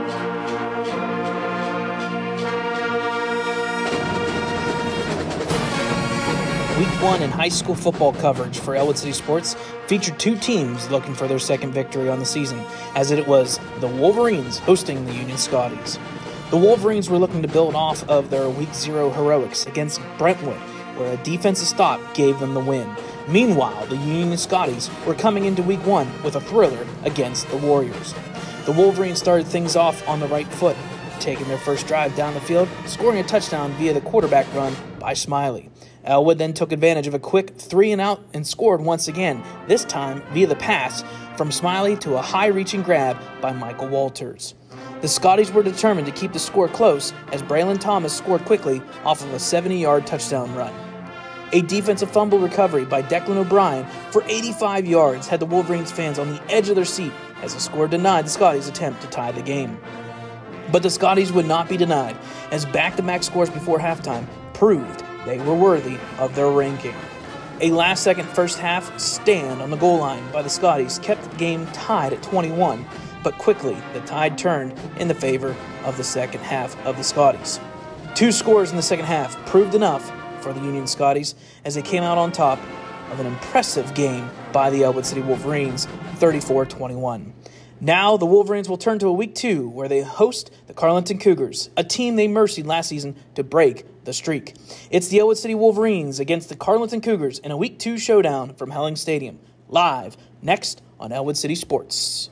Week 1 in high school football coverage for Elwood City Sports featured two teams looking for their second victory on the season, as it was the Wolverines hosting the Union Scotties. The Wolverines were looking to build off of their Week 0 heroics against Brentwood, where a defensive stop gave them the win. Meanwhile, the Union Scotties were coming into Week 1 with a thriller against the Warriors. The Wolverines started things off on the right foot, taking their first drive down the field, scoring a touchdown via the quarterback run by Smiley. Elwood then took advantage of a quick 3-and-out and scored once again, this time via the pass from Smiley to a high-reaching grab by Michael Walters. The Scotties were determined to keep the score close as Braylon Thomas scored quickly off of a 70-yard touchdown run. A defensive fumble recovery by Declan O'Brien for 85 yards had the Wolverines fans on the edge of their seat as the score denied the Scotties' attempt to tie the game. But the Scotties would not be denied, as back-to-back scores before halftime proved they were worthy of their ranking. A last-second first-half stand on the goal line by the Scotties kept the game tied at 21, but quickly the tide turned in the favor of the second half of the Scotties. Two scores in the second half proved enough for the Union Scotties as they came out on top of an impressive game by the Elwood City Wolverines, 34-21. Now the Wolverines will turn to a Week 2 where they host the Carleton Cougars, a team they mercied last season to break the streak. It's the Elwood City Wolverines against the Carleton Cougars in a Week 2 showdown from Helling Stadium. Live next on Elwood City Sports.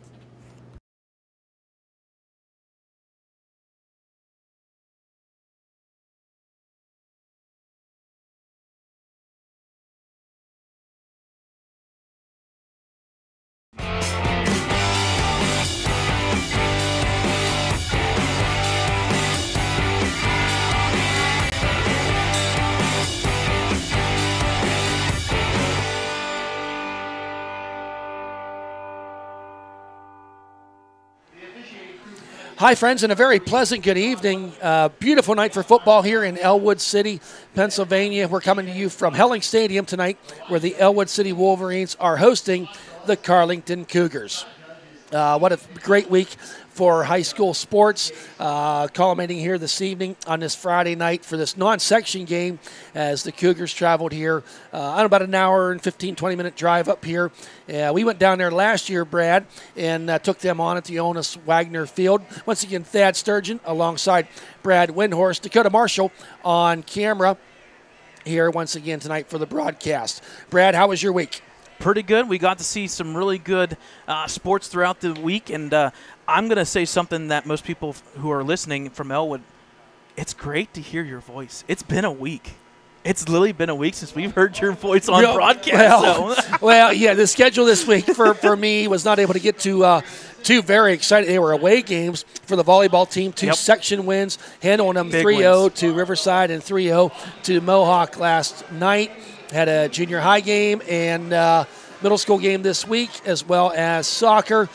Hi, friends, and a very pleasant good evening. Beautiful night for football here in Elwood City, Pennsylvania. We're coming to you from Helling Stadium tonight, where the Elwood City Wolverines are hosting the Carleton Cougars. What a great week for high school sports, culminating here this evening on this Friday night for this non-section game as the Cougars traveled here on about an hour and 15, 20-minute drive up here. We went down there last year, Brad, and took them on at the Onus Wagner Field. Once again, Thad Sturgeon alongside Brad Windhorst, Dakota Marshall on camera here once again tonight for the broadcast. Brad, how was your week? Pretty good. We got to see some really good sports throughout the week, and I'm going to say something that most people who are listening from Elwood, it's great to hear your voice. It's been a week. It's literally been a week since we've heard your voice on broadcast. Well, yeah, the schedule this week for me was not able to get to two very exciting. They were away games for the volleyball team, two section wins, handling them 3-0 to Riverside and 3-0 to Mohawk last night. Had a junior high game and middle school game this week, as well as soccer.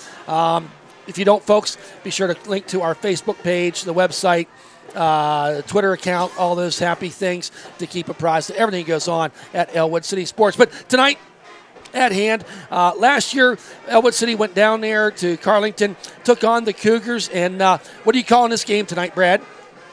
If you don't, folks, be sure to link to our Facebook page, the website, Twitter account, all those happy things to keep apprised of everything that goes on at Elwood City Sports. But tonight, at hand, last year, Elwood City went down there to Carleton, took on the Cougars, and what are you calling this game tonight, Brad?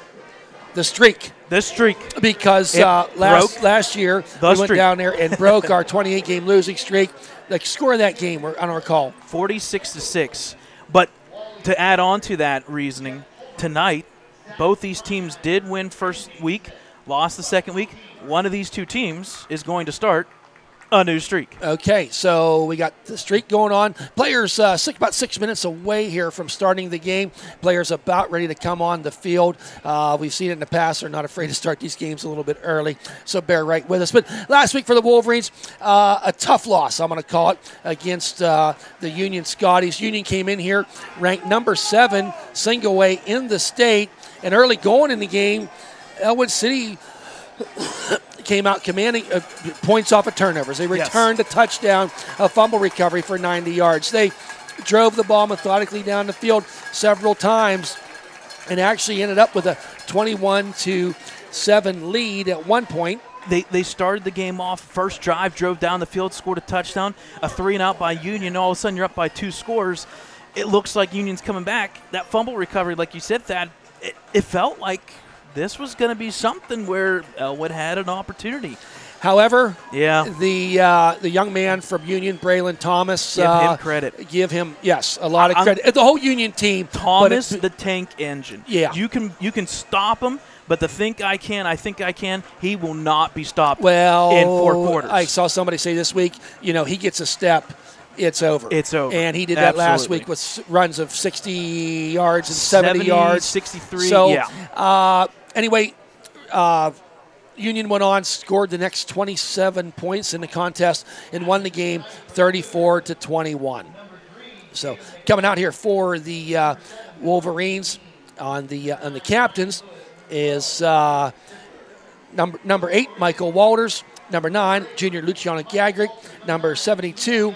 The streak. The streak. Because last year, we went down there and broke our 28-game losing streak. The score of that game, I don't recall. 46-6. But to add on to that reasoning, tonight, both these teams did win first week, lost the second week. One of these two teams is going to start a new streak. Okay, so we got the streak going on. Players about 6 minutes away here from starting the game. Players about ready to come on the field. We've seen it in the past. They're not afraid to start these games a little bit early, so bear right with us. But last week for the Wolverines, a tough loss, I'm going to call it, against the Union Scotties. Union came in here ranked number 7 single way in the state, and early going in the game, Elwood City came out commanding points off of turnovers. They returned a touchdown, a fumble recovery for 90 yards. They drove the ball methodically down the field several times and actually ended up with a 21-7 lead at one point. They started the game off, first drive, drove down the field, scored a touchdown, a 3-and-out by Union. All of a sudden, you're up by 2 scores. it looks like Union's coming back. That fumble recovery, like you said, Thad, it felt like this was going to be something where Elwood had an opportunity. However, the young man from Union, Braylon Thomas, give him credit. Give him, a lot of credit. The whole Union team. Thomas, the tank engine. Yeah. You can stop him, but the I think I can, he will not be stopped in 4 quarters. I saw somebody say this week, he gets a step, it's over. It's over. And he did that last week with runs of 60 yards and 70 yards. 63, so, anyway, Union went on, scored the next 27 points in the contest, and won the game 34-21. So coming out here for the Wolverines on the captains is number 8, Michael Walters, number 9, junior Luciano Gagrick, number 72,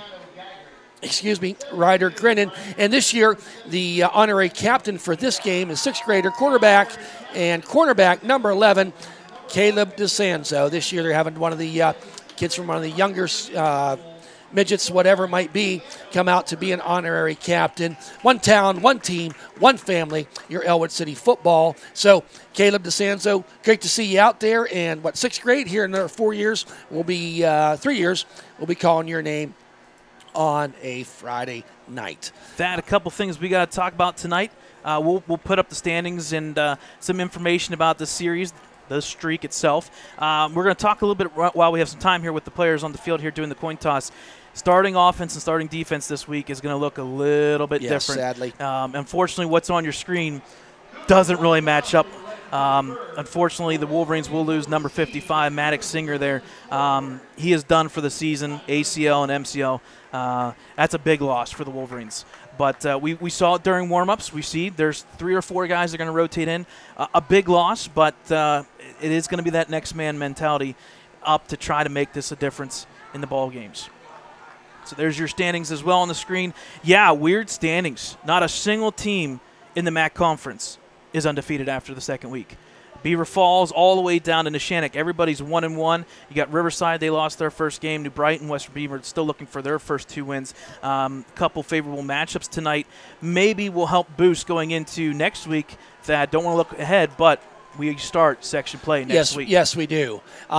Ryder Grinnan. And this year, the honorary captain for this game is 6th grader quarterback and cornerback number 11, Caleb DeSanzo. This year they're having one of the kids from one of the younger midgets, whatever it might be, come out to be an honorary captain. One town, one team, one family, your Elwood City football. So Caleb DeSanzo, great to see you out there. And 6th grade here in another 4 years, will be 3 years, we'll be calling your name on a Friday night. That, a couple things we got to talk about tonight. We'll put up the standings and some information about the series, the streak itself. We're going to talk a little bit while we have some time here with the players on the field here doing the coin toss. Starting offense and starting defense this week is going to look a little bit different. Sadly. Unfortunately, what's on your screen doesn't really match up. Unfortunately, the Wolverines will lose number 55, Maddox Singer there. He is done for the season, ACL and MCL. That's a big loss for the Wolverines. But we saw it during warm-ups. We see there's 3 or 4 guys that are going to rotate in. A big loss, but it is going to be that next man mentality up to try to make this a difference in the ball games. So there's your standings as well on the screen. Yeah, weird standings. Not a single team in the MAC Conference is undefeated after the second week. Beaver Falls all the way down to Neshannock. Everybody's 1-1. You got Riverside, they lost their first game. New Brighton, Western Beaver still looking for their first 2 wins. Couple favorable matchups tonight. Maybe will help boost going into next week. That don't want to look ahead, but we start section play next week. Yes, we do.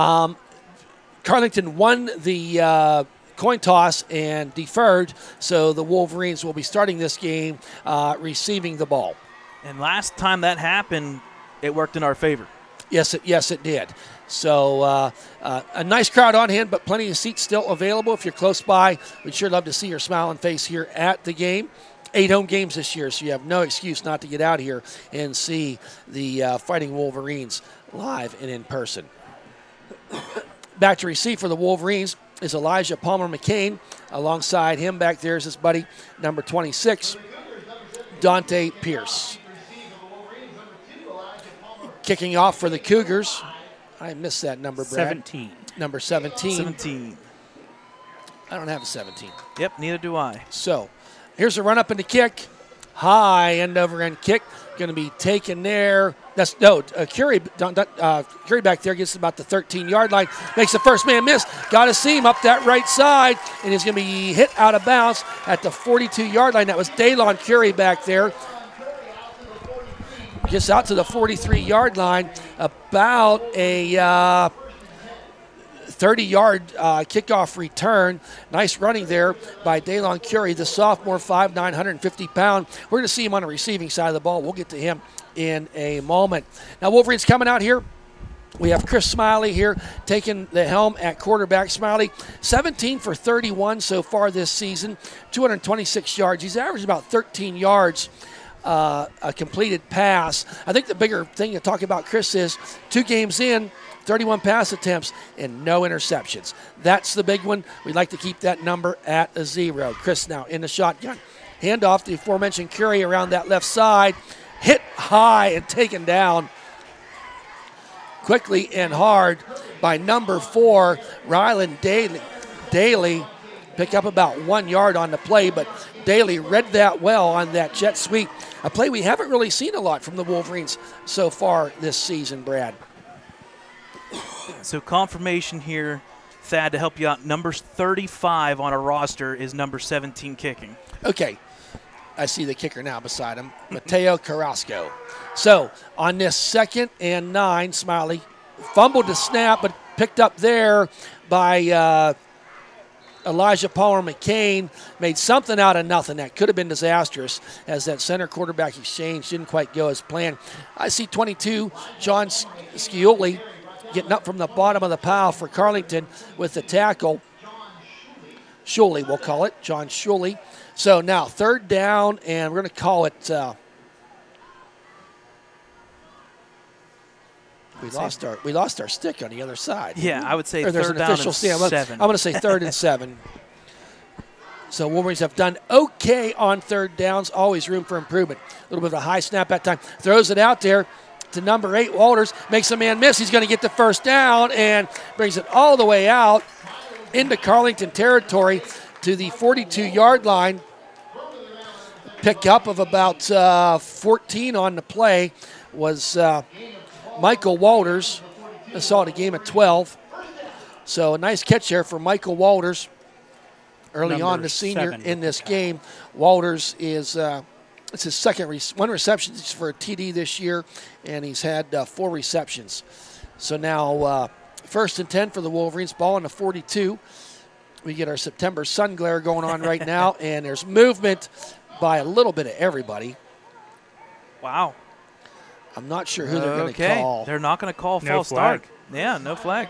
Carlington won the coin toss and deferred, so the Wolverines will be starting this game receiving the ball. And last time that happened, it worked in our favor. Yes, it did. So a nice crowd on hand, but plenty of seats still available if you're close by. We'd sure love to see your smiling face here at the game. 8 home games this year, so you have no excuse not to get out here and see the Fighting Wolverines live and in person. Back to receive for the Wolverines is Elijah Palmer McCain. Alongside him back there is his buddy, number 26, Dante Pierce. Kicking off for the Cougars. I missed that number, Brad. 17. Number 17. 17. I don't have a 17. Yep, neither do I. So here's a run up and the kick. High end over end kick. Going to be taken there. Curie back there gets about the 13-yard line. Makes the first man miss. Got to see him up that right side. And he's going to be hit out of bounds at the 42-yard line. That was Daylon Curie back there. Gets out to the 43-yard line, about a 30-yard kickoff return. Nice running there by Daylon Curie, the sophomore, 5'9", 150-pound. We're going to see him on the receiving side of the ball. We'll get to him in a moment. Now, Wolverines coming out here. We have Chris Smiley here taking the helm at quarterback. Smiley, 17 for 31 so far this season, 226 yards. He's averaged about 13 yards a completed pass. I think the bigger thing to talk about, Chris, is 2 games in, 31 pass attempts, and no interceptions. That's the big one. We'd like to keep that number at a 0. Chris now in the shotgun. Handoff, the aforementioned Curie around that left side. Hit high and taken down quickly and hard by number 4, Rylan Daly. Pick up about 1 yard on the play, but Daly read that well on that jet sweep. A play we haven't really seen a lot from the Wolverines so far this season, Brad. So confirmation here, Thad, to help you out. Number 35 on our roster is number 17 kicking. Okay. I see the kicker now beside him, Mateo Carrasco. So on this 2nd and 9, Smiley fumbled the snap, but picked up there by Elijah Palmer McCain, made something out of nothing. That could have been disastrous as that center quarterback exchange didn't quite go as planned. I see 22, John Scioli, getting up from the bottom of the pile for Carleton with the tackle. Shuley, we'll call it, John Shuley. So now 3rd down, and we're going to call it we lost our stick on the other side. Yeah, I would say or there's 3rd an down official and stand. 7. I'm going to say 3rd and 7. So Wolverines have done okay on 3rd downs. Always room for improvement. A little bit of a high snap that time. Throws it out there to number 8, Walters. Makes a man miss. He's going to get the 1st down and brings it all the way out into Carleton territory to the 42-yard line. Pick up of about 14 on the play was Michael Walters. I saw it a game at 12. So a nice catch there for Michael Walters. Early on, the senior in this game. Walters is it's his second one reception for a TD this year, and he's had 4 receptions. So now 1st and 10 for the Wolverines. Ball on the 42. We get our September sun glare going on right now, and there's movement by a little bit of everybody. Wow. I'm not sure who they're going to call. They're not going to call false start. Yeah, no flag.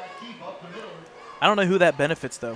I don't know who that benefits, though.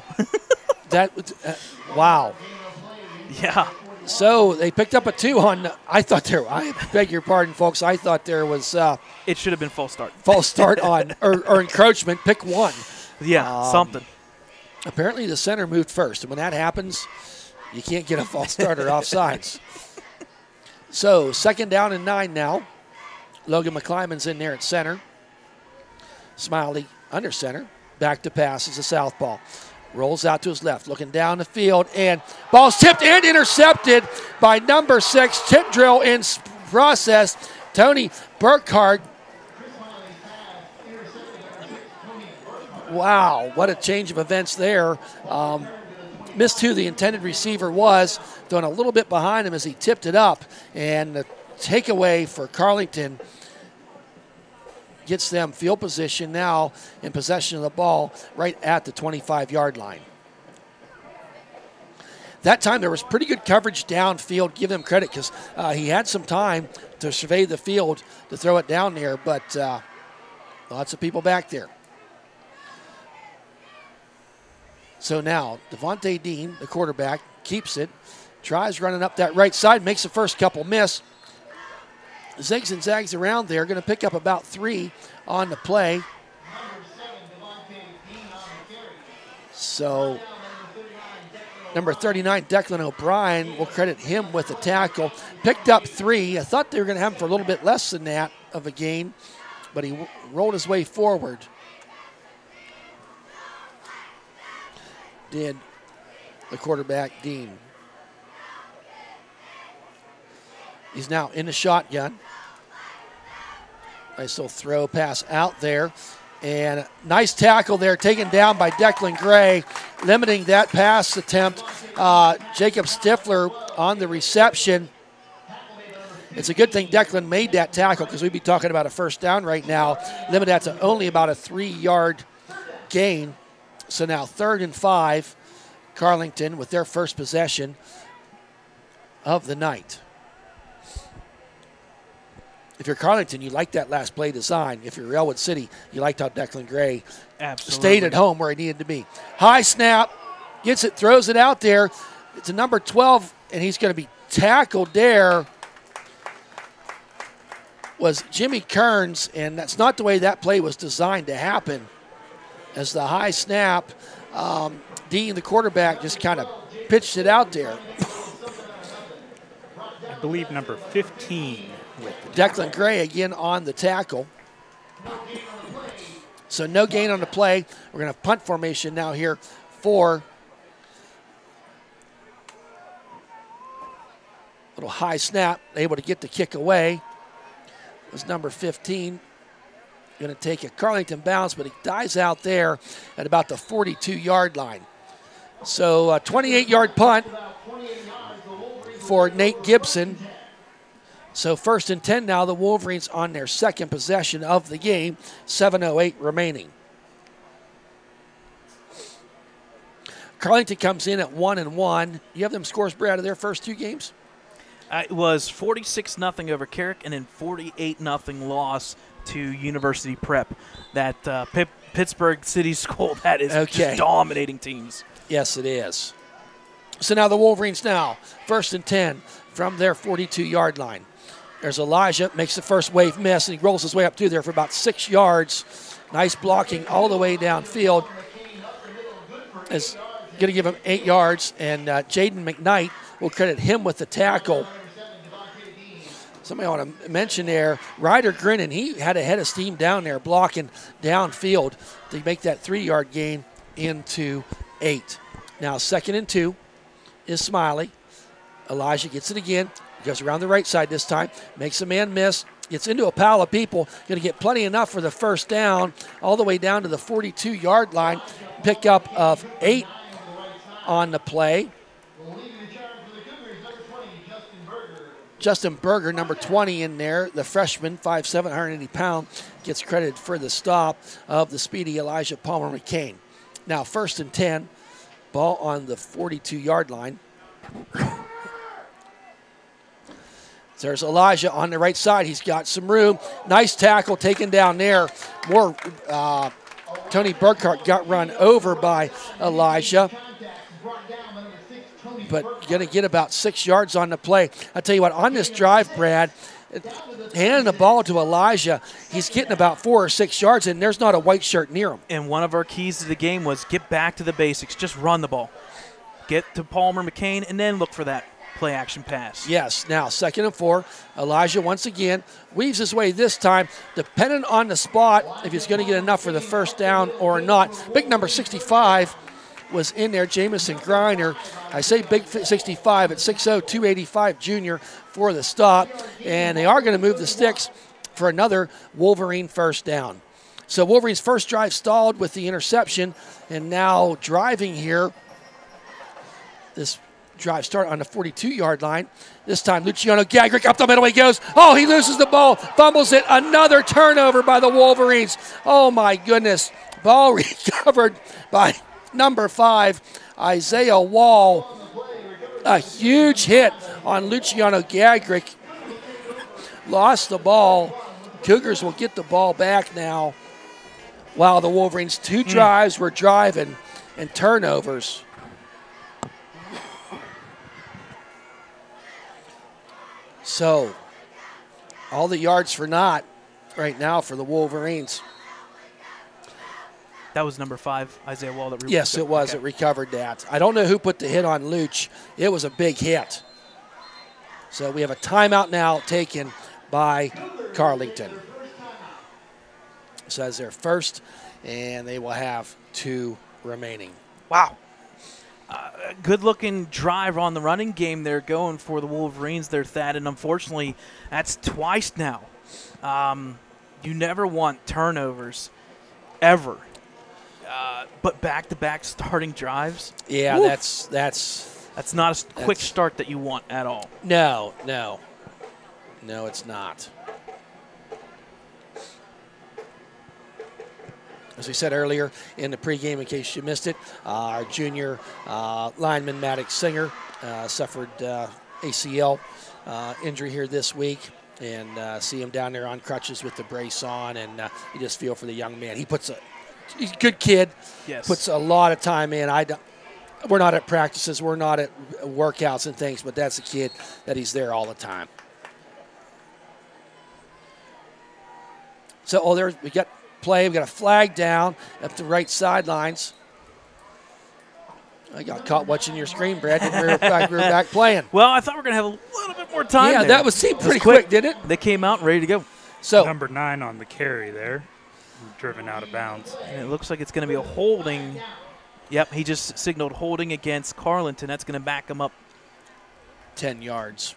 Wow. Yeah. So they picked up a 2 on. I beg your pardon, folks. I thought there was. It should have been false start. False start on or encroachment. Pick 1. Yeah, something. Apparently the center moved first, and when that happens, you can't get a false start or offsides. So 2nd down and 9 now. Logan McClymon's in there at center. Smiley under center. Back to pass as a southpaw. Rolls out to his left, looking down the field, and ball's tipped and intercepted by number 6. Tip drill in process. Tony Burkhardt. Wow, what a change of events there. Missed who the intended receiver was, throwing a little bit behind him as he tipped it up. And the takeaway for Carleton gets them field position now in possession of the ball right at the 25-yard line. That time there was pretty good coverage downfield. Give them credit because he had some time to survey the field to throw it down there, but lots of people back there. So now Devontae Dean, the quarterback, keeps it, tries running up that right side, makes the first couple miss. Zigs and zags around there, going to pick up about 3 on the play. So number 39, Declan O'Brien, we'll credit him with a tackle. Picked up 3. I thought they were going to have him for a little bit less than that of a gain, but he rolled his way forward. Did the quarterback, Dean. He's now in the shotgun. Nice little throw pass out there. And nice tackle there, taken down by Declan Gray, limiting that pass attempt. Jacob Stifler on the reception. It's a good thing Declan made that tackle because we'd be talking about a 1st down right now. Limit that to only about a 3-yard gain. So now 3rd and 5, Carleton with their first possession of the night. If you're Carleton, you like that last play design. If you're Elwood City, you liked how Declan Gray stayed at home where he needed to be. High snap, gets it, throws it out there. It's a number 12, and he's going to be tackled there. Was Jimmy Kearns, and that's not the way that play was designed to happen. As the high snap, Dean, the quarterback, just kind of pitched it out there. I believe number 15. Declan Gray again on the tackle. So no gain on the play. We're going to have punt formation now here for little high snap, able to get the kick away. It was number 15. Going to take a Carleton bounce, but he dies out there at about the 42-yard line. So a 28-yard punt for Nate Gibson. So 1st and 10 now, the Wolverines on their second possession of the game, 7:08 remaining. Carleton comes in at 1-1. You have them scores, Brad, of their first 2 games? It was 46-0 over Carrick and then 48-0 loss to University Prep. That Pittsburgh City School that is just dominating teams. Yes, it is. So now the Wolverines now, 1st and 10 from their 42-yard line. There's Elijah, makes the first wave miss, and he rolls his way up through there for about 6 yards. Nice blocking all the way downfield. Is going to give him 8 yards, and Jaden McKnight will credit him with the tackle. Somebody I want to mention there, Ryder Grinnan, he had a head of steam down there blocking downfield to make that 3-yard gain into 8. Now 2nd and 2 is Smiley. Elijah gets it again. Goes around the right side this time, makes a man miss, gets into a pile of people, going to get plenty enough for the first down, all the way down to the 42-yard line. Pickup of 8 on the play. Justin Berger, number 20 in there, the freshman, 5'7", 180 pound, gets credited for the stop of the speedy Elijah Palmer McCain. Now 1st and 10, ball on the 42-yard line. There's Elijah on the right side. He's got some room. Nice tackle taken down there. More Tony Burkhart got run over by Elijah. But going to get about 6 yards on the play. I tell you what, on this drive, Brad, handing the ball to Elijah, he's getting about 4 or 6 yards, and there's not a white shirt near him. And one of our keys to the game was get back to the basics. Just run the ball. Get to Palmer McCain, and then look for that play-action pass. Yes. Now 2nd and 4. Elijah once again weaves his way this time, depending on the spot, if he's going to get enough for the first down or not. Big number 65 was in there, Jamison Griner. I say big 65 at 6'0", 285 junior for the stop. And they are going to move the sticks for another Wolverine first down. So Wolverine's first drive stalled with the interception, and now driving here. This drive start on the 42-yard line. This time Luciano Gagrick up the middle he goes. Oh, he loses the ball, fumbles it. Another turnover by the Wolverines. Oh my goodness. Ball recovered by number 5, Isaiah Wall. A huge hit on Luciano Gagrick. Lost the ball. Cougars will get the ball back now. Wow, the Wolverines 2 drives were driving and turnovers. So, all the yards for naught right now for the Wolverines. That was number 5, Isaiah Wall. That yes, it was. Okay. It recovered that. I don't know who put the hit on Luch. It was a big hit. So we have a timeout now taken by Carleton. So that's their first, and they will have 2 remaining. Wow. Good-looking drive on the running game there going for the Wolverines there, Thad, and unfortunately that's twice now. You never want turnovers, ever. But back-to-back starting drives. Yeah, woof. That's not a quick start that you want at all. No, it's not. As we said earlier in the pregame, in case you missed it, our junior lineman Maddox Singer suffered ACL injury here this week, and see him down there on crutches with the brace on, and you just feel for the young man. He's a good kid. Yes. Puts a lot of time in. We're not at practices, we're not at workouts and things, but that's a kid that he's there all the time. So, there we got play. We got a flag down at the right sidelines. I got caught watching your screen, Brad. We were back playing. Well, I thought we were going to have a little bit more time. Yeah, that seemed pretty quick, didn't it? They came out ready to go. So number 9 on the carry there, driven out of bounds. And it looks like it's going to be a holding. Yep, he just signaled holding against Carleton. That's going to back him up 10 yards.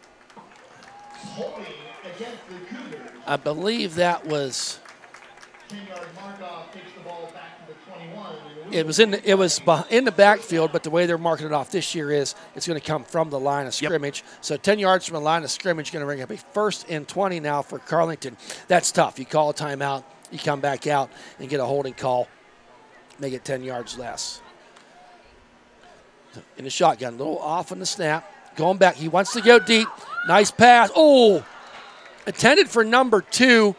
I believe that was It was in the backfield, but the way they're marking it off this year is it's going to come from the line of scrimmage. So 10 yards from the line of scrimmage, going to bring up a 1st and 20 now for Carlington. That's tough. You call a timeout, you come back out and get a holding call, make it 10 yards less. In the shotgun, a little off on the snap, going back. He wants to go deep. Nice pass. Oh, intended for number 2.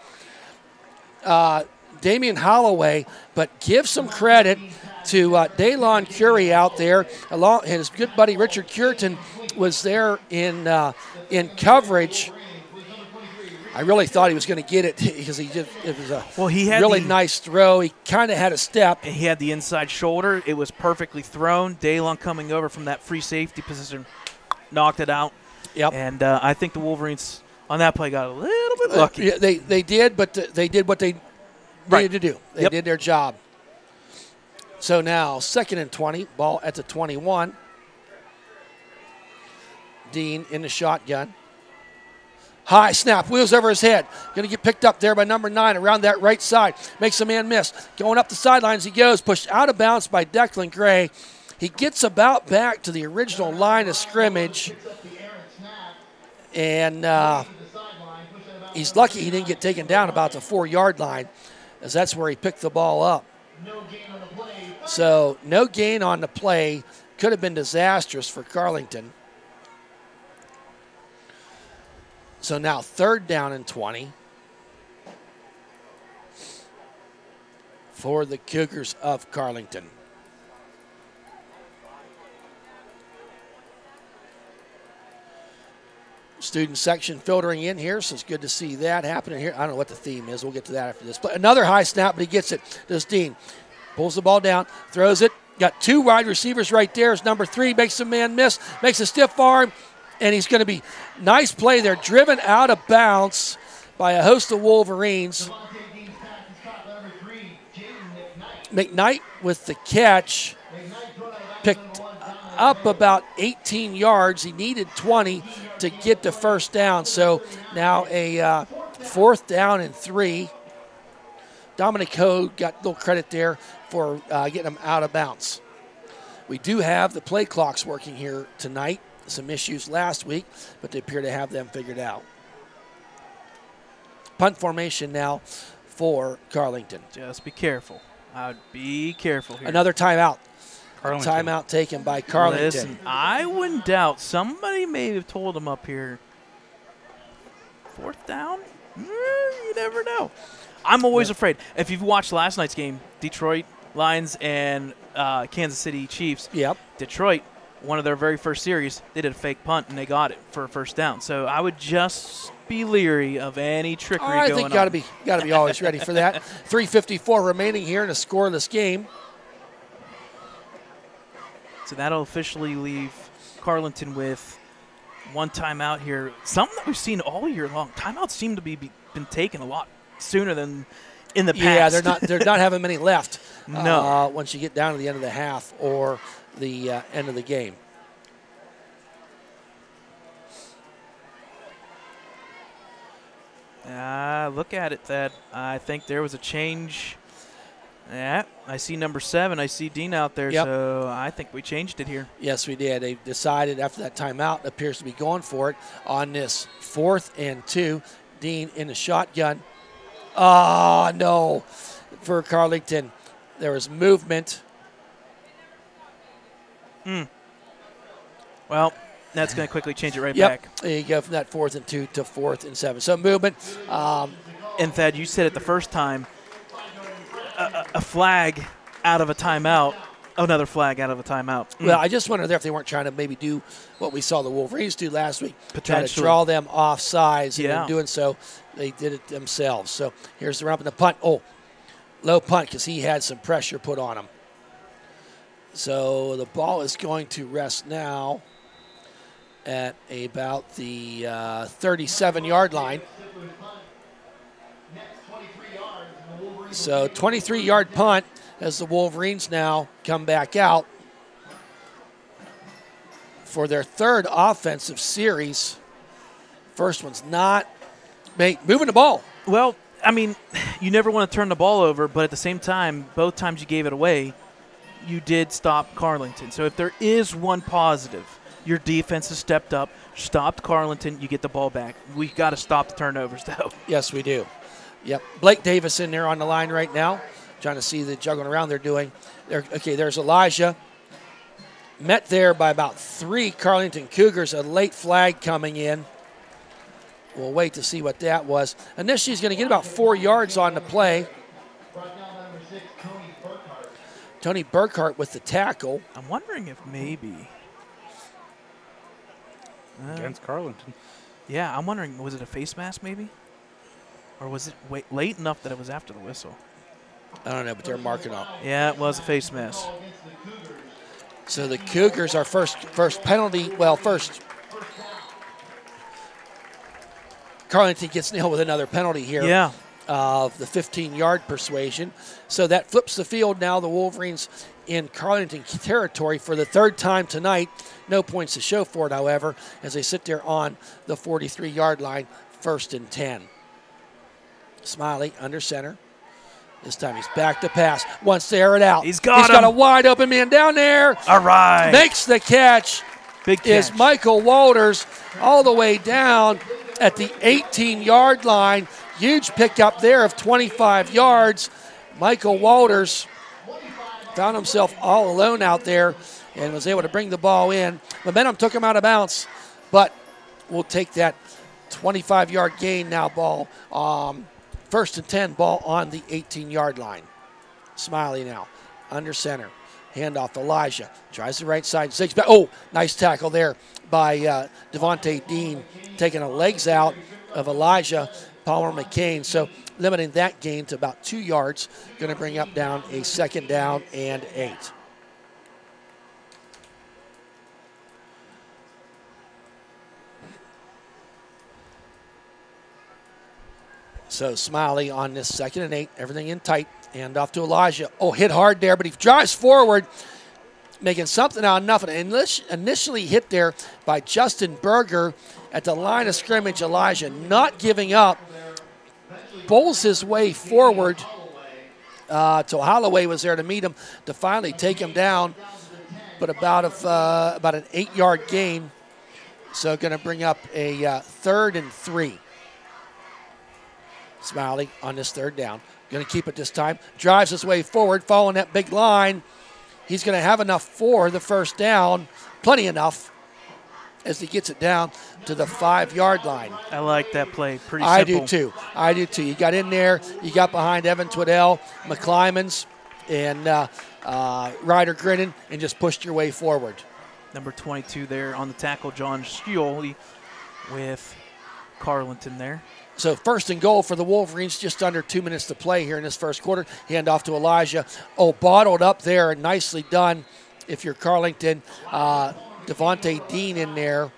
Damian Holloway, but give some credit to Daylon Curie out there. Along his good buddy Richard Cureton was there in coverage. I really thought he was going to get it because it was a really nice throw. He kind of had a step. He had the inside shoulder. It was perfectly thrown. Daylon coming over from that free safety position knocked it out. Yep. And I think the Wolverines on that play got a little bit lucky. Yeah, they did, but they did what they needed to do. They did their job. So now 2nd and 20, ball at the 21. Dean in the shotgun. High snap, wheels over his head. Going to get picked up there by number 9 around that right side. Makes a man miss. Going up the sidelines he goes, pushed out of bounds by Declan Gray. He gets about back to the original line of scrimmage. And he's lucky he didn't get taken down about the 4-yard line, as that's where he picked the ball up. So no gain on the play. Could have been disastrous for Carlington. So now 3rd down and 20 for the Cougars of Carlington. Student section filtering in here, so it's good to see that happening here. I don't know what the theme is. We'll get to that after this. But another high snap, but he gets it. Does Dean. Pulls the ball down, throws it. Got 2 wide receivers right there. It's number 3, makes a man miss, makes a stiff arm, and he's going to be nice play there. Driven out of bounds by a host of Wolverines. McKnight with the catch. Picked up about 18 yards. He needed 20 to get the first down. So now a 4th down and 3. Dominic Ho got a little credit there for getting him out of bounds. We do have the play clocks working here tonight. Some issues last week, but they appear to have them figured out. Punt formation now for Carlington. Just be careful. I'd be careful here. Another timeout. Carlington. Timeout taken by Carlington. Listen, I wouldn't doubt somebody may have told him up here. 4th down? You never know. I'm always afraid. If you've watched last night's game, Detroit Lions and Kansas City Chiefs. Yep. Detroit, one of their very first series, they did a fake punt and they got it for a 1st down. So I would just be leery of any trickery going on. I think got to be always ready for that. 3:54 remaining here in a scoreless game. So that'll officially leave Carlington with 1 timeout here. Something that we've seen all year long. Timeouts seem to be been taken a lot sooner than in the past. Yeah, they're not having many left. No. Once you get down to the end of the half or the end of the game. Look at it, Thad. I think there was a change. Yeah, I see number 7. I see Dean out there, yep. So I think we changed it here. Yes, we did. They decided after that timeout, appears to be going for it on this 4th and 2. Dean in the shotgun. No. For Carlington, there was movement. Well, that's going to quickly change it right Yep. back. There you go from that 4th and 2 to 4th and 7. So movement. And Thad, you said it the first time. A flag out of a timeout. Another flag out of a timeout. Well, I just wondered if they weren't trying to maybe do what we saw the Wolverines do last week. Try to draw them off sides. And in doing so, they did it themselves. So here's the rump and the punt. Oh, low punt because he had some pressure put on him. So the ball is going to rest now at about the 37-yard line. So 23-yard punt as the Wolverines now come back out for their 3rd offensive series. First one's not moving the ball. Well, I mean, you never want to turn the ball over, but at the same time, both times you gave it away, you did stop Carleton. So if there is one positive, your defense has stepped up, stopped Carleton, you get the ball back. We got to stop the turnovers, though. Yes, we do. Yep. Blake Davis in there on the line right now, trying to see the juggling around they're doing. Okay, there's Elijah. Met there by about 3 Carleton Cougars, a late flag coming in. We'll wait to see what that was. Initially, he's going to get about 4 yards on the play. Tony Burkhart with the tackle. I'm wondering if maybe. Against Carleton. Yeah, I'm wondering, was it a face mask maybe? Or was it late enough that it was after the whistle? I don't know, but they're marking up. Yeah, it was a face mask. So the Cougars are first penalty. Well, first Carleton gets nailed with another penalty here. Yeah. Of the 15-yard persuasion. So that flips the field now. The Wolverines in Carleton territory for the 3rd time tonight. No points to show for it, however, as they sit there on the 43-yard line, 1st and 10. Smiley under center. This time he's back to pass. Wants to air it out. He's got a wide open man down there. All right. Makes the catch. Big catch. Is Michael Walters all the way down at the 18-yard line. Huge pickup there of 25 yards. Michael Walters found himself all alone out there and was able to bring the ball in. Momentum took him out of bounds, but we'll take that 25-yard gain now. Ball, 1st and 10, ball on the 18-yard line. Smiley now under center. Handoff to Elijah. Tries the right side. Zigs back. Oh, nice tackle there by Devontae Dean, taking the legs out of Elijah Palmer McCain. So limiting that gain to about 2 yards. Going to bring up down a 2nd down and 8. So Smiley on this 2nd and 8. Everything in tight. Hand off to Elijah. Oh, hit hard there, but he drives forward, making something out of nothing. Initially hit there by Justin Berger at the line of scrimmage. Elijah not giving up. Bowls his way forward till Holloway was there to meet him to finally take him down, but about an 8-yard gain. So going to bring up a 3rd and 3. Smiley on this 3rd down. Going to keep it this time. Drives his way forward, following that big line. He's going to have enough for the 1st down. Plenty enough as he gets it down to the 5-yard line. I like that play. Pretty simple. I do too. You got in there. You got behind Evan Twiddell, McClymans, and Ryder Grinnan, and just pushed your way forward. Number 22 there on the tackle, John Scioli with Carleton there. So 1st and goal for the Wolverines, just under 2 minutes to play here in this 1st quarter. Hand off to Elijah. Oh, bottled up there, nicely done if you're Carleton. Devontae Dean in there.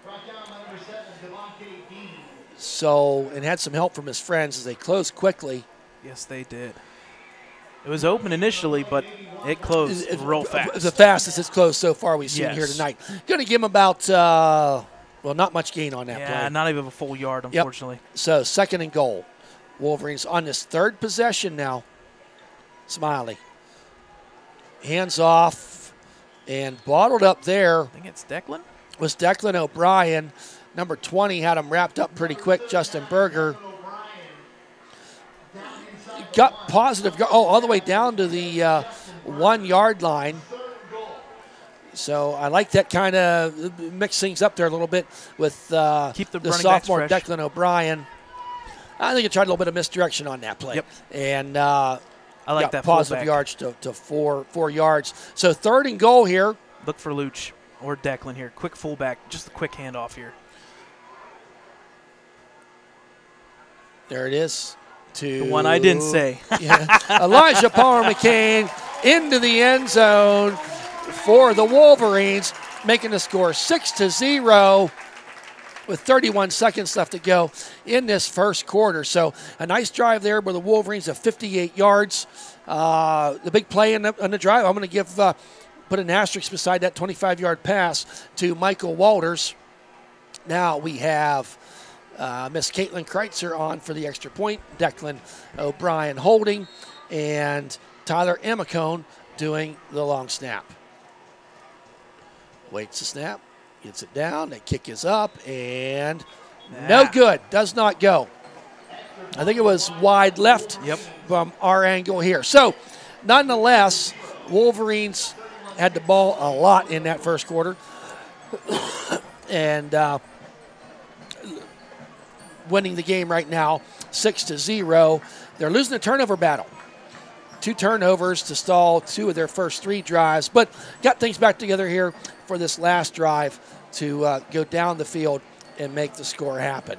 So, and had some help from his friends as they closed quickly. Yes, they did. It was open initially, but it closed real fast. The fastest it's closed so far we've seen here tonight. Going to give him about, well, not much gain on that play. Yeah, not even a full yard, unfortunately. Yep. So 2nd and goal. Wolverines on this 3rd possession now. Smiley. Hands off and bottled up there. I think it's Declan. Was Declan O'Brien. Number 20 had him wrapped up pretty quick. Justin Berger. Got positive. Oh, all the way down to the 1-yard line. So I like that kind of mix things up there a little bit with keep the sophomore Declan O'Brien. I think he tried a little bit of misdirection on that play. Yep. And I like that positive yards to 4 yards. So 3rd and goal here. Look for Luch or Declan here. Quick fullback, just a quick handoff here. There it is. The one I didn't say. Elijah Palmer McCain into the end zone for the Wolverines, making the score 6-0 with 31 seconds left to go in this 1st quarter. So a nice drive there with the Wolverines of 58 yards. The big play on the drive, I'm going to give put an asterisk beside that 25-yard pass to Michael Walters. Now we have Miss Caitlin Kreitzer on for the extra point. Declan O'Brien holding, and Tyler Amicone doing the long snap. Waits the snap, gets it down. The kick is up, and no good. Does not go. I think it was wide left from our angle here. So, nonetheless, Wolverines had the ball a lot in that first quarter. And winning the game right now 6-0. They're losing the turnover battle. 2 turnovers to stall 2 of their first 3 drives, but got things back together here for this last drive to go down the field and make the score happen.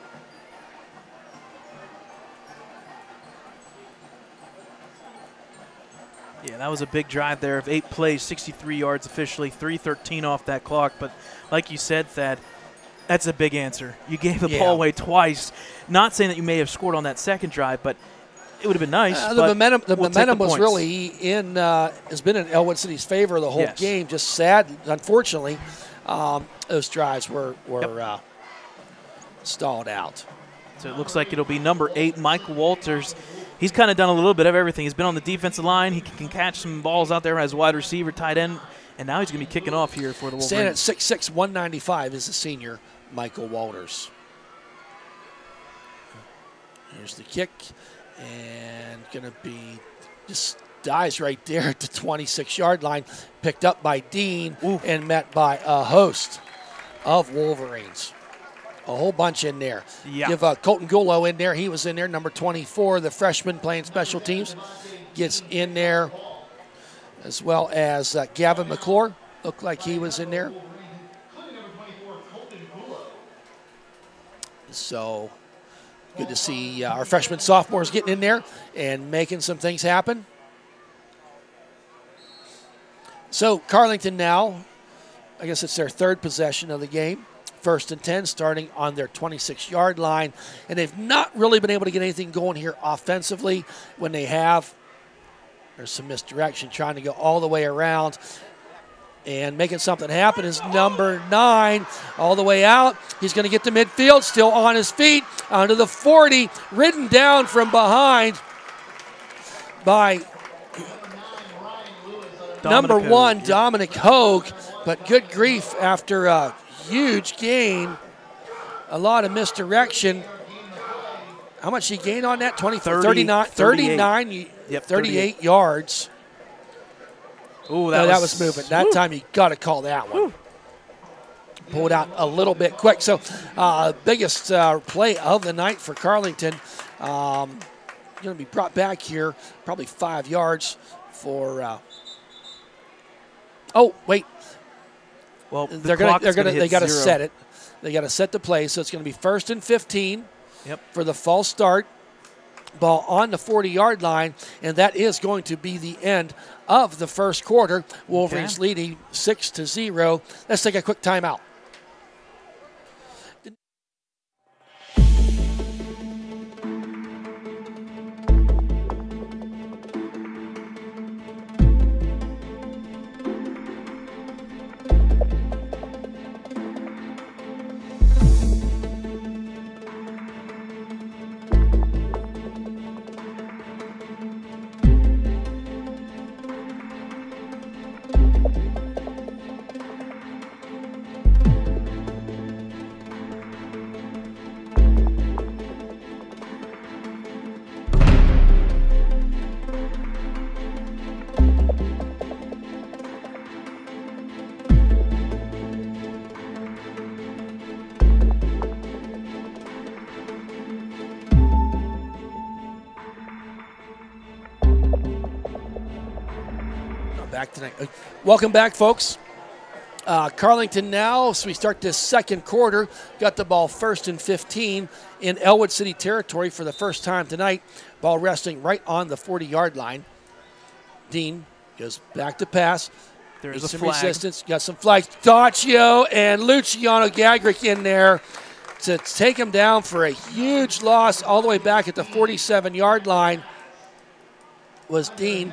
Yeah, that was a big drive there of 8 plays, 63 yards officially, 3:13 off that clock. But like you said, Thad, that's a big answer. You gave the ball away twice. Not saying that you may have scored on that second drive, but it would have been nice. The momentum was really has been in Elwood City's favor the whole game. Just sad, unfortunately, those drives were stalled out. So it looks like it'll be number 8, Michael Walters. He's kind of done a little bit of everything. He's been on the defensive line. He can catch some balls out there as wide receiver, tight end, and now he's going to be kicking off here for the Wolverines. Standing at 6'6", 195 is the senior Michael Walters. Here's the kick, and going to be just dies right there at the 26-yard line, picked up by Dean and met by a host of Wolverines. A whole bunch in there. Yeah. Give Colton Gullo in there. He was in there, number 24, the freshman playing special teams. Gets in there, as well as Gavin McClure. Looked like he was in there. So good to see our freshman sophomores getting in there and making some things happen. So Carlington now, I guess it's their 3rd possession of the game. 1st and 10, starting on their 26-yard line. And they've not really been able to get anything going here offensively. When they have, there's some misdirection, trying to go all the way around. And making something happen is number 9, all the way out. He's going to get to midfield, still on his feet, onto the 40, ridden down from behind by number 1, Dominic Hogue. But good grief, after a huge gain, a lot of misdirection. How much he gained on that? 38 yards. Oh, that was moving. That time you got to call that one. Pulled out a little bit quick. So biggest play of the night for Carlington. Going to be brought back here, probably 5 yards for. Oh wait. Well, they got to set it. They got to set the play, so it's going to be 1st and 15 for the false start. Ball on the 40-yard line, and that is going to be the end of the first quarter. Wolverines leading 6-0. Let's take a quick timeout. Back tonight. Welcome back, folks. Carlington now, so we start this second quarter. Got the ball 1st and 15 in Elwood City territory for the first time tonight. Ball resting right on the 40-yard line. Dean goes back to pass. There's some flag. Resistance. Got some flags. Daccio and Luciano Gagrick in there to take him down for a huge loss all the way back at the 47-yard line was Dean.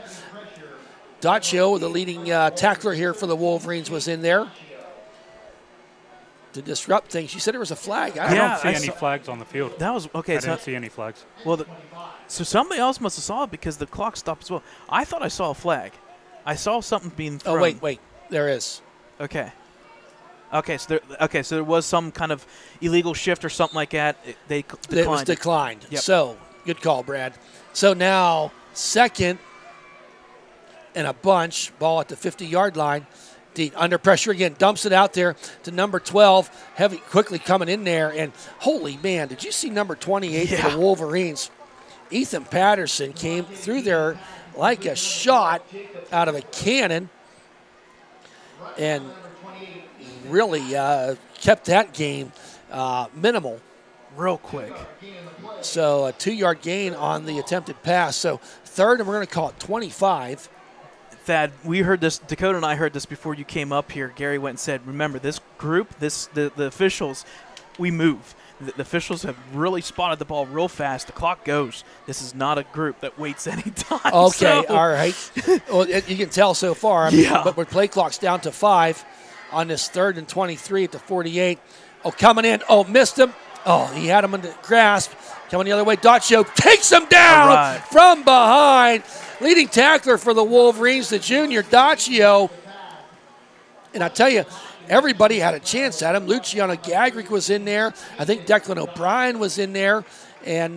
Daccio, the leading tackler here for the Wolverines, was in there. to disrupt things. You said there was a flag. I Yeah, don't see I any saw- flags on the field. That was okay. I So didn't see any flags. well, so somebody else must have saw it because the clock stopped as well. I thought I saw a flag. I saw something being thrown. Oh, wait. There is. Okay. So there was some kind of illegal shift or something like that. They declined. It was declined. Yep. So, good call, Brad. So now, second and a bunch, ball at the 50-yard line. Dean under pressure again, dumps it out there to number 12. Heavy quickly coming in there. And holy man, did you see number 28 for the Wolverines? Ethan Patterson came through there like a shot out of a cannon and really kept that game minimal. Real quick. So a 2-yard gain on the attempted pass. So third, and we're going to call it 25. Thad, we heard this. Dakota and I heard this before you came up here. Gary went and said, "Remember, this group, the officials, we move. The officials have really spotted the ball real fast. The clock goes. This is not a group that waits any time." Okay, all right. Well, you can tell so far. Yeah. But with play clock's down to 5 on this 3rd and 23 at the 48. Oh, coming in. Oh, missed him. Oh, he had him in the grasp. Coming the other way, Daccio takes him down Right. from behind. Leading tackler for the Wolverines, the junior Daccio. And I tell you, everybody had a chance at him. Luciano Gagrick was in there. I think Declan O'Brien was in there. And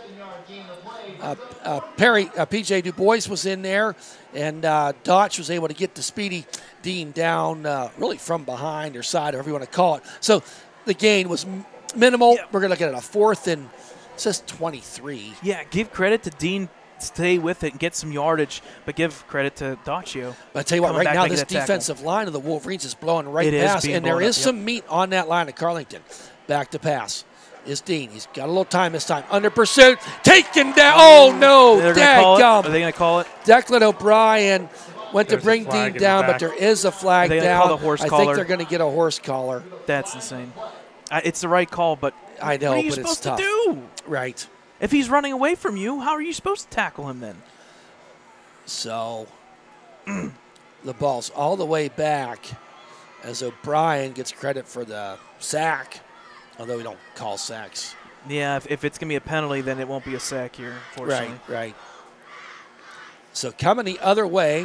P.J. Du Bois was in there. And Dotch was able to get the speedy Dean down really from behind or side, however you want to call it. So the gain was minimal. Yeah. We're going to look at a 4th and it says 23. Yeah, give credit to Dean. Stay with it and get some yardage, but give credit to Daccio. But I tell you what, Coming right back now making this that tackle. defensive line of the Wolverines is blowing right It is past, being and there blown is up, some meat on that line of Carlington. Back to pass is Dean. He's got a little time this time. Under pursuit, taken down. Oh no, They're gonna call it? Are dadgum. they going to call it? Declan O'Brien went There's to bring a flag Dean in down, the but back. there is a flag Are they gonna down. call the horse I collar? think they're going to get a horse collar. That's insane. It's the right call, but I know, what are you but it's supposed tough. to do? Right. If he's running away from you, how are you supposed to tackle him then? So the ball's all the way back as O'Brien gets credit for the sack, although we don't call sacks. Yeah, if it's going to be a penalty, then it won't be a sack here, unfortunately. Right. So coming the other way.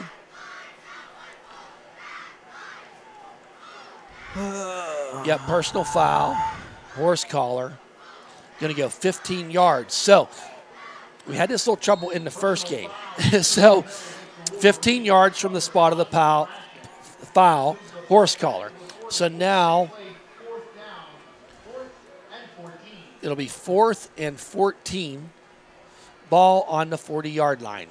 Yep, personal foul, horse collar. Going to go 15 yards. So we had this little trouble in the first game. So 15 yards from the spot of the foul, horse collar. So now it'll be 4th and 14, ball on the 40-yard line.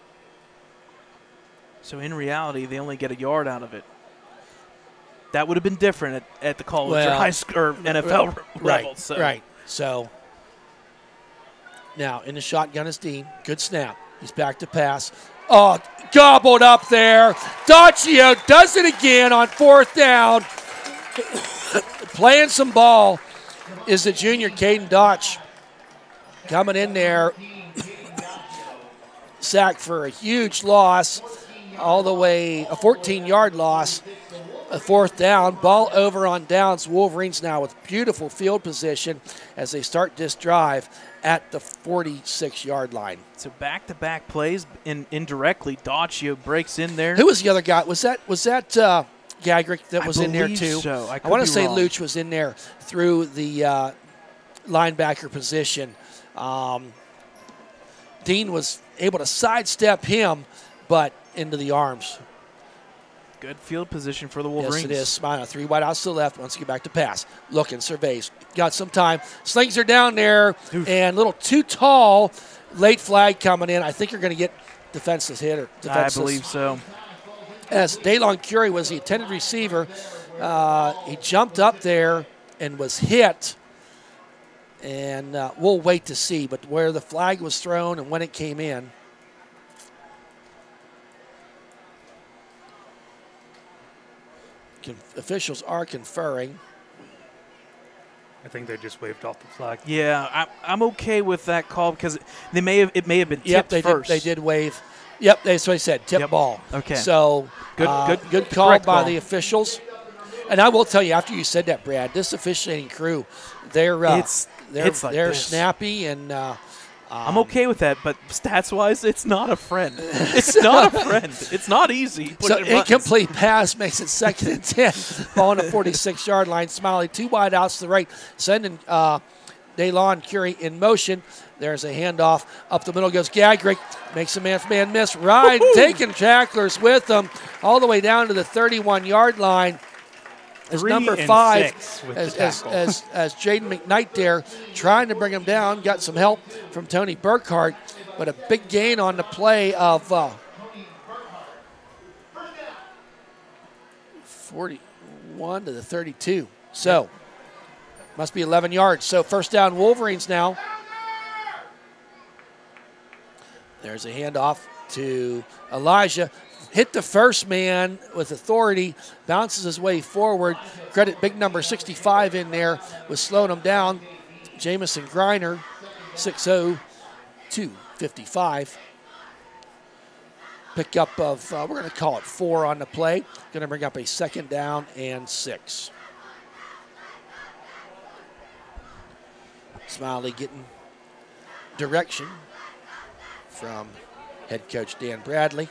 So in reality, they only get a yard out of it. That would have been different at the college or high school or NFL level. So. Right. So now in the shotgun is Dean. Good snap. He's back to pass. Oh, gobbled up there. Daccio does it again on 4th down. Playing some ball is the junior Caden Dotch. Coming in there. Sacked for a huge loss. All the way, a 14-yard loss. A 4th down, ball over on downs. Wolverines now with beautiful field position as they start this drive at the 46-yard line. So back-to-back plays indirectly. Daccio breaks in there. Who was the other guy? Was that Gagrick that was in there believe too? so. I could want be to say wrong. Luch was in there through the linebacker position. Dean was able to sidestep him, but into the arms. Good field position for the Wolverines. Yes, it is. Smile. 3 wide outs to the left. Wants to get back to pass. Looking, surveys. Got some time. Slings her down there. And a little too tall. Late flag coming in. I think you're going to get defenseless hit or defenseless. I believe so. As Daylon Curie was the intended receiver, he jumped up there and was hit. And we'll wait to see. But where the flag was thrown and when it came in, officials are conferring. I think they just waved off the flag. Yeah, I'm okay with that call because it may have been tipped first. They did wave. Yep, that's what I said. Tip ball. Okay. So Good call correct by call. the officials. And I will tell you, after you said that, Brad, this officiating crew, they're like they're this. snappy and. I'm okay with that, but stats-wise, it's not a friend. It's not a friend. It's not easy. So pushing buttons. incomplete pass makes it 2nd and 10. Ball on the 46-yard line. Smiley 2 wide outs to the right, sending Daylon Curie in motion. There's a handoff. Up the middle goes Gagrick. Makes a man-for-man miss. Ride, taking tacklers with them all the way down to the 31-yard line. As 3 number and 5, 6 with as the tackle. as Jaden McKnight there, trying to bring him down. Got some help from Tony Burkhart, but a big gain on the play of 41 to the 32. So, must be 11 yards. So, first down Wolverines now. There's a handoff to Elijah. Hit the first man with authority, bounces his way forward. Credit big number 65 in there was slowing him down. Jamison Griner, 6'0", 255. Pick up of, we're going to call it 4 on the play. Going to bring up a 2nd down and 6. Smiley getting direction from head coach Dan Bradley.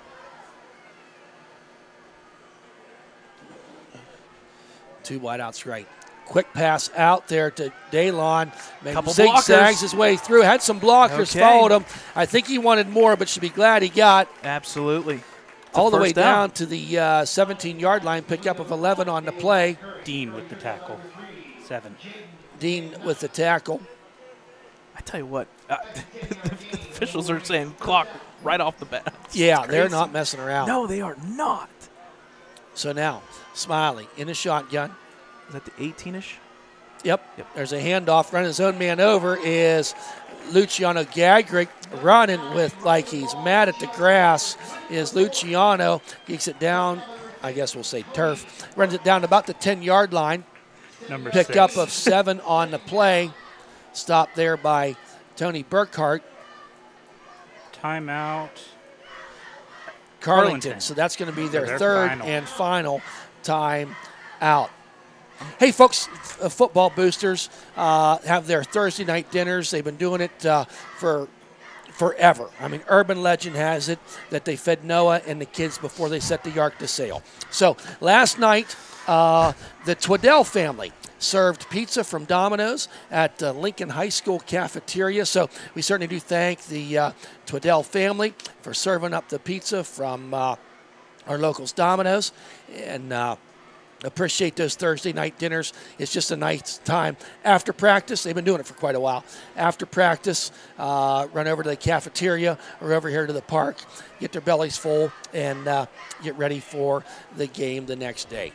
Two wideouts right. Quick pass out there to Daylon. Couple zigzags blockers. his way through. Had some blockers, Okay. followed him. I think he wanted more, but should be glad he got. Absolutely. It's a All the way first down to the 17-yard line. Pick up of 11 on the play. Dean with the tackle. 7. Dean with the tackle. I tell you what, the officials are saying clock right off the bat. Yeah, they're crazy. not messing around. No, they are not. So now, Smiley in a shotgun. Is that the 18-ish? Yep. There's a handoff. Running his own man over is Luciano Gagrick. Running with like he's mad at the grass is Luciano. Geeks it down, I guess we'll say turf. Runs it down to about the 10-yard line. Number Pick 6. up of 7 on the play. Stopped there by Tony Burkhart. Timeout. Carlington. So that's going to be their their 3rd final. and final time out. Hey, folks, football boosters have their Thursday night dinners. They've been doing it for forever. I mean, urban legend has it that they fed Noah and the kids before they set the ark to sail. So last night, the Twaddell family served pizza from Domino's at Lincoln High School cafeteria. So we certainly do thank the Twaddell family for serving up the pizza from our locals Domino's, and appreciate those Thursday night dinners. It's just a nice time after practice. They've been doing it for quite a while. After practice, run over to the cafeteria or over here to the park, get their bellies full, and get ready for the game the next day.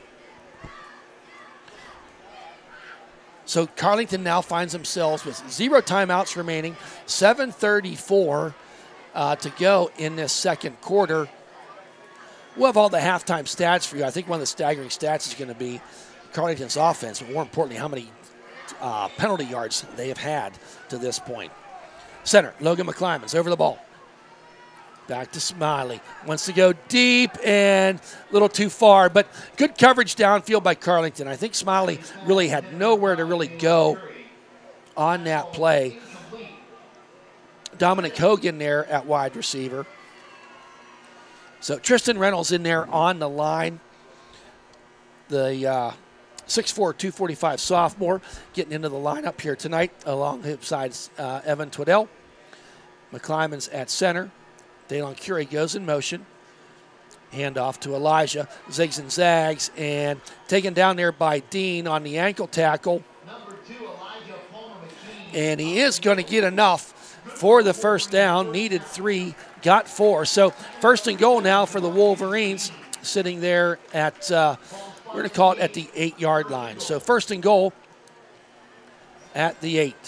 So Carlington now finds themselves with 0 timeouts remaining, 7:34 to go in this second quarter. We'll have all the halftime stats for you. I think one of the staggering stats is going to be Carlington's offense, but more importantly, how many penalty yards they have had to this point. Center, Logan McClymonds over the ball. Back to Smiley. Wants to go deep and a little too far, but good coverage downfield by Carlington. I think Smiley really had nowhere to really go on that play. Dominic Hogan there at wide receiver. So Tristan Reynolds in there on the line. The 6'4", 245 sophomore getting into the lineup here tonight alongside Evan Twaddell. McClymonds at center. Daylon Curie goes in motion. Handoff to Elijah. Zigs and zags and taken down there by Dean on the ankle tackle. And he is going to get enough for the first down. Needed 3, got 4. So first and goal now for the Wolverines, sitting there at, we're going to call it at the 8-yard line. So first and goal at the 8.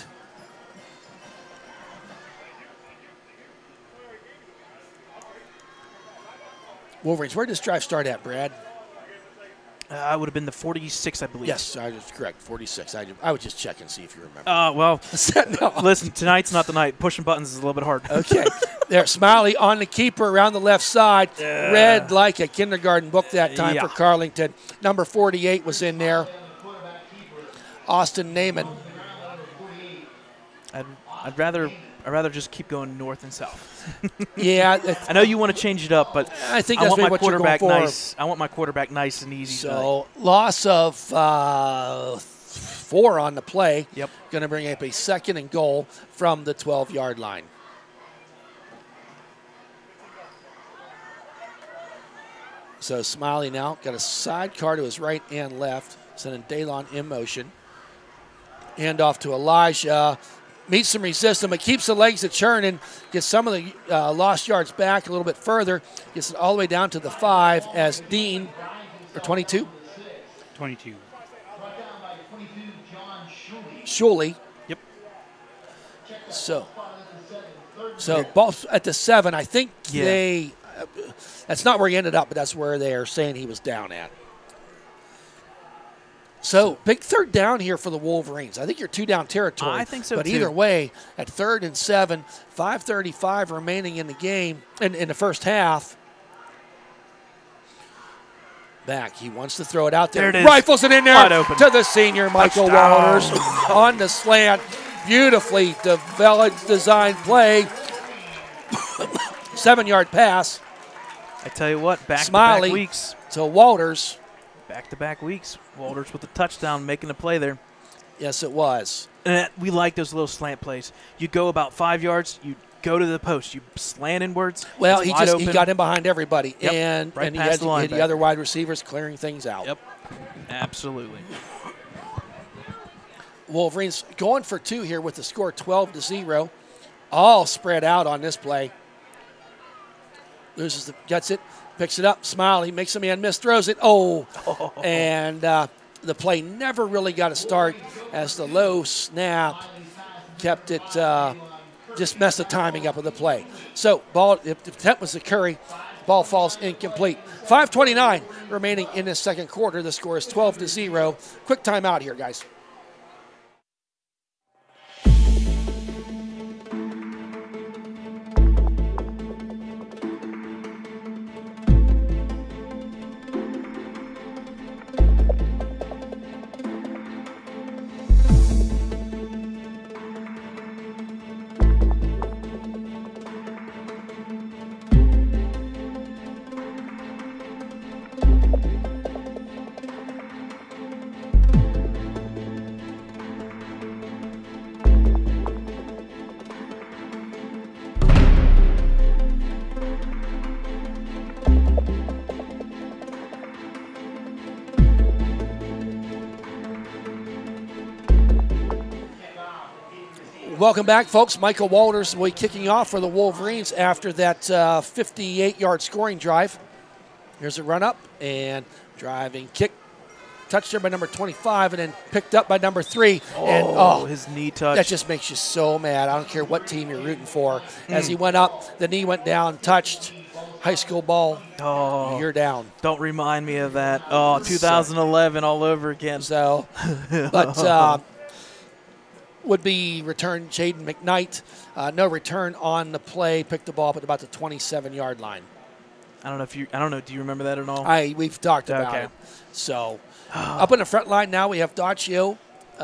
Wolverines, where does this drive start at, Brad? It would have been the 46, I believe. Yes, I was correct. 46. I would just check and see if you remember. Well, No. listen, tonight's not the night. Pushing buttons is a little bit hard. Okay. There, Smiley on the keeper around the left side. Read like a kindergarten book that time for Carlington. Number 48 was in there. Austin Naaman. I'd rather just keep going north and south. Yeah. I know you want to change it up, but I think that's want my what you're going quarterback for. nice. I want my quarterback nice and easy. So loss of 4 on the play. Yep. Going to bring up a 2nd and goal from the 12-yard line. So Smiley now got a sidecar to his right and left, sending Daylon in motion. Hand off to Elijah. Meets some resistance, but keeps the legs a churning. Gets some of the lost yards back a little bit further. Gets it all the way down to the 5 as Dean, or 22? 22. Shuley. Yep. So ball at the 7. I think they. That's not where he ended up, but that's where they are saying he was down at. So big 3rd down here for the Wolverines. I think you're 2 down territory. I think so, but too. either way, at 3rd and 7, 5:35 remaining in the game, in the first half. Back, he wants to throw it out there. There it is. Rifles it in there Wide open. to the senior Michael Walters on the slant. Beautifully developed, designed play. 7-yard pass. I tell you what, Smiley back-to-back weeks. To Walters. Back-to-back weeks. Walters with the touchdown, making a play there. Yes, it was. And we like those little slant plays. You go about 5 yards, you go to the post, you slant inwards. Well, it's he wide he open. got in behind everybody, Yep, and right he past had the linebacker. the other wide receivers clearing things out. Yep, absolutely. Wolverines going for 2 here with the score 12-0. All spread out on this play. Gets it, picks it up. Smiley makes a man miss, throws it. And the play never really got a start as the low snap kept it, just messed the timing up of the play. So ball, if the attempt was to Curry, ball falls incomplete. 5:29 remaining in the second quarter. The score is 12-0. Quick timeout here, guys. Welcome back, folks. Michael Walters will be kicking off for the Wolverines after that 58-yard scoring drive. Here's a run up and driving kick. Touched there by number 25 and then picked up by number 3. His knee touch. That just makes you so mad. I don't care what team you're rooting for. As he went up, the knee went down, touched. High school ball, you're down. Don't remind me of that. 2011 all over again. So, but would be return Jaden McKnight. No return on the play. Picked the ball up at about the 27-yard line. I don't know. Do you remember that at all? We've talked about it. So, up in the front line now we have Daccio.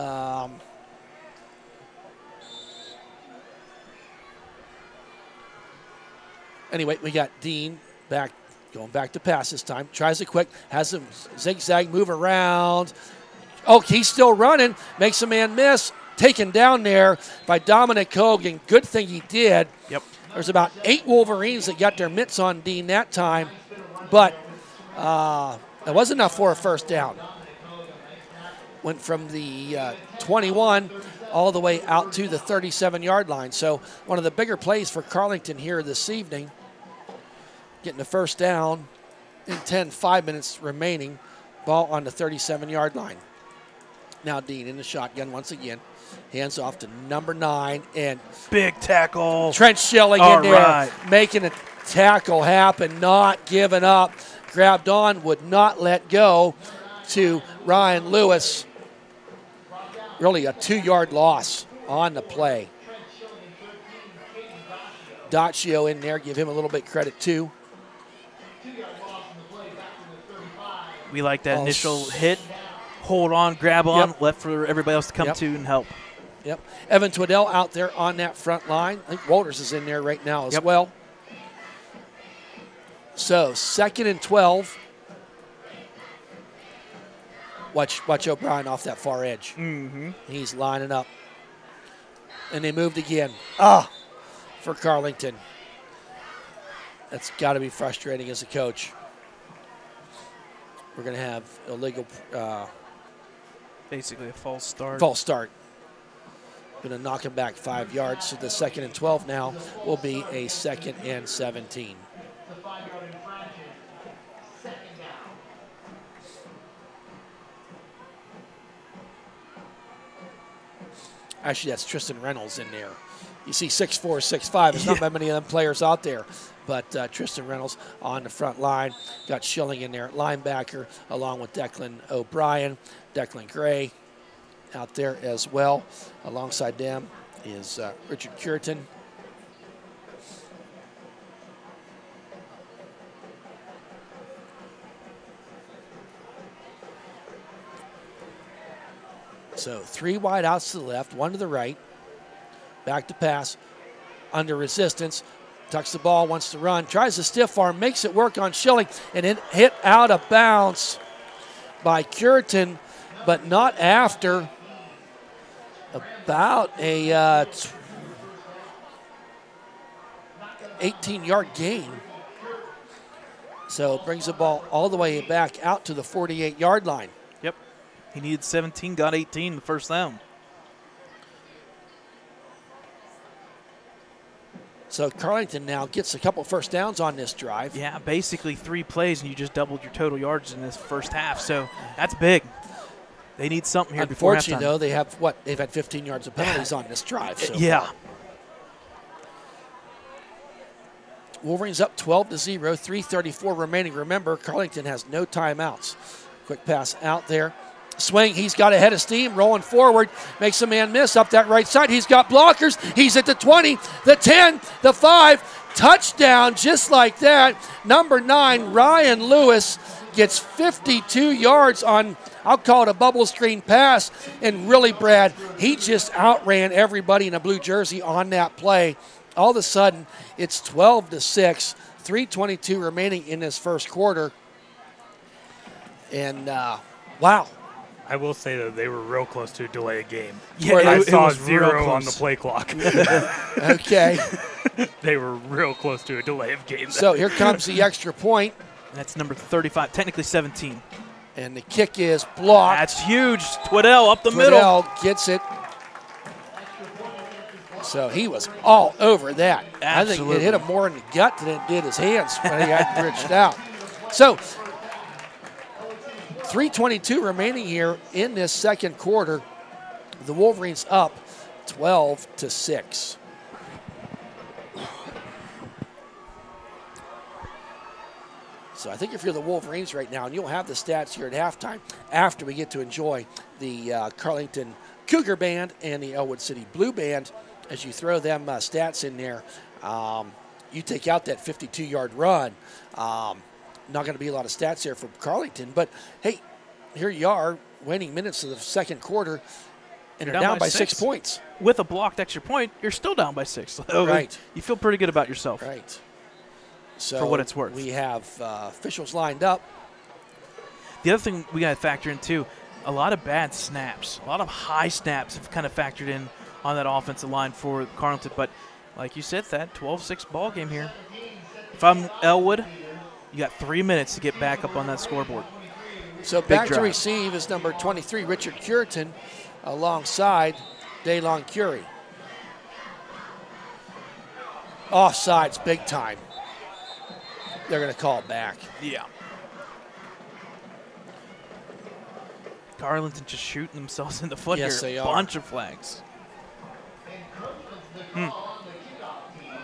Anyway, we got Dean going back to pass this time. Tries it quick, has him zigzag, move around. He's still running, makes a man miss. Taken down there by Dominic Hogan. Good thing he did. Yep. There's about 8 Wolverines that got their mitts on Dean that time, but it wasn't enough for a first down. Went from the 21 all the way out to the 37-yard line. So one of the bigger plays for Carlington here this evening. Getting the first down in 5 minutes remaining. Ball on the 37-yard line. Now Dean in the shotgun once again. Hands off to number 9 and big tackle. Trent Schilling in there, making a tackle happen, not giving up. Grabbed on, would not let go. to Ryan Lewis. Really a 2-yard loss on the play. Daccio in there, give him a little bit credit too. We like that initial hit, hold on, grab on, left for everybody else to come to and help. Yep. Evan Twiddell out there on that front line. I think Walters is in there right now as well. So 2nd and 12. Watch O'Brien off that far edge. Mm-hmm. He's lining up. And they moved again. For Carlington. That's got to be frustrating as a coach. We're going to have illegal. Basically a false start. False start. Going to knock him back 5 yards. So the 2nd and 12 now will be a 2nd and 17. Actually, that's Tristan Reynolds in there. You see 6'4", 6'5". There's not that many of them players out there. But Tristan Reynolds on the front line. Got Schilling in there at linebacker, along with Declan O'Brien. Declan Gray out there as well. Alongside them is Richard Curitan. So 3 wide outs to the left, 1 to the right. Back to pass, under resistance. Tucks the ball, wants to run, tries to stiff arm, makes it work on Schilling, and it hit out of bounds by Curitan, but not after about a 18-yard gain. So it brings the ball all the way back out to the 48-yard line. Yep. He needed 17, got 18 the first down. So Carlington now gets a couple first downs on this drive. Yeah, basically 3 plays, and you just doubled your total yards in this first half. So that's big. They need something here before halftime. Unfortunately, though, they have They've had 15 yards of penalties on this drive. So far. Wolverines up 12-0, 3:34 remaining. Remember, Carlington has no timeouts. Quick pass out there. Swing, he's got a head of steam, rolling forward, makes a man miss up that right side. He's got blockers. He's at the 20, the 10, the 5. Touchdown just like that. Number 9, Ryan Lewis, gets 52 yards on, I'll call it a bubble screen pass. And really, Brad, he just outran everybody in a blue jersey on that play. All of a sudden, it's 12-6, 3:22 remaining in this first quarter. And, wow. I will say that they were real close to delay a game. Yeah, I saw was 0 on the play clock. Okay. They were real close to a delay of game. So here comes the extra point. That's number 35, technically 17. And the kick is blocked. That's huge. Twiddell up the middle. Twiddell gets it. So he was all over that. Absolutely. I think it hit him more in the gut than it did his hands when he had bridged out. So 3:22 remaining here in this second quarter. The Wolverines up 12-6. So I think if you're the Wolverines right now, and you'll have the stats here at halftime after we get to enjoy the Carlington Cougar Band and the Elwood City Blue Band, as you throw them stats in there, you take out that 52-yard run. Not going to be a lot of stats there for Carlington, but hey, here you are, winning minutes of the second quarter, and you're down by 6 points. With a blocked extra point, you're still down by 6. So right. You feel pretty good about yourself. Right. So for what it's worth. We have officials lined up. The other thing we got to factor in, too, a lot of bad snaps. A lot of high snaps have kind of factored in on that offensive line for Carlington. But like you said, that 12-6 ball game here. If I'm Elwood, you got 3 minutes to get back up on that scoreboard. So back to receive is number 23, Richard Curitan, alongside Daylon Curie. Offsides big time. They're going to call it back. Yeah. Carlington just shooting themselves in the foot yes, here. They are. Bunch of flags.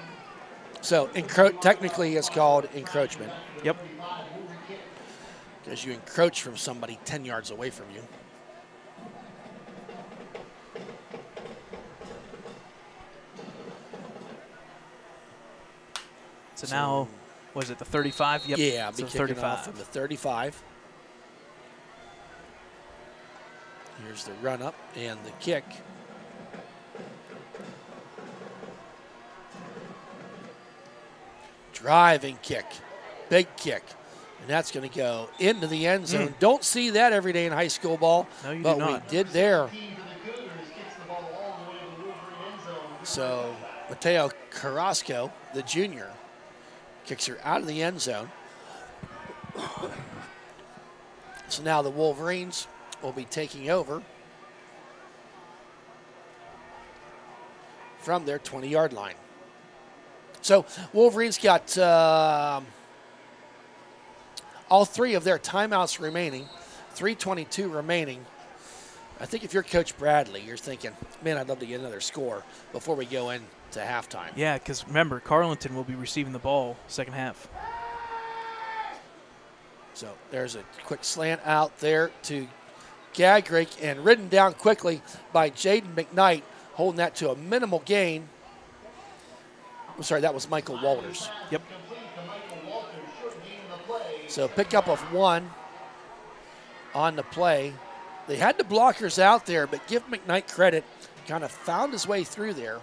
So technically it's called encroachment. Yep. as you encroach from somebody 10 yards away from you. So now, was it the 35? Yep. Yeah, so be kicking 35 off from the 35. Here's the run up and the kick. Driving kick, big kick. And that's going to go into the end zone. Don't see that every day in high school ball, No, you but do not. we did there. So Mateo Carrasco, the junior, kicks her out of the end zone. So now the Wolverines will be taking over from their 20-yard line. So Wolverines got all 3 of their timeouts remaining, 3:22 remaining. I think if you're Coach Bradley, you're thinking, man, I'd love to get another score before we go into halftime. Yeah, because remember, Carleton will be receiving the ball second half. So there's a quick slant out there to Gagrick and ridden down quickly by Jaden McKnight, holding that to a minimal gain. I'm sorry, that was Michael Walters. Yep. So pickup of 1 on the play. They had the blockers out there, but give McKnight credit, kind of found his way through there.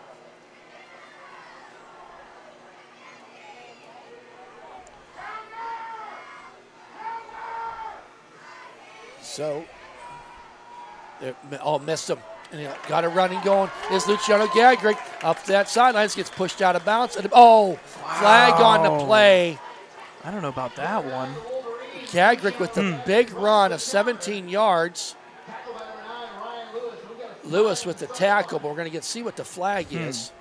So, they all missed him. And got a running going. Is Luciano Gagrick up that sidelines, gets pushed out of bounds. And, flag on the play. I don't know about that one. Gagrick with the big run of 17 yards. Lewis with the tackle, but we're going to see what the flag is.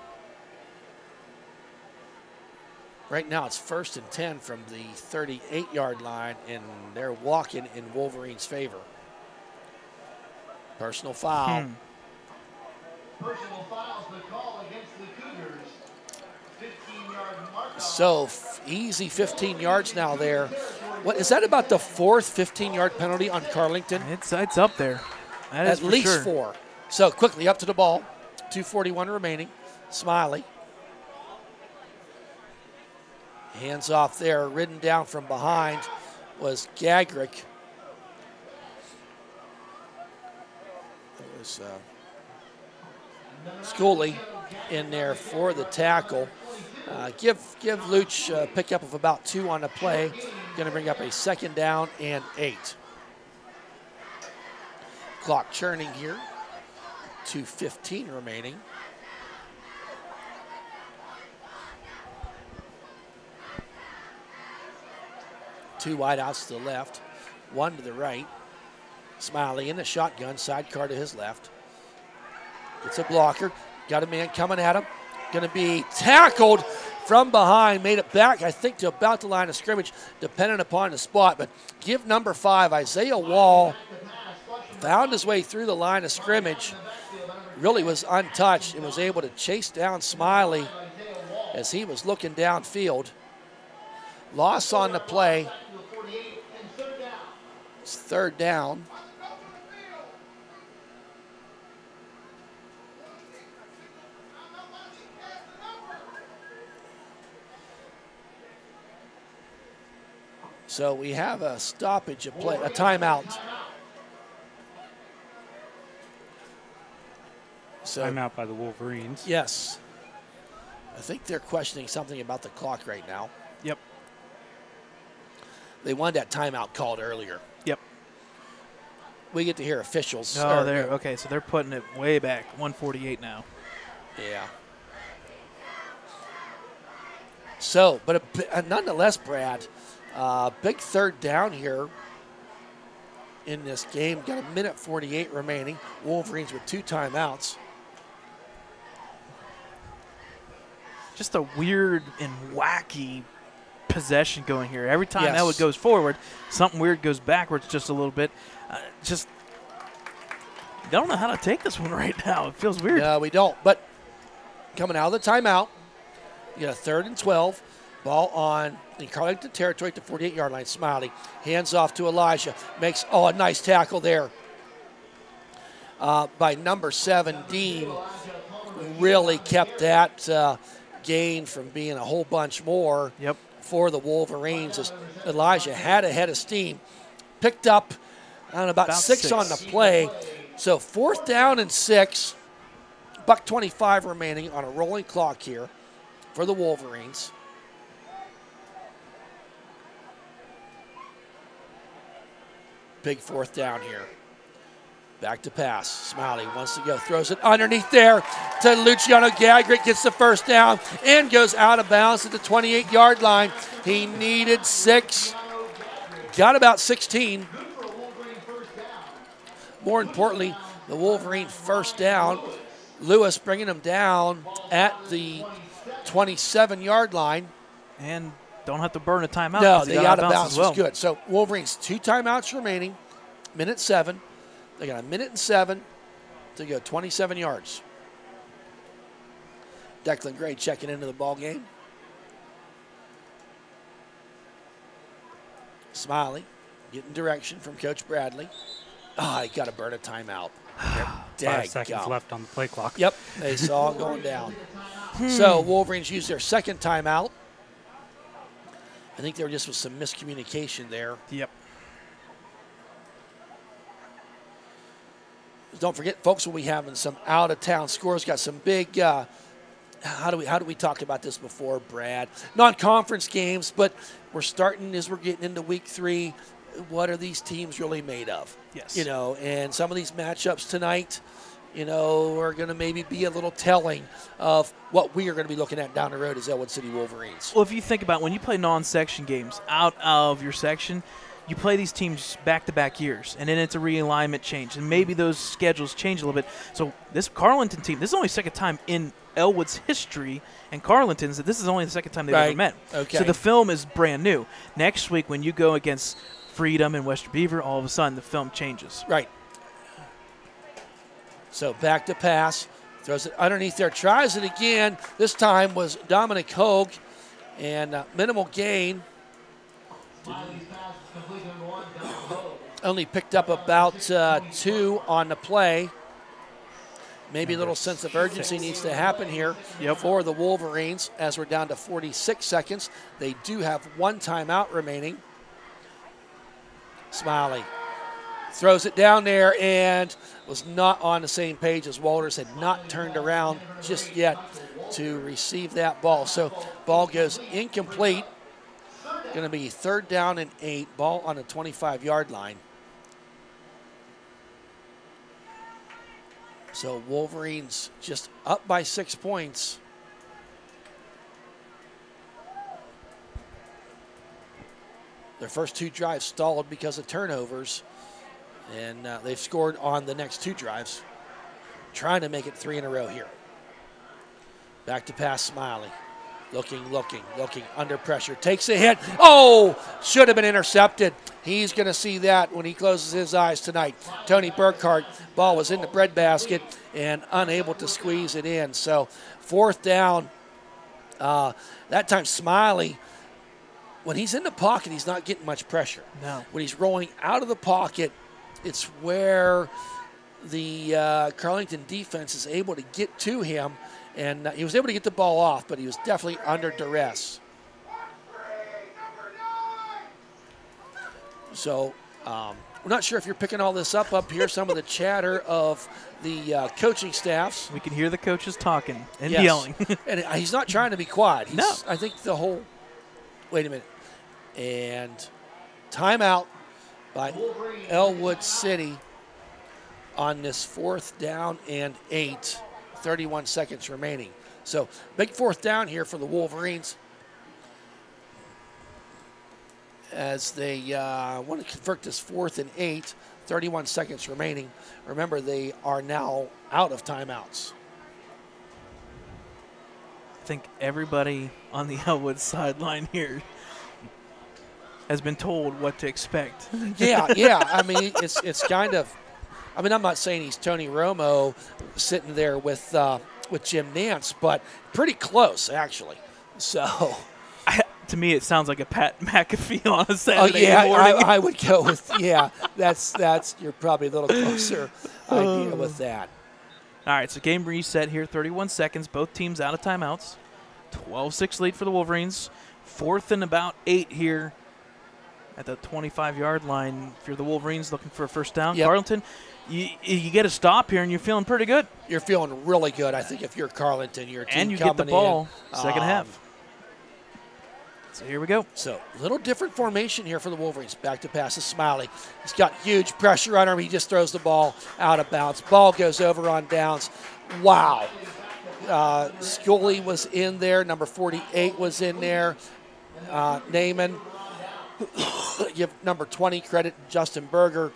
Right now it's 1st and 10 from the 38-yard line, and they're walking in Wolverines' favor. Personal foul. Personal fouls the call against the Cougars. 15-yard mark. So easy 15 yards now there. What is that, about the 4th 15-yard penalty on Carleton? It's up there. That is At least sure. 4. So quickly up to the ball. 2:41 remaining. Smiley. Hands off there. Ridden down from behind was Gagrick. It was Schooley in there for the tackle. Give Luch a pickup of about 2 on the play. Going to bring up a 2nd down and 8. Clock churning here. 2:15 remaining. Two wideouts to the left, 1 to the right. Smiley in the shotgun, sidecar to his left. It's a blocker. Got a man coming at him. Going to be tackled from behind. Made it back, I think, to about the line of scrimmage, depending upon the spot. But give number 5, Isaiah Wall, found his way through the line of scrimmage. Really was untouched and was able to chase down Smiley as he was looking downfield. Loss on the play. It's 3rd down. So we have a stoppage of play, a timeout. So, Timeout by the Wolverines. yes. I think they're questioning something about the clock right now. Yep. They wanted that timeout called earlier. Yep. We get to hear officials. Oh, okay, so they're putting it way back, 148 now. Yeah. So, but nonetheless, Brad, big 3rd down here in this game. Got 1:48 remaining. Wolverines with 2 timeouts. Just a weird and wacky possession going here. Every time Yes. Elwood goes forward, something weird goes backwards just a little bit. Just don't know how to take this one right now. It feels weird. No, we don't. But coming out of the timeout, you got a 3rd and 12. Ball on in Carlington territory at the 48-yard line. Smiley hands off to Elijah. Makes a nice tackle there by number 7, Dean. Really kept that gain from being a whole bunch more for the Wolverines as Elijah had a head of steam. Picked up about 6 on the play. So 4th down and 6. $1:25 remaining on a rolling clock here for the Wolverines. Big 4th down here. Back to pass. Smiley wants to go. Throws it underneath there to Luciano Gagrick. Gets the 1st down and goes out of bounds at the 28-yard line. He needed 6. Got about 16. More importantly, the Wolverine 1st down. Lewis bringing him down at the 27-yard line. And don't have to burn a timeout. No, the out of bounds well. is good. So Wolverines 2 timeouts remaining, minute 7. They got a minute and 7 to go 27 yards. Declan Gray checking into the ball game. Smiley getting direction from Coach Bradley. He got to burn a timeout. 5 seconds left on the play clock. Yep, they saw it going down. So Wolverines used their 2nd timeout. I think there just was some miscommunication there. Yep. Don't forget, folks, we'll be having some out-of-town scores. Got some big, how do we talk about this before, Brad? Non-conference games, but we're starting as we're getting into week 3. What are these teams really made of? Yes. And some of these matchups tonight, are going to maybe be a little telling of what we are going to be looking at down the road as Elwood City Wolverines. Well, if you think about when you play non-section games out of your section, you play these teams back-to-back years, and then it's a realignment change, and maybe those schedules change a little bit. So this Carleton team, this is only the 2nd time in Elwood's history and Carleton's that this is only the 2nd time they've ever met. Okay. So the film is brand new. Next week when you go against Freedom and Western Beaver, all of a sudden the film changes. Right. So back to pass. Throws it underneath there. Tries it again. This time was Dominic Hogue. And minimal gain. Only picked up about 2 on the play. Maybe a little sense of urgency needs to happen here for the Wolverines as we're down to 46 seconds. They do have 1 timeout remaining. Smiley throws it down there and was not on the same page as Walters, had not turned around just yet to receive that ball. So ball goes incomplete. Going to be 3rd down and 8, ball on the 25-yard line. So Wolverines just up by 6 points. Their first 2 drives stalled because of turnovers, and they've scored on the next 2 drives, trying to make it 3 in a row here. Back to pass, Smiley. Looking, under pressure. Takes a hit. Should have been intercepted. He's going to see that when he closes his eyes tonight. Tony Burkhart, ball was in the breadbasket and unable to squeeze it in. So 4th down. That time Smiley, when he's in the pocket, he's not getting much pressure. No. When he's rolling out of the pocket, it's where the Carleton defense is able to get to him. And he was able to get the ball off, but he was definitely under duress. So we're not sure if you're picking all this up here, some of the chatter of the coaching staffs. We can hear the coaches talking and Yes. yelling. And he's not trying to be quiet. No. I think the whole – wait a minute. And timeout by Elwood City on this 4th down and 8. 31 seconds remaining. So big 4th down here for the Wolverines as they want to convert this 4th and 8. 31 seconds remaining. Remember, they are now out of timeouts. I think everybody on the Elwood sideline here has been told what to expect. Yeah. I mean, it's kind of. I mean, I'm not saying he's Tony Romo sitting there with Jim Nance, but pretty close, actually. So To me, it sounds like a Pat McAfee on a Saturday yeah, morning. I would go with, that's you're probably a little closer idea with that. All right, so game reset here, 31 seconds. Both teams out of timeouts. 12-6 lead for the Wolverines. 4th and about 8 here at the 25-yard line. If you're the Wolverines looking for a first down, Yep. Carleton, you get a stop here and you're feeling pretty good. You're feeling really good, I think, if you're Carleton. Your team And you get the coming ball in. second half. So here we go. So a little different formation here for the Wolverines. Back to pass to Smiley. He's got huge pressure on him. He just throws the ball out of bounds. Ball goes over on downs. Wow. Scully was in there. Number 48 was in there. Naaman. Give number 20 credit. Justin Berger.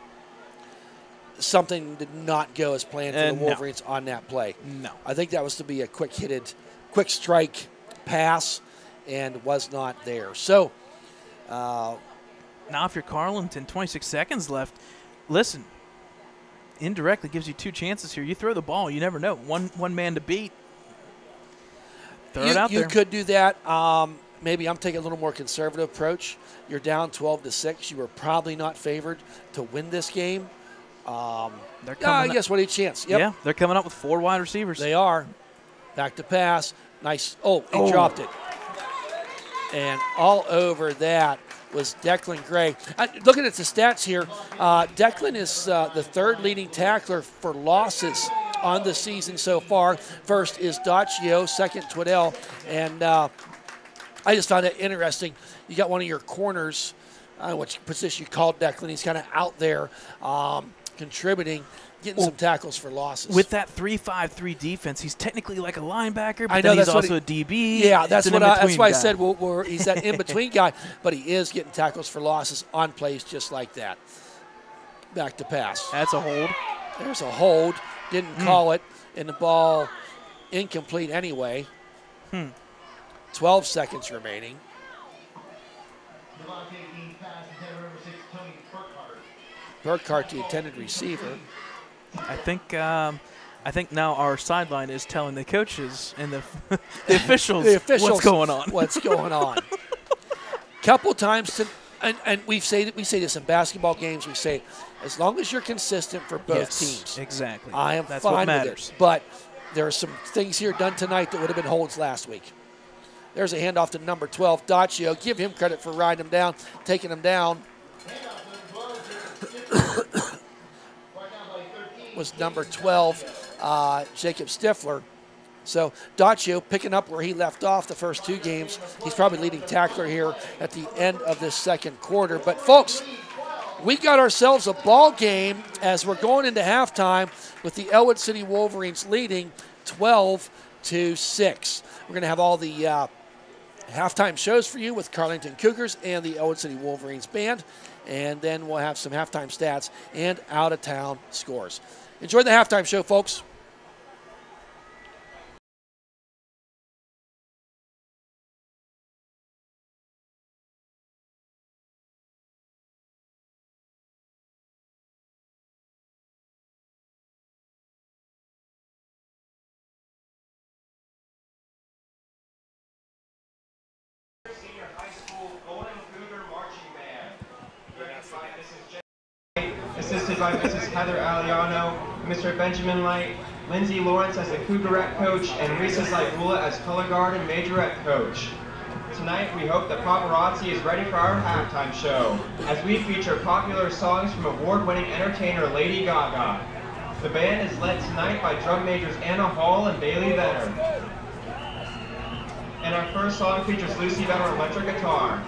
Something did not go as planned for the Wolverines on that play. No. I think that was to be a quick strike pass, and was not there. So Now if you're Carleton, 26 seconds left. Listen, indirectly gives you 2 chances here. You throw the ball, you never know. One man to beat. Throw it out there. You could do that. Maybe I'm taking a little more conservative approach. You're down 12-6. You were probably not favored to win this game. They're coming Yes, what a chance. Yep. Yeah, they're coming up with 4 wide receivers. They are. Back to pass. Nice. Oh, he dropped it. And all over that was Declan Gray. Looking at the stats here, Declan is the 3rd leading tackler for losses on the season so far. First is Daccio, second Twiddell. And I just found it interesting. You got one of your corners, which position you called Declan. He's kind of out there contributing, getting some tackles for losses. With that 3-5-3 defense, he's technically like a linebacker, but I know, then he's that's what also a DB. Yeah, that's It's an that's in-between why I guy. said he's that in-between guy, but he is getting tackles for losses on plays just like that. Back to pass. That's a hold. There's a hold. Didn't call it, and the ball incomplete anyway. 12 seconds remaining. Devontae Dean pass intended number 6, Tony Burkhart. Burkhart, the intended receiver. I think now our sideline is telling the coaches and the officials, what's going on. What's going on? Couple times and we say this in basketball games. We say, as long as you're consistent for both teams, Exactly. I am That's fine what with matters. it. But there are some things here done tonight that would have been holds last week. There's a handoff to number 12, Daccio. Give him credit for riding him down, taking him down. Was number 12, Jacob Stifler. So Daccio picking up where he left off the first 2 games. He's probably leading tackler here at the end of this second quarter. But folks, we got ourselves a ball game as we're going into halftime with the Elwood City Wolverines leading 12-6. We're going to have all the halftime shows for you with Carleton Cougars and the Elwood City Wolverines band. And then we'll have some halftime stats and out-of-town scores. Enjoy the halftime show, folks. Assisted by Mrs. Heather Aliano, Mr. Benjamin Light, Lindsay Lawrence as the Cougarette coach, and Risa Zaigula as color guard and majorette coach. Tonight, we hope that paparazzi is ready for our halftime show, as we feature popular songs from award-winning entertainer Lady Gaga. The band is led tonight by drum majors Anna Hall and Bailey Venner. And our first song features Lucy Venner on electric guitar.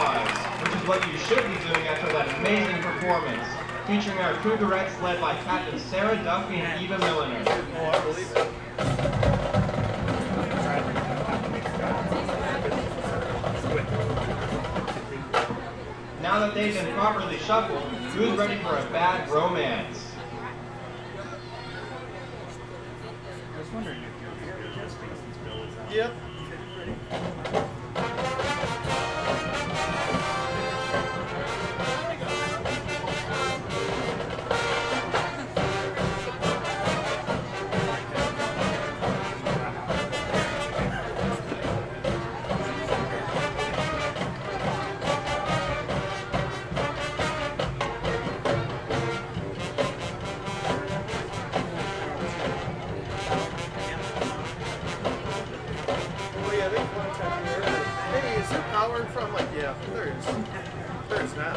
applause, which is what you should be doing after that amazing performance, featuring our Cougarettes led by Captain Sarah Duffy and Eva Milliner. Oh, I believe it. Now that they've been properly shuffled, who's ready for a bad romance? I was wondering if you were here just since Bill was out. Yep. From like, yeah, there's now.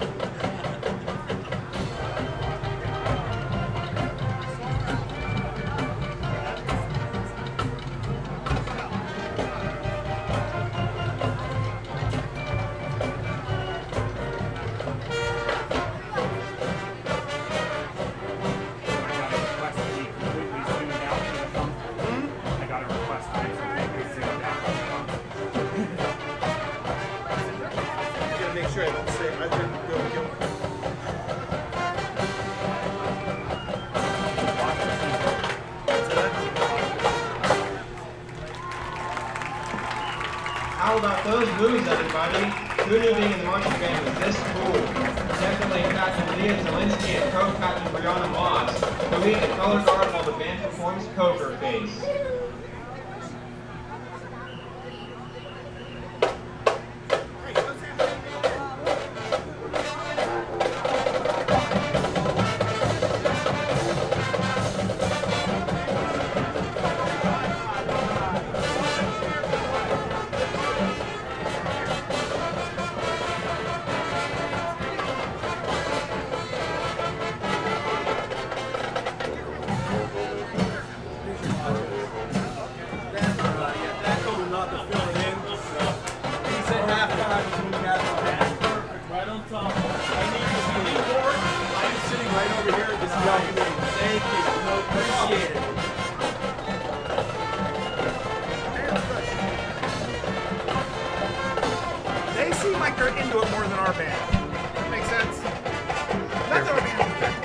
How about those moves, everybody? Who knew being in the marching band was this cool? Definitely Captain Leah Zielinski and co-captain Brianna Moss, who lead the color guard while the band performs Poker Face. They seem like they're into it more than our band. Makes sense? Not that we're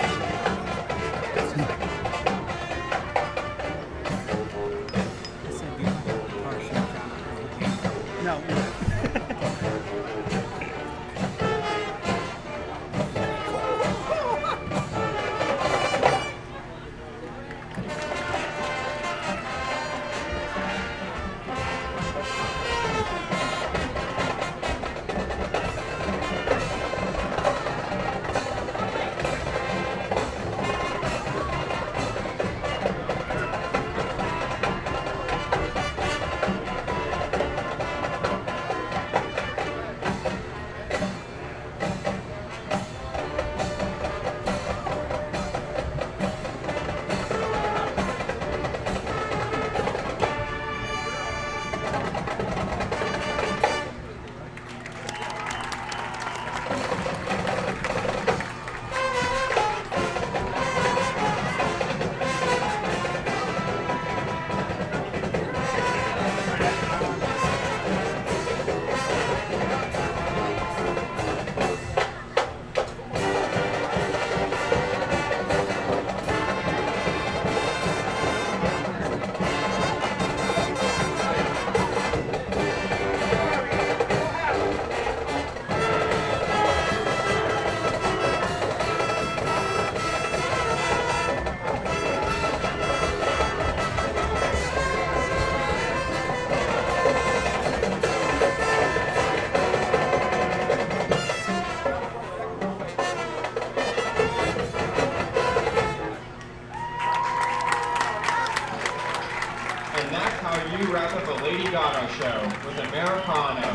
wrap up a Lady Gaga show with Americano.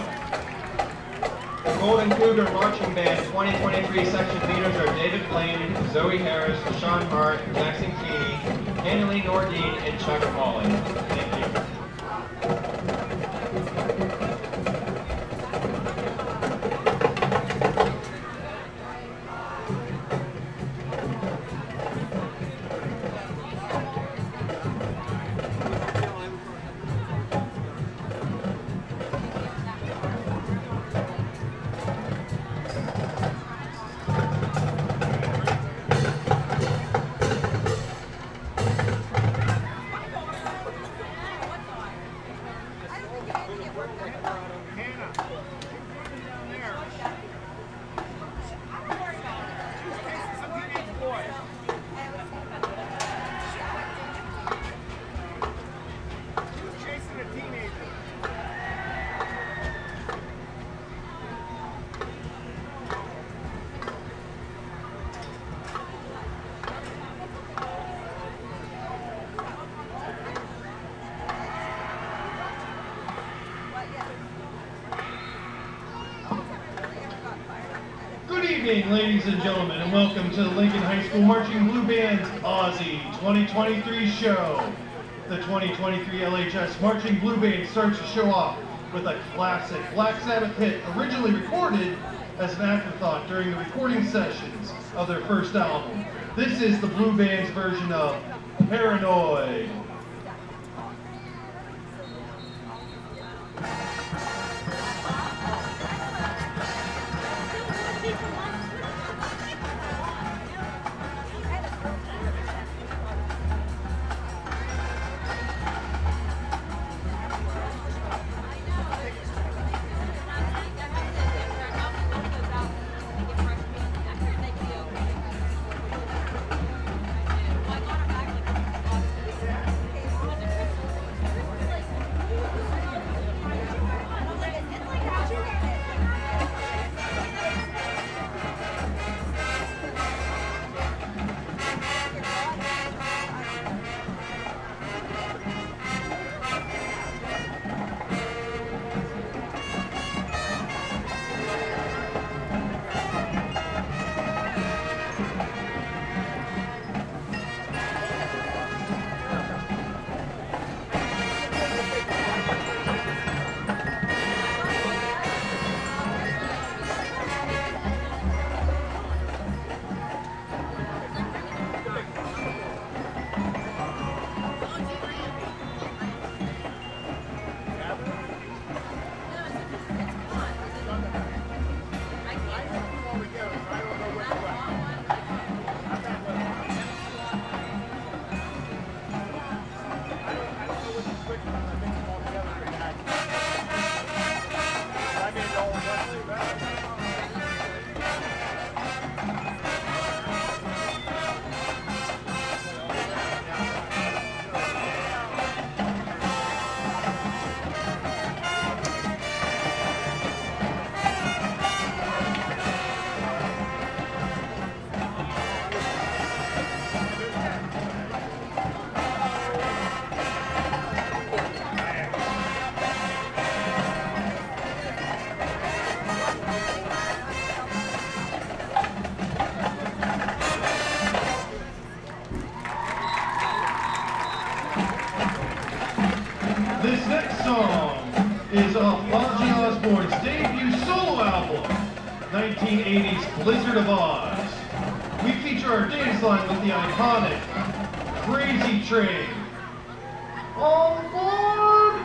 The Golden Cougar Marching Band 2023 section leaders are David Blaine, Zoe Harris, Sean Hart, Jackson Keeney, Annalie Nordine, and Chuck Holland. Thank you. evening, ladies and gentlemen, and welcome to the Lincoln High School Marching Blue Band's Aussie 2023 show. The 2023 LHS Marching Blue Band starts the show off with a classic Black Sabbath hit originally recorded as an afterthought during the recording sessions of their first album. This is the Blue Band's version of Paranoid. This next song is off Ozzy Osbourne's debut solo album, 1980's Blizzard of Oz. We feature our dance line with the iconic Crazy Train. On board!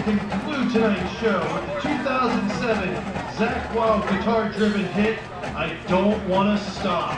conclude tonight's show with the 2007 Zakk Wylde guitar-driven hit, I Don't Wanna Stop.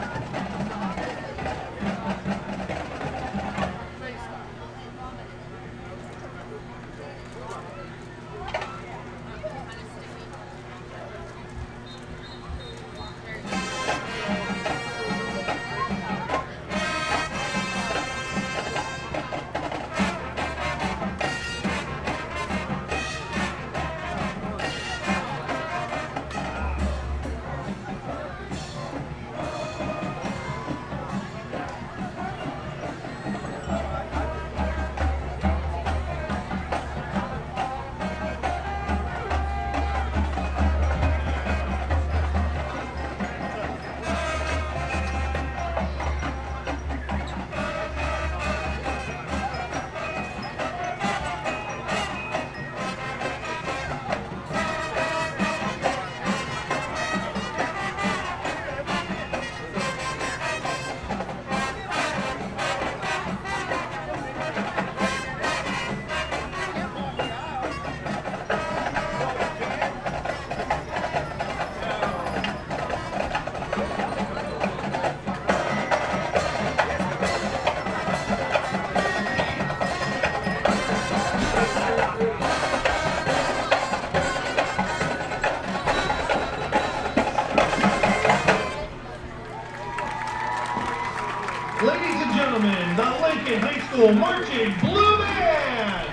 Ladies and gentlemen, the Lincoln High School Marching Blue Band!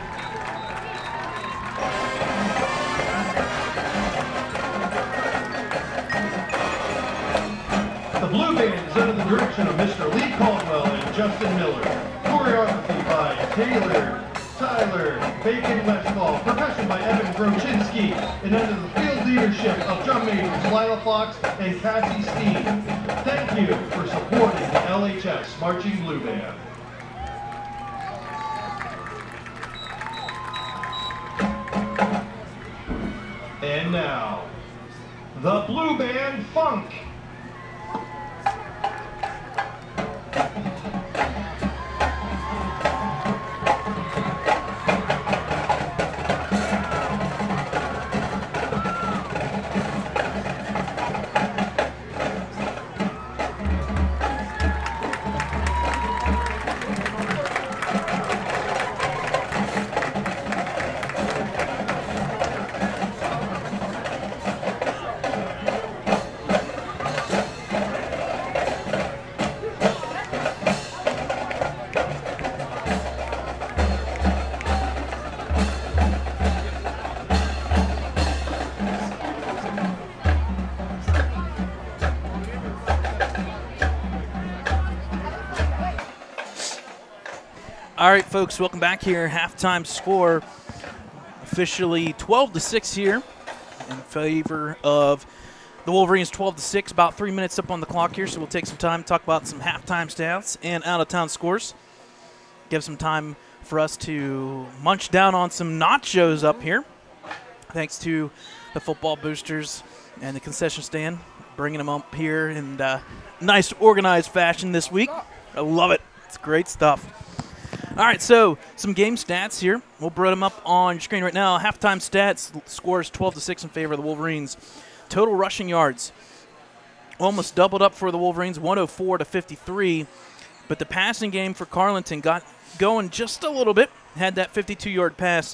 The Blue Band is under the direction of Mr. Lee Caldwell and Justin Miller. Choreography by Tyler Bacon Westfall. Percussion by Evan Grochinski. And under the field leadership of drum majors Lila Fox and Cassie Steen. Thank you for supporting the LHS Marching Blue Band. And now, the Blue Band Funk. All right, folks, welcome back here. Halftime score officially 12-6 here in favor of the Wolverines. 12-6, about 3 minutes up on the clock here, so we'll take some time to talk about some halftime stats and out-of-town scores. Give some time for us to munch down on some nachos up here, thanks to the football boosters and the concession stand, bringing them up here in nice, organized fashion this week. I love it. It's great stuff. All right, so some game stats here. We'll put them up on your screen right now. Halftime stats, scores 12-6 in favor of the Wolverines. Total rushing yards, almost doubled up for the Wolverines, 104-53. But the passing game for Carleton got going just a little bit. Had that 52-yard pass,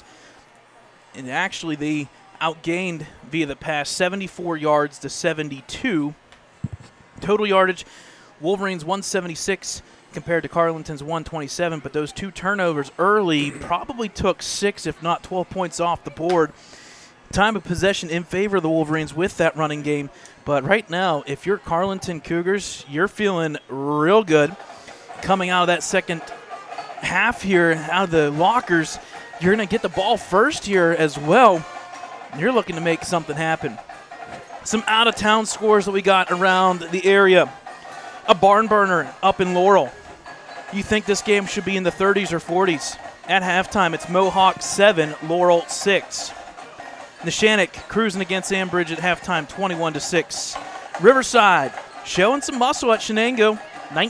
and actually they outgained via the pass 74 yards to 72. Total yardage, Wolverines 176 compared to Carleton's 127, but those two turnovers early probably took 6, if not 12 points off the board. Time of possession in favor of the Wolverines with that running game. But right now, if you're Carleton Cougars, you're feeling real good. Coming out of that second half here, out of the lockers, you're going to get the ball first here as well. You're looking to make something happen. Some out-of-town scores that we got around the area. A barn burner up in Laurel. You think this game should be in the 30s or 40s. At halftime, it's Mohawk 7, Laurel 6. Neshannock cruising against Ambridge at halftime, 21-6. Riverside showing some muscle at Shenango,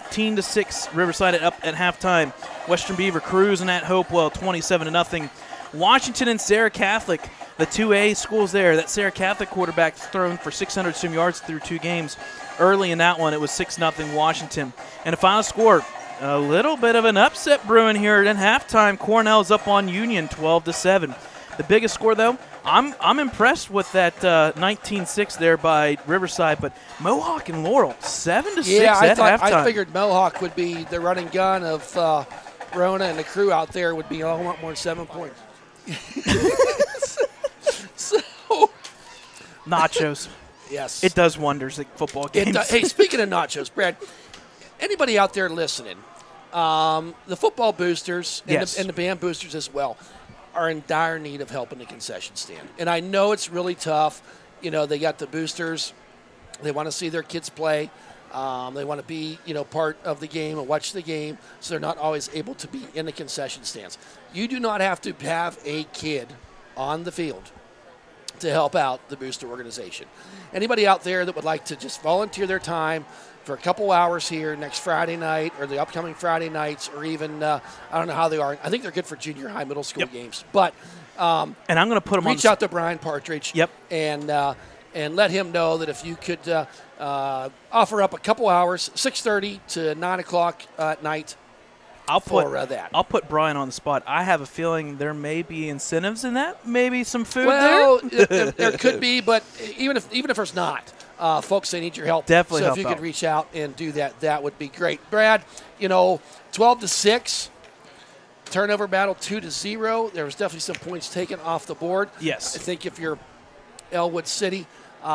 19-6. Riverside up at halftime. Western Beaver cruising at Hopewell, 27-0. Washington and Sarah Catholic, the 2A schools there. That Sarah Catholic quarterback thrown for 600 some yards through 2 games. Early in that one, it was 6-0 Washington. And the final score, a little bit of an upset brewing here at halftime. Cornell's up on Union 12-7. The biggest score, though, I'm impressed with that 19-6 there by Riverside, but Mohawk and Laurel 7-6 at halftime. I figured Mohawk would be the running gun of Rona, and the crew out there would be a lot more than 7 points. So, nachos. Yes, it does wonders at football games. Hey, speaking of nachos, Brad, anybody out there listening, the football boosters and, yes. and the band boosters as well are in dire need of help in the concession stand. And I know it's really tough. You know, they got the boosters. They want to see their kids play. They want to be, part of the game and watch the game, so they're not always able to be in the concession stands. You do not have to have a kid on the field to help out the booster organization. Anybody out there that would like to just volunteer their time for a couple hours here next Friday night or the upcoming Friday nights, or even, I don't know how they are. I think they're good for junior high, middle school games. But and I'm going to put them reach out to Brian Partridge. Yep. And let him know that if you could offer up a couple hours, 6:30 to 9 o'clock at night, I'll put Brian on the spot. I have a feeling there may be incentives in that, maybe some food there. There could be, but even if there's not, folks, they need your help. Definitely. So if you could reach out and do that, that would be great. Brad, 12-6. Turnover battle 2-0. There was definitely some points taken off the board. Yes. I think if you're Elwood City,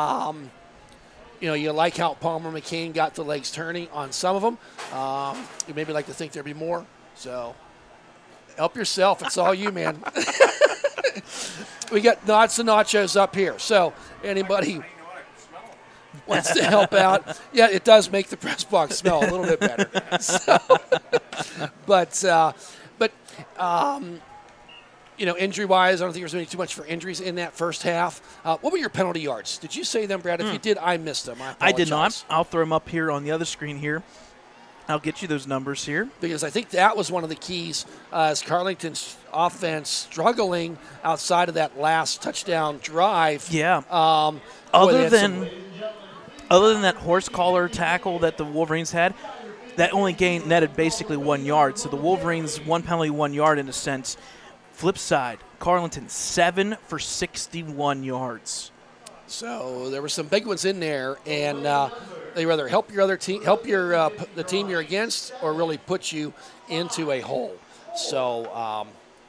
you like how Palmer McCain got the legs turning on some of them. You maybe like to think there'd be more. So help yourself. It's all you, man. We got lots of nachos up here. So anybody wants to help out, yeah, it does make the press box smell a little bit better. Injury-wise, I don't think there's really too much for injuries in that first half. What were your penalty yards? Did you say them, Brad? If you did, I missed them. I did not. I'll throw them up here on the other screen here. I'll get you those numbers here. Because I think that was one of the keys as Carlington's offense struggling outside of that last touchdown drive. Yeah. Other than that horse collar tackle that the Wolverines had, that only netted basically 1 yard. So the Wolverines, 1 penalty, 1 yard in a sense. Flip side, Carlington 7 for 61 yards. So there were some big ones in there, and they rather help your other team, help your the team you're against, or really put you into a hole. So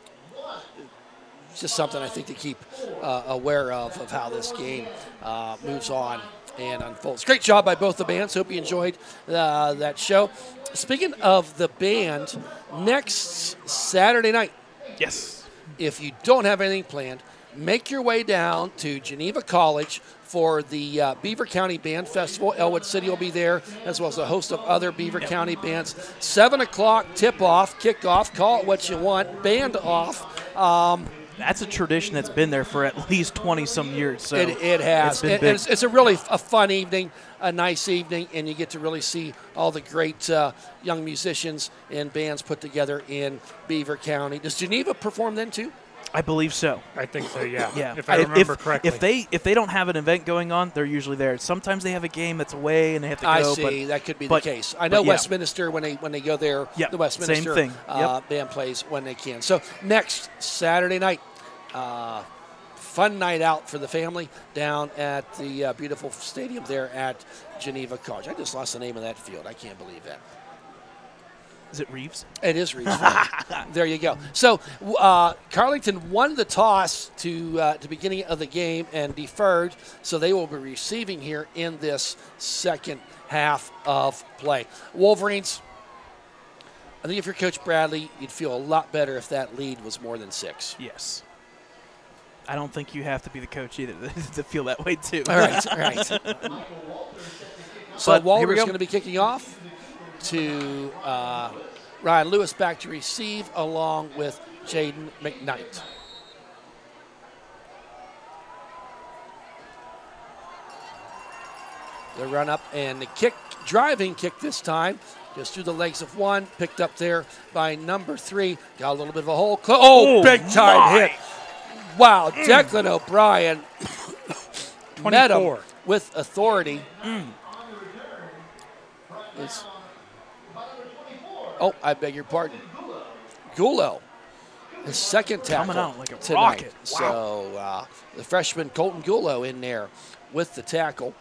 it's just something I think to keep aware of how this game moves on and unfolds. Great job by both the bands. Hope you enjoyed that show. Speaking of the band, next Saturday night. Yes. If you don't have anything planned, make your way down to Geneva College for the Beaver County Band Festival. Elwood City will be there, as well as a host of other Beaver County bands. 7 o'clock tip-off, kickoff, call it what you want, band off. That's a tradition that's been there for at least 20-some years. So it has. It's a really fun evening, a nice evening, and you get to really see all the great young musicians and bands put together in Beaver County. Does Geneva perform then too? I believe so. I think so, yeah. Yeah. If I remember correctly. If they don't have an event going on, they're usually there. Sometimes they have a game that's away and they have to go. I see. That could be the case. I know Westminster, when they go there, the Westminster same thing. Band plays when they can. So next Saturday night, fun night out for the family down at the beautiful stadium there at Geneva College. I just lost the name of that field. I can't believe that. Is it Reeves? It is Reeves. There you go. So Carlington won the toss to the beginning of the game and deferred, so they will be receiving here in this second half of play. Wolverines, I think if you're Coach Bradley, you'd feel a lot better if that lead was more than 6. Yes. I don't think you have to be the coach either to feel that way too. All right. So Walter's going to be kicking off to Ryan Lewis back to receive along with Jaden McKnight. The run up and the kick driving kick this time. Just through the legs of one, picked up there by number 3. Got a little bit of a hole. Big time hit. Wow, Declan O'Brien met him with authority. I beg your pardon. Gulo, his second tackle coming out like a tonight. rocket. Wow. So the freshman Colton Gulo in there with the tackle.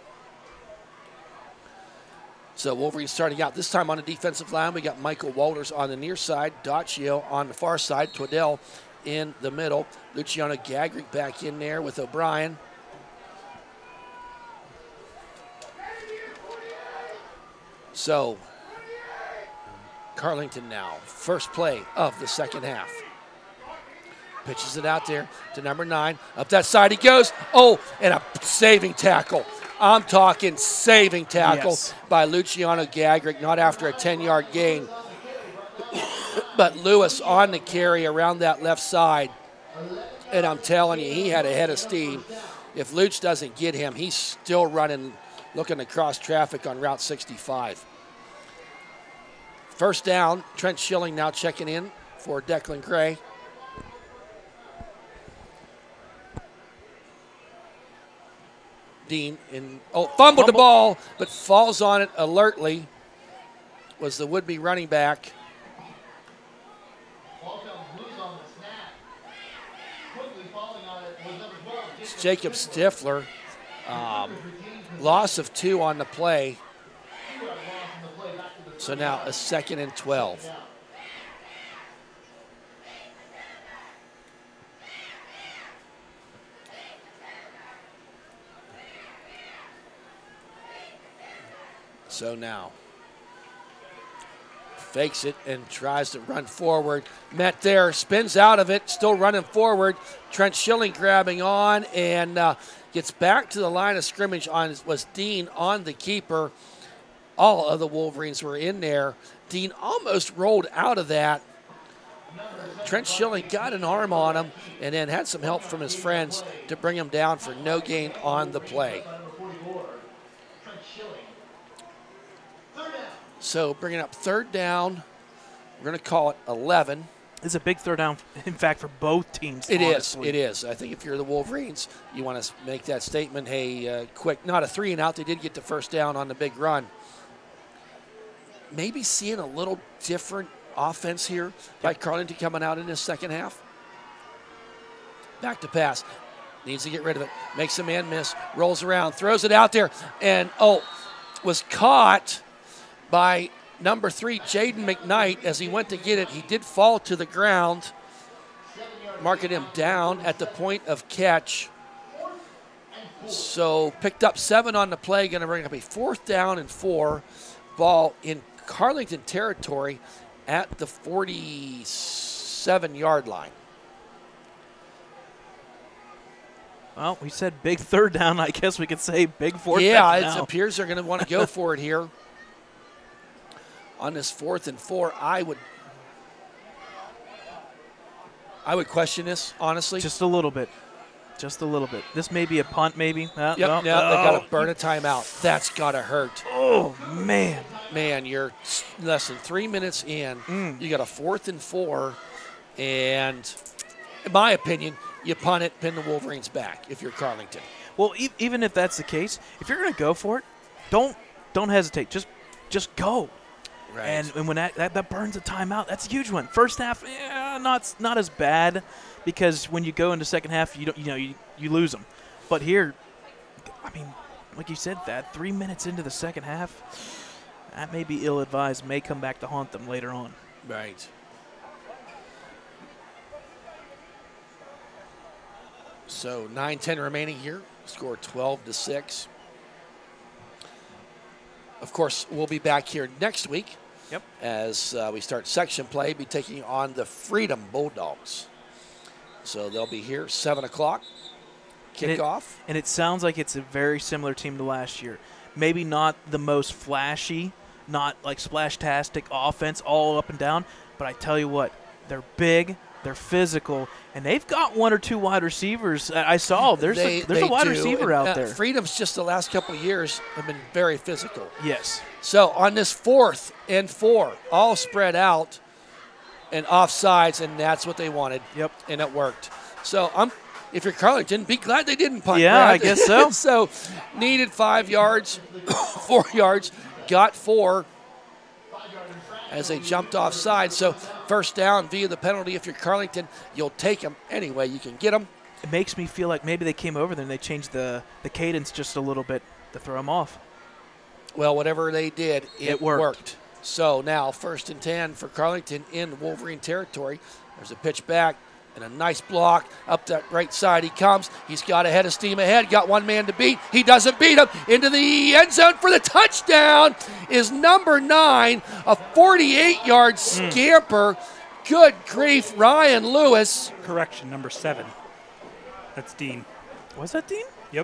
So Wolverines starting out this time on the defensive line. We got Michael Walters on the near side, Daccio on the far side, Twaddell in the middle, Luciano Gagrick back in there with O'Brien. So Carlington now, first play of the second half. Pitches it out there to number 9. Up that side he goes. And a saving tackle. I'm talking saving tackle by Luciano Gagrick, not after a 10-yard gain. But Lewis on the carry around that left side. And I'm telling you, he had a head of steam. If Luch doesn't get him, he's still running, looking to cross traffic on Route 65. First down, Trent Schilling now checking in for Declan Gray. Dean fumbled the ball, but falls on it alertly. Was the would-be running back. It's Jacob Stifler. Loss of 2 on the play. So now a 2nd and 12. So now fakes it and tries to run forward. Met there, spins out of it, still running forward. Trent Schilling grabbing on and gets back to the line of scrimmage. Was Dean on the keeper. All of the Wolverines were in there. Dean almost rolled out of that. Trent Schilling got an arm on him and then had some help from his friends to bring him down for no gain on the play. So bringing up third down. We're going to call it 11. It's a big third down, in fact, for both teams. It is. I think if you're the Wolverines, you want to make that statement, hey, quick, not a 3 and out. They did get the first down on the big run. Maybe seeing a little different offense here by Carlington coming out in this second half. Back to pass. Needs to get rid of it. Makes a man miss. Rolls around. Throws it out there. And, was caught by number 3, Jaden McKnight. As he went to get it, he did fall to the ground, marking him down at the point of catch. So picked up 7 on the play, going to bring up a 4th down and 4. Ball in Carlington territory at the 47-yard line. Well, we said big third down. I guess we could say big 4th down. Yeah, it appears they're going to want to go for it here. On this 4th and 4, I would question this, honestly. Just a little bit. This may be a punt, maybe. They've got to burn a timeout. That's got to hurt. Oh, man. Man, you're less than 3 minutes in. You got a 4th and 4, and in my opinion, you punt it, pin the Wolverines back if you're Carlington. Well, even if that's the case, if you're going to go for it, don't hesitate. Just go. Right. And when that burns a timeout, that's a huge one. First half, not as bad, because when you go into second half, you lose them. But here, I mean, like you said, that 3 minutes into the second half, that may be ill-advised, may come back to haunt them later on. Right. So 9-10 remaining here. Score 12-6. Of course, we'll be back here next week. Yep. As we start section play, be taking on the Freedom Bulldogs. So they'll be here 7 o'clock. Kickoff. And it sounds like it's a very similar team to last year. Maybe not the most flashy, not like splash-tastic offense all up and down, but I tell you what, they're big, They're physical, and they've got one or two wide receivers. I saw there's a wide receiver out there. Freedom's just the last couple of years have been very physical. Yes. So on this 4th and 4, all spread out and offsides, and that's what they wanted. Yep. And it worked. So if you're Carleton, be glad they didn't punt. Yeah, Brad. I guess so. So needed 5 yards, 4 yards, got 4 as they jumped offside. So first down via the penalty. If you're Carleton, you'll take them any way you can get them. It makes me feel like maybe they came over there and they changed the cadence just a little bit to throw them off. Well, whatever they did, it worked. So now 1st and 10 for Carleton in Wolverine territory. There's a pitch back and a nice block up that right side. He comes. He's got a head of steam ahead. Got one man to beat. He doesn't beat him. Into the end zone for the touchdown is number 9, a 48-yard scamper. Good grief, Ryan Lewis. Correction, number 7. That's Dean. Was that Dean? Yep.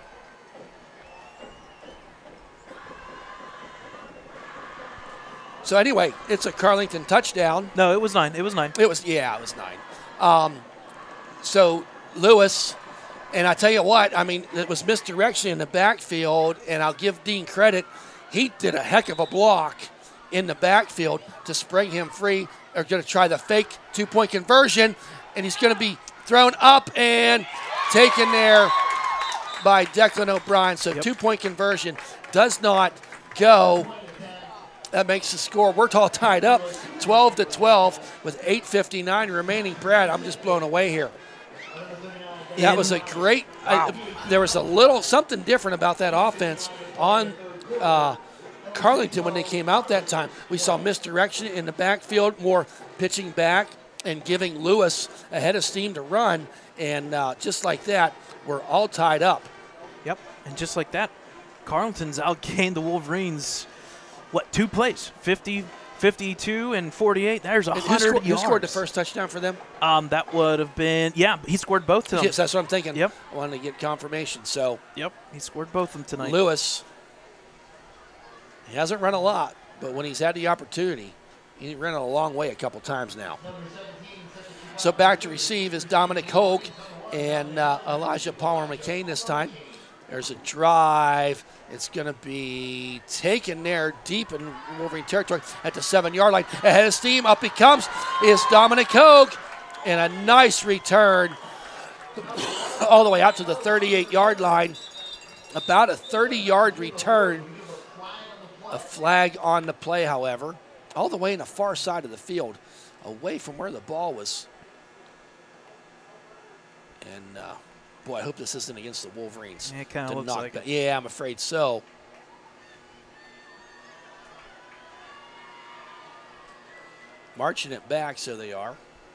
So anyway, it's a Carleton touchdown. No, it was 9. It was 9. It was 9. So Lewis, and I tell you what, I mean, it was misdirection in the backfield, and I'll give Dean credit. He did a heck of a block in the backfield to spring him free. They're going to try the fake 2-point conversion, and he's going to be thrown up and taken there by Declan O'Brien. So 2-point conversion does not go. That makes the score. We're all tied up, 12-12 with 8:59 remaining. Brad, I'm just blown away here. That was a great. Wow. There was a little something different about that offense on Carleton when they came out that time. We saw misdirection in the backfield, more pitching back and giving Lewis a head of steam to run, and just like that, we're all tied up. Yep, and just like that, Carleton's outgained the Wolverines. 2 plays? 50, 52, and 48. There's 100 yards. Who scored the first touchdown for them? That would have been, he scored both of them. Yes, that's what I'm thinking. Yep. I wanted to get confirmation. So, yep, he scored both of them tonight. Lewis, he hasn't run a lot, but when he's had the opportunity, he ran it a long way a couple times now. So back to receive is Dominic Hogue and Elijah Palmer McCain this time. There's a drive. It's going to be taken there deep in Wolverine territory at the 7-yard line. Ahead of steam, up he comes, is Dominic Hogue. And a nice return all the way out to the 38-yard line. About a 30-yard return. A flag on the play, however, all the way in the far side of the field, away from where the ball was. And boy, I hope this isn't against the Wolverines. Yeah, it kind of looks like it. Yeah, I'm afraid so. Marching it back, so they are.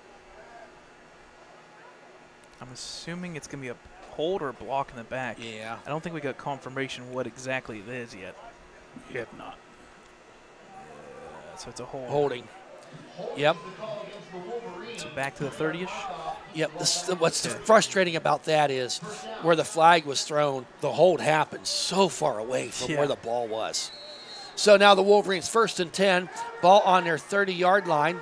I'm assuming it's going to be a hold or a block in the back. Yeah. I don't think we got confirmation what exactly it is yet. You have not. So it's a hold. Holding. Yep. So back to the 30-ish. Yep. What's frustrating about that is where the flag was thrown, the hold happened so far away from where the ball was. So now the Wolverines 1st and 10, ball on their 30-yard line.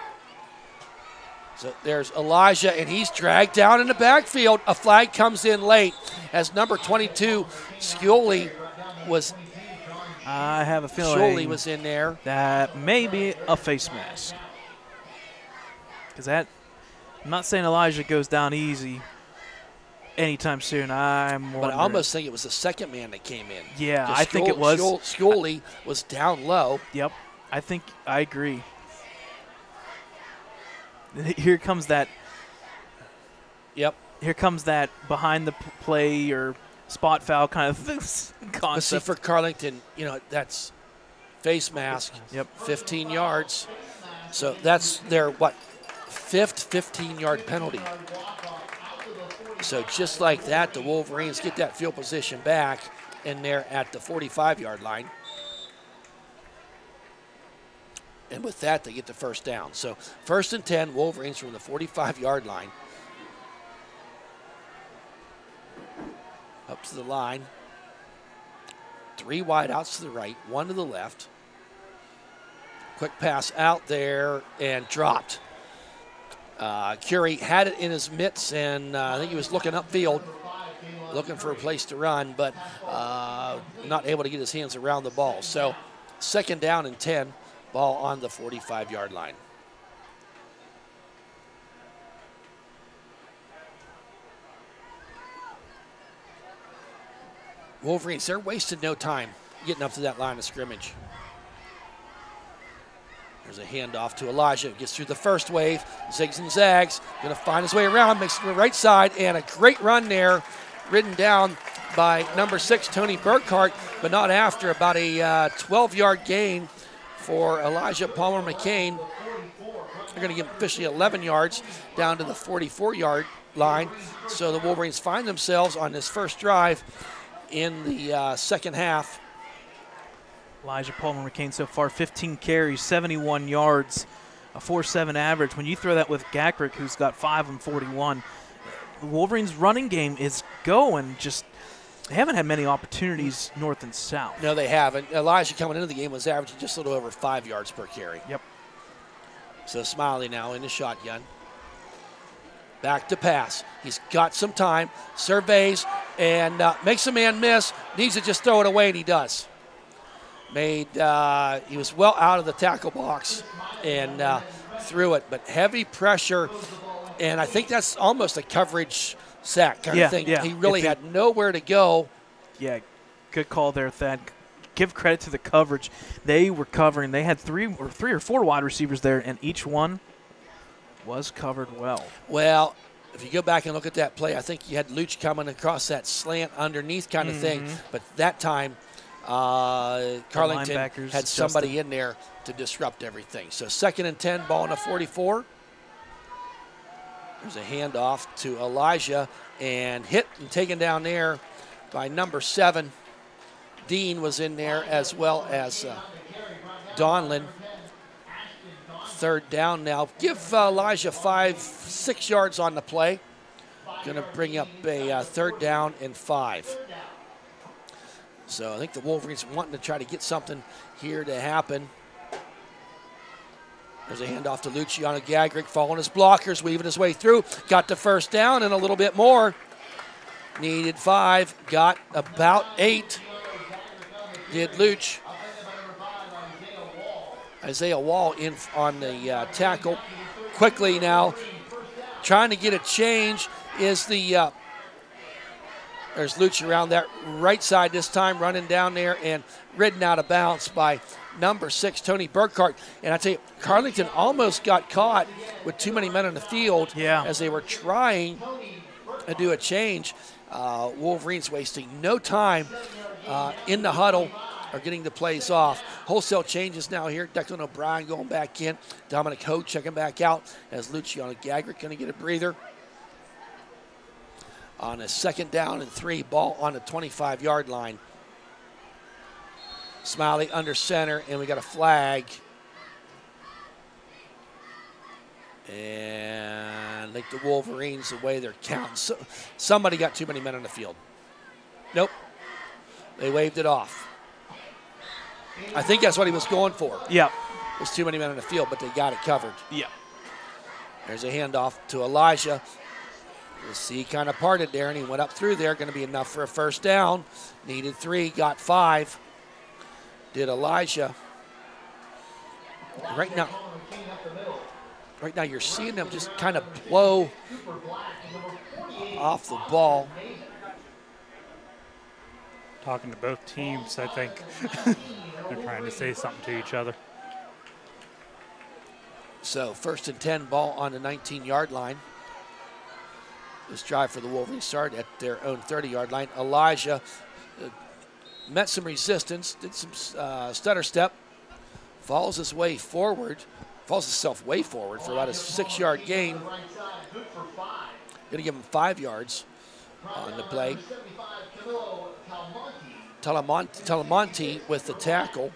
So there's Elijah, and he's dragged down in the backfield. A flag comes in late as number 22, Scully, was. I have a feeling Scully was in there. That may be a face mask. Because that, I'm not saying Elijah goes down easy anytime soon. But I almost think it was the second man that came in. Yeah, I think it was. Scully was down low. Yep, I agree. Here comes that. Yep. Here comes that behind the play or spot foul kind of concept. But see, for Carleton, that's face mask. Yep. 15 yards. So that's their, fifth 15-yard penalty. So just like that, the Wolverines get that field position back, and they're at the 45-yard line. And with that, they get the first down. So 1st and 10, Wolverines from the 45-yard line. Up to the line. 3 wide outs to the right, 1 to the left. Quick pass out there and dropped. Curie had it in his mitts, and I think he was looking upfield, looking for a place to run, but not able to get his hands around the ball. So 2nd down and 10, ball on the 45-yard line. Wolverines, they're wasting no time getting up to that line of scrimmage. There's a handoff to Elijah. Gets through the first wave, zigs and zags, going to find his way around, makes it to the right side, and a great run there, ridden down by number 6, Tony Burkhart, but not after. About a 12-yard gain for Elijah Palmer McCain. They're going to give officially 11 yards down to the 44-yard line. So the Wolverines find themselves on this first drive in the second half. Elijah Palmer McCain so far 15 carries, 71 yards, a 4.7 average. When you throw that with Gackrick, who's got 5 and 41, the Wolverines' running game is going. Just they haven't had many opportunities north and south. No, they haven't. Elijah coming into the game was averaging just a little over 5 yards per carry. Yep. So Smiley now in the shotgun. Back to pass. He's got some time, surveys, and makes a man miss. Needs to just throw it away, and he does. He was well out of the tackle box and threw it, but heavy pressure, and I think that's almost a coverage sack kind of thing. Yeah. He really had nowhere to go. Yeah, good call there, Thad. Give credit to the coverage. They were covering. They had three or four wide receivers there, and each one was covered well. Well, if you go back and look at that play, I think you had Luch coming across that slant underneath kind of thing, but that time Carlington had somebody in there to disrupt everything. So 2nd and 10, ball on the 44. There's a handoff to Elijah, and hit and taken down there by number 7. Dean was in there, as well as Donlin. 3rd down now. Give Elijah 5-6 yards on the play. Going to bring up a 3rd down and 5. So I think the Wolverines wanting to try to get something here to happen. There's a handoff to Luciano Gagrick, following his blockers, weaving his way through. Got the 1st down and a little bit more. Needed 5, got about 8. Did Luch. Isaiah Wall in on the tackle. Quickly now, trying to get a change is the, there's Luch around that right side this time, running down there and ridden out of bounds by number 6, Tony Burkhart. And I tell you, Carlington almost got caught with too many men on the field as they were trying to do a change. Wolverines wasting no time in the huddle are getting the plays off. Wholesale changes now here. Declan O'Brien going back in. Dominic Ho checking back out as Luciano Gagrick going to get a breather. On a 2nd down and 3, ball on the 25-yard line. Smiley under center, and we got a flag. And I think the Wolverines, the way they're counting, so somebody got too many men on the field. Nope. They waved it off. I think that's what he was going for. Yeah. There's too many men on the field, but they got it covered. Yeah. There's a handoff to Elijah. You'll see he kind of parted there, and he went up through there. Going to be enough for a 1st down. Needed 3, got 5. Did Elijah. Right now you're seeing them just kind of blow off the ball. Talking to both teams, I think. They're trying to say something to each other. So 1st and 10, ball on the 19-yard line. This drive for the Wolverines started at their own 30-yard line. Elijah met some resistance, did some stutter step, follows his way forward, falls himself way forward for about a 6-yard gain. Going to give him 5 yards on the play. Talamonte with the tackle.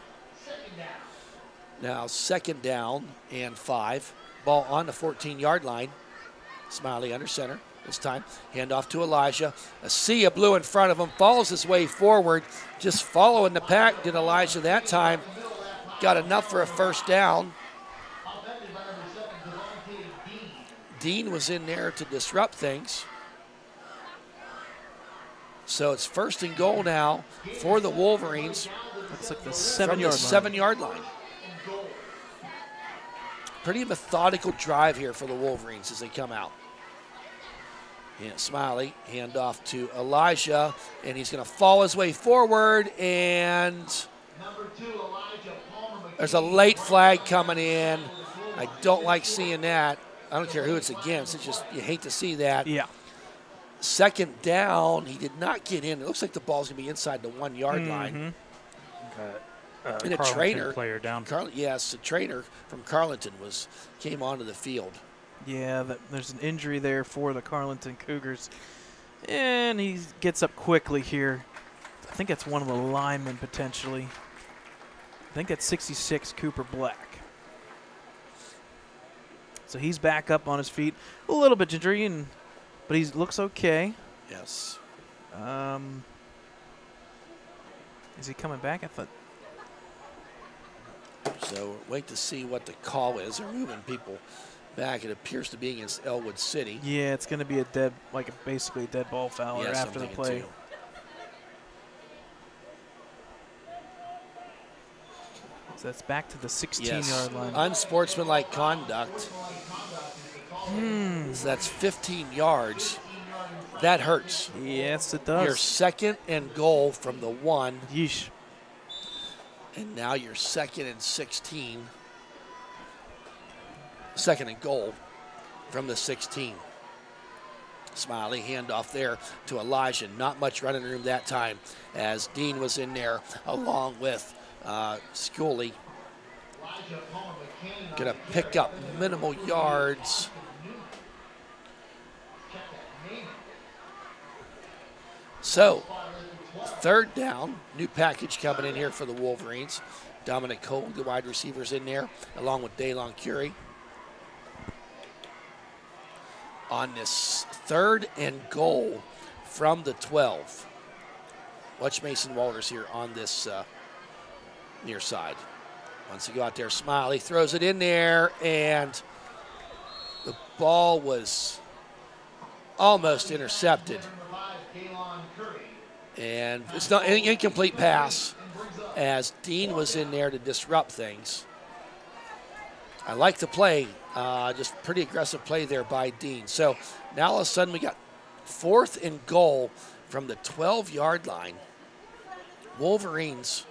Now 2nd down and 5. Ball on the 14-yard line. Smiley under center this time. Handoff to Elijah. A sea of blue in front of him. Follows his way forward. Just following the pack did Elijah that time. Got enough for a 1st down. Dean was in there to disrupt things. So it's 1st and goal now for the Wolverines. Looks like the from 7-yard line. 7-yard line. Pretty methodical drive here for the Wolverines as they come out. And Smiley, hand off to Elijah, and he's going to fall his way forward, and there's a late flag coming in. I don't like seeing that. I don't care who it's against. It's just, you hate to see that. Yeah. 2nd down, he did not get in. It looks like the ball's going to be inside the 1-yard line. And a trainer player down. Yes, a trainer from Carleton came onto the field. Yeah, there's an injury there for the Carleton Cougars. And he gets up quickly here. I think that's one of the linemen potentially. I think that's 66, Cooper Black. So he's back up on his feet. A little bit gingery, but he looks okay. Yes. Is he coming back? I thought. So wait to see what the call is. They're moving people back. It appears to be against Elwood City. Yeah, it's going to be basically a dead ball foul after the play. So that's back to the 16-yard line. Unsportsmanlike conduct. So that's 15 yards. That hurts. Yes, it does. Your 2nd and goal from the 1. Yeesh. And now you're 2nd and 16. 2nd and goal from the 16. Smiley handoff there to Elijah. Not much running room that time as Dean was in there along with Scully. Going to pick up minimal yards. So, 3rd down, new package coming in here for the Wolverines. Dominic Cole, the wide receivers in there, along with Daylon Curie. On this 3rd and goal from the 12. Watch Mason Walters here on this near side. Once you go out there, Smiley throws it in there, and the ball was almost intercepted. And it's not an incomplete pass as Dean was in there to disrupt things. I like the play, just pretty aggressive play there by Dean. So now all of a sudden we got 4th and goal from the 12-yard line. Wolverines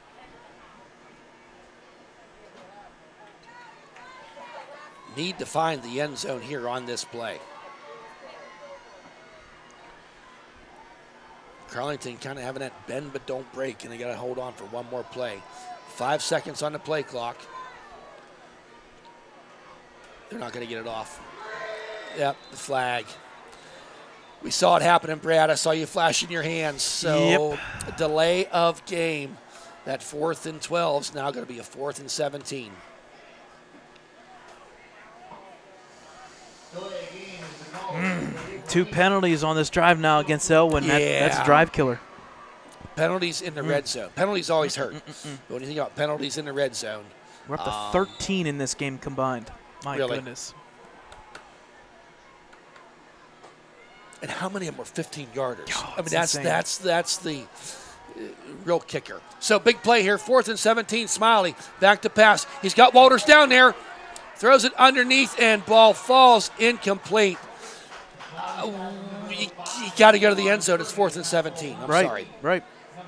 need to find the end zone here on this play. Carleton kind of having that bend but don't break, and they got to hold on for one more play. 5 seconds on the play clock. They're not going to get it off. Yep, the flag. We saw it happening, Brad. I saw you flashing your hands. So a delay of game. That 4th and 12 is now going to be a 4th and 17. Two penalties on this drive now against Elwyn. That's a drive killer. Penalties in the red zone. Penalties always hurt. But when you think about penalties in the red zone. We're up to 13 in this game combined. My goodness. And how many of them were 15-yarders? Oh, I mean, that's the real kicker. So big play here, 4th and 17. Smiley back to pass. He's got Walters down there. Throws it underneath, and ball falls incomplete. You got to go to the end zone. It's 4th and 17. I'm sorry. Right.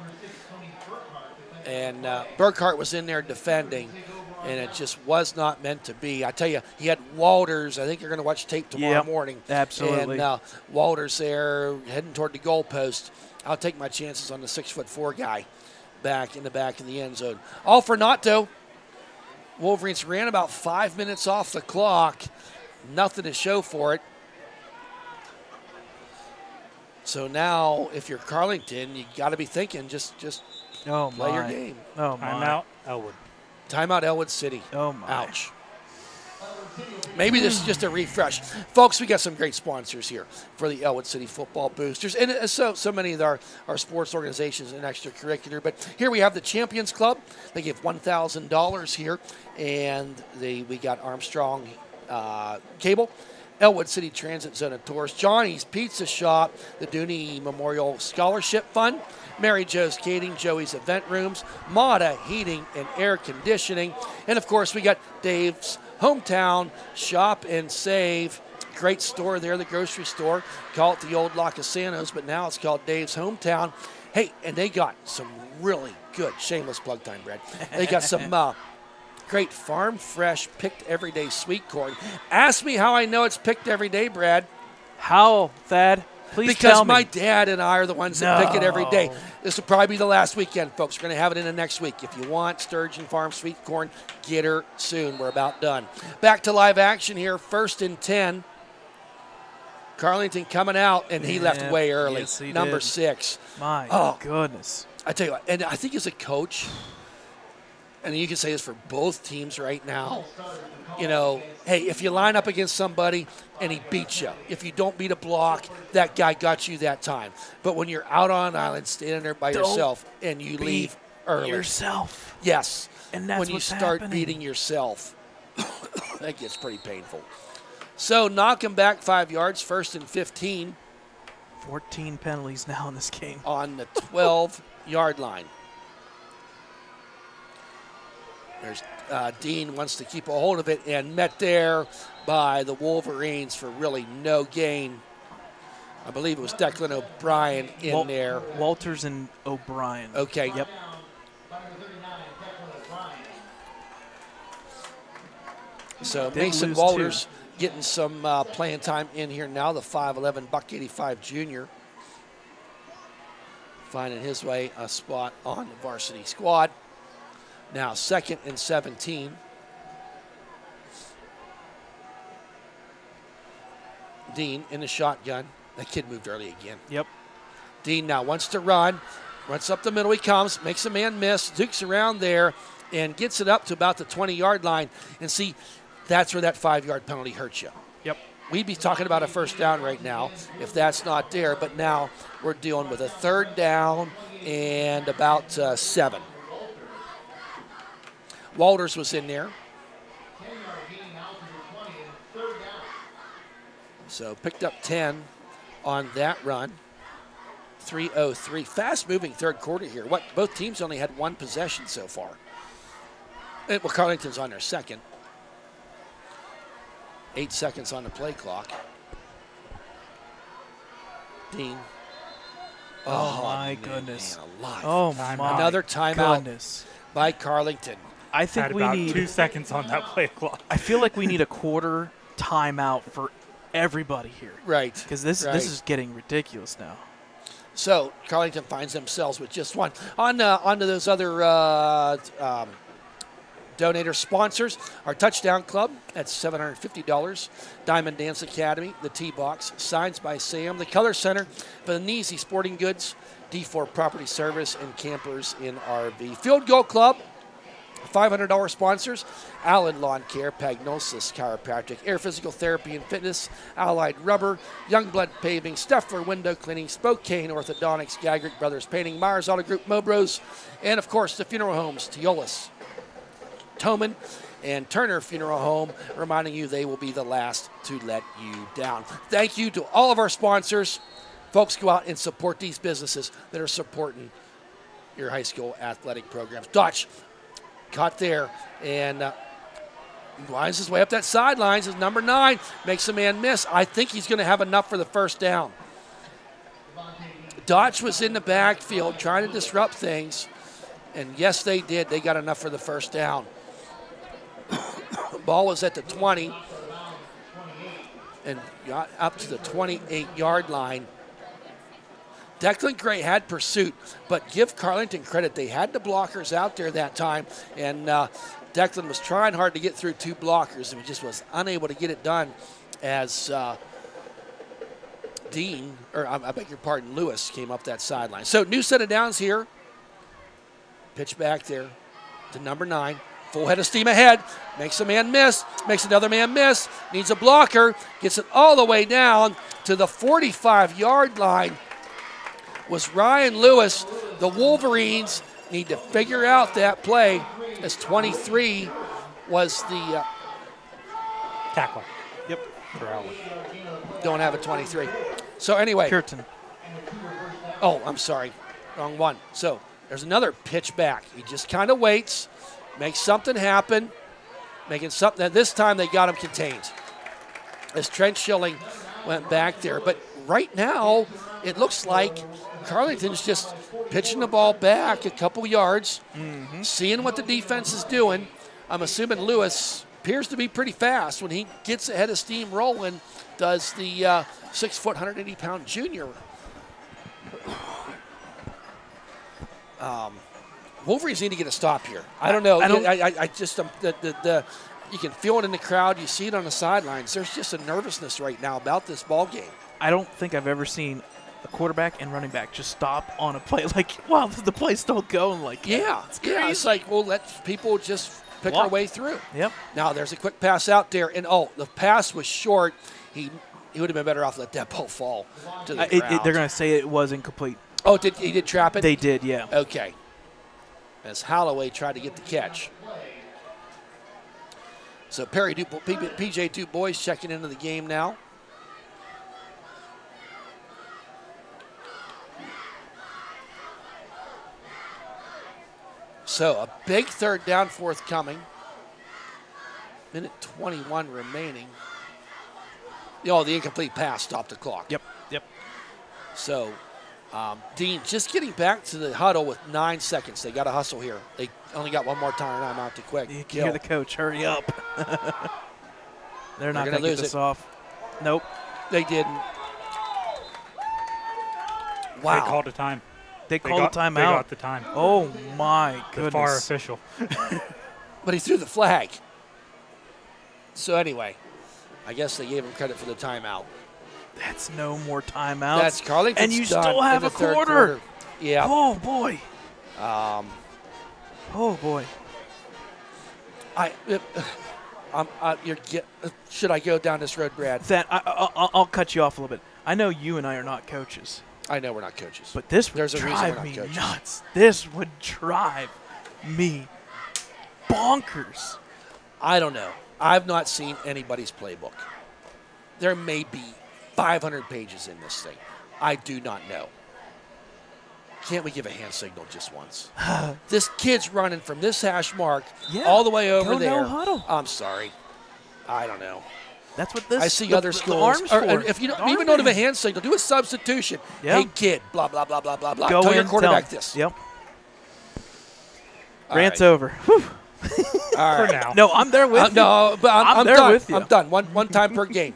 And Burkhart was in there defending, and it just was not meant to be. I tell you, he had Walters. I think you're going to watch tape tomorrow morning. Absolutely. And Walters there heading toward the goalpost. I'll take my chances on the 6'4" guy back in the end zone. All for naught, though. Wolverines ran about 5 minutes off the clock. Nothing to show for it. So now, if you're Carleton, you got to be thinking just play your game. Oh, my. Timeout, Elwood. Timeout, Elwood City. Oh, my. Ouch. Maybe this is just a refresh. Folks, we got some great sponsors here for the Elwood City Football Boosters. And so many of our sports organizations and extracurricular. But here we have the Champions Club. They give $1,000 here. And we got Armstrong Cable. Elwood City Transit Zone and Tours, Johnny's Pizza Shop, the Dooney Memorial Scholarship Fund, Mary Jo's Catering, Joey's Event Rooms, Mata Heating and Air Conditioning, and of course we got Dave's Hometown Shop and Save. Great store there, the grocery store. Call it the old La Casanos, but now it's called Dave's Hometown. Hey, and they got some really good, shameless plug time, Brad. They got some great farm fresh, picked everyday sweet corn. Ask me how I know it's picked every day, Brad. How, Thad? Please because tell me. my dad and I are the ones that pick it every day. This will probably be the last weekend, folks. We're going to have it in the next week. If you want Sturgeon Farm sweet corn, get her soon. We're about done. Back to live action here, 1st and 10. Carlington coming out, and he left way early. Yes, he Number did. 6. My goodness. I tell you what, and I think as a coach, and you can say this for both teams right now, you know, hey, if you line up against somebody and he beats you, if you don't beat a block, that guy got you that time. But when you're out on an island, standing there by yourself, and you leave early. Yourself. Yes. And that's when you what's start happening. beating yourself, that gets pretty painful. So knock him back 5 yards, 1st and 15. 14 penalties now in this game. On the 12-yard line. There's Dean wants to keep a hold of it, and met there by the Wolverines for really no gain. I believe it was Declan O'Brien in there. Walters and O'Brien. Okay. Yep. So Did Mason lose Walters two. getting some playing time in here now, the 5'11", $185 junior. Finding his way a spot on the varsity squad. Now 2nd and 17. Dean in the shotgun. That kid moved early again. Yep. Dean now wants to run. Runs up the middle. He comes. Makes a man miss. Dukes around there and gets it up to about the 20-yard line. And see, that's where that 5-yard penalty hurts you. Yep. We'd be talking about a first down right now if that's not there. But now we're dealing with a 3rd down and about 7. Walters was in there. So picked up 10 on that run. 3:03. Fast-moving third quarter here. Both teams only had one possession so far. Well, Carlington's on their 2nd. 8 seconds on the play clock. Dean. Oh my goodness. Man alive. Oh my Another timeout goodness. by Carlington. I think Had we about need 2 seconds on that play clock. I feel like we need a quarter timeout for everybody here. Right. Because this is getting ridiculous now. So Carlington finds themselves with just one. On to those other donator sponsors. Our Touchdown Club at $750. Diamond Dance Academy, the T-Box, Signs by Sam, the Color Center, Venezi Sporting Goods, D4 Property Service, and Campers in RV. Field Goal Club, $500 sponsors. Allen Lawn Care, Pagnosis Chiropractic, Air Physical Therapy and Fitness, Allied Rubber, Youngblood Paving, Steffler Window Cleaning, Spokane Orthodontics, Gagrick Brothers Painting, Myers Auto Group, Mobros, and of course the funeral homes, Teolis, Toman, and Turner Funeral Home, reminding you they will be the last to let you down. Thank you to all of our sponsors. Folks, go out and support these businesses that are supporting your high school athletic programs. Dutch caught there and winds his way up that sidelines. Is number 9, makes a man miss. I think he's going to have enough for the first down. Dutch was in the backfield trying to disrupt things, and yes, they did. They got enough for the first down. Ball was at the 20 and got up to the 28-yard line. Declan Gray had pursuit, but give Carlington credit. They had the blockers out there that time, and Declan was trying hard to get through 2 blockers, and he just was unable to get it done as I beg your pardon, Lewis came up that sideline. So new set of downs here. Pitch back there to number 9. Full head of steam ahead. Makes a man miss. Makes another man miss. Needs a blocker. Gets it all the way down to the 45-yard line. Was Ryan Lewis. The Wolverines need to figure out that play, as 23 was the tackler. Yep. Don't have a 23. So anyway. Curtin. Oh, I'm sorry. Wrong one. So there's another pitch back. He just kind of waits, makes something happen, making something. And this time they got him contained. As Trent Schilling went back there. But right now, it looks like Carleton's just pitching the ball back a couple yards, seeing what the defense is doing. I'm assuming Lewis appears to be pretty fast when he gets ahead of steam rolling, does the 6-foot, 180-pound junior. Wolverines need to get a stop here. I don't know. I just you can feel it in the crowd. You see it on the sidelines. There's just a nervousness right now about this ball game. I don't think I've ever seen a quarterback and running back just stop on a play. Like, wow, the play's still going. Like, It's like, well, let people just pick our way through. Yep. Now there's a quick pass out there, and the pass was short. He would have been better off let that ball fall to the ground. They're going to say it was incomplete. Oh, he did trap it? They did, yeah. Okay. As Holloway tried to get the catch. So PJ DuBois checking into the game now. So a big third down forthcoming. Minute 21 remaining. The incomplete pass stopped the clock. Yep. So Dean just getting back to the huddle with 9 seconds. They got to hustle here. They only got one more time. I'm out too quick. You can hear the coach. Hurry up. They're not going to get this off. Nope. They didn't. Wow. They called a time. They called a timeout. They got the time. Oh, my goodness. The FAR official. But he threw the flag. So anyway, I guess they gave him credit for the timeout. That's no more timeouts. That's Carlington's and you done still have in a the third quarter. Yeah. Oh, boy. Oh boy. Should I go down this road, Brad? I'll cut you off a little bit. I know you and I are not coaches. I know we're not coaches. But this would drive me nuts. This would drive me bonkers. I don't know. I've not seen anybody's playbook. There may be 500 pages in this thing. I do not know. Can't we give a hand signal just once? This kid's running from this hash mark all the way over there. No huddle. I'm sorry. I don't know. That's what this. I see other schools. If you don't even have a hand signal, do a substitution. Yep. Hey kid, blah blah blah blah blah blah. Go tell in, your quarterback tell this. Yep. All Rant's right. over. Whew. All right. For now. No, I'm there with you. No, but I'm there done. with you. I'm done. One time per game.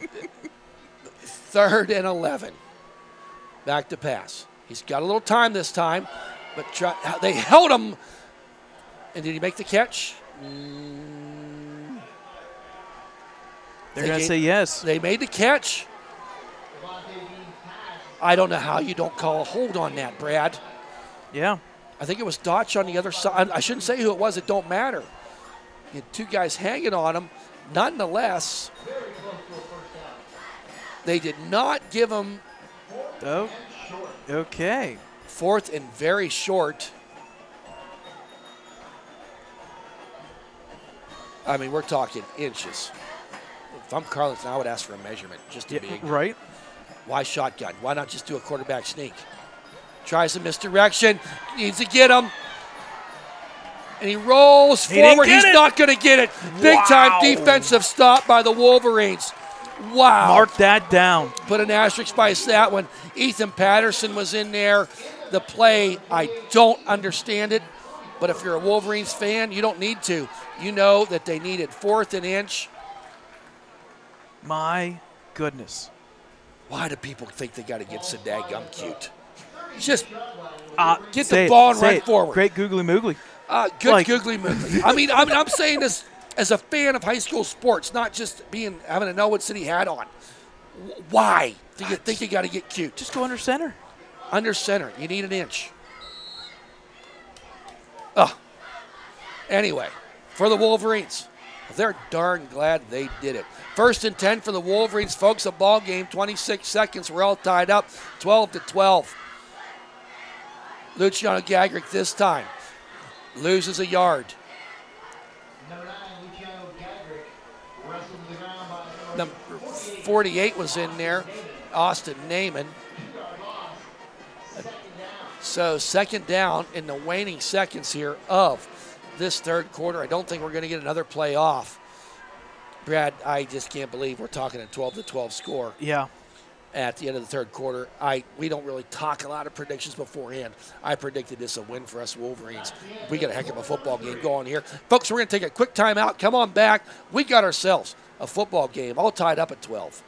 3rd and 11. Back to pass. He's got a little time this time, but they held him. And did he make the catch? They're going to say yes. They made the catch. I don't know how you don't call a hold on that, Brad. Yeah. I think it was Dotch on the other side. I shouldn't say who it was. It don't matter. You had 2 guys hanging on him. Nonetheless, they did not give him. Oh, okay. 4th and very short. I mean, we're talking inches. If I'm Carleton, I would ask for a measurement just to be right. Why shotgun? Why not just do a quarterback sneak? Tries a misdirection. Needs to get him. And he rolls forward. He's not going to get it. Big-time defensive stop by the Wolverines. Wow. Mark that down. Put an asterisk by that one. Ethan Patterson was in there. The play, I don't understand it. But if you're a Wolverines fan, you don't need to. You know that they needed 4th and inch. My goodness. Why do people think they got to get so daggum cute? Just get Say the ball and say run it. forward. Great googly moogly. Good googly moogly. I mean, I'm saying this as a fan of high school sports, not just having an Elwood City hat on. Why do you think you got to get cute? Just go under center. Under center. You need an inch. Anyway, for the Wolverines, they're darn glad they did it. 1st and 10 for the Wolverines, folks. A ball game, 26 seconds. We're all tied up, 12-12. Luciano Gagrick this time loses a yard. Number 48 was in there, Austin Naaman. So second down in the waning seconds here of this third quarter. I don't think we're going to get another play off. Brad, I just can't believe we're talking a 12-12 score. Yeah. At the end of the third quarter. We don't really talk a lot of predictions beforehand. I predicted this a win for us Wolverines. We got a heck of a football game going here. Folks, we're going to take a quick timeout. Come on back. We got ourselves a football game all tied up at 12.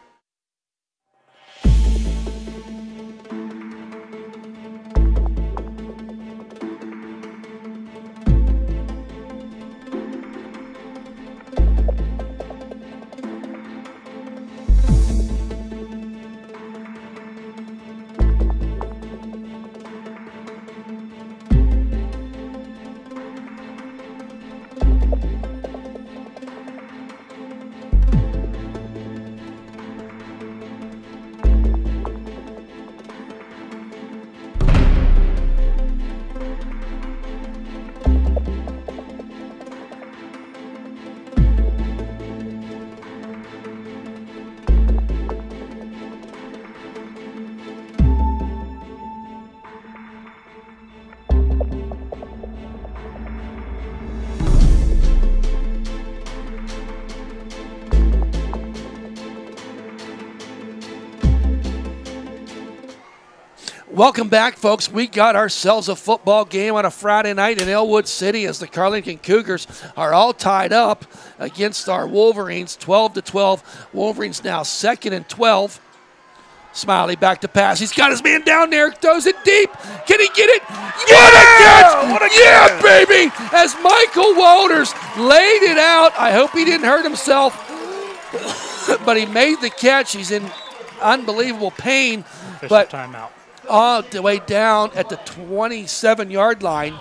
Welcome back, folks. We got ourselves a football game on a Friday night in Elwood City as the Carlington Cougars are all tied up against our Wolverines, 12-12. Wolverines now 2nd and 12. Smiley back to pass. He's got his man down there, throws it deep. Can he get it? What a catch! What a yeah, catch! baby! As Michael Walters laid it out. I hope he didn't hurt himself, but he made the catch. He's in unbelievable pain. Official timeout. All the way down at the 27-yard line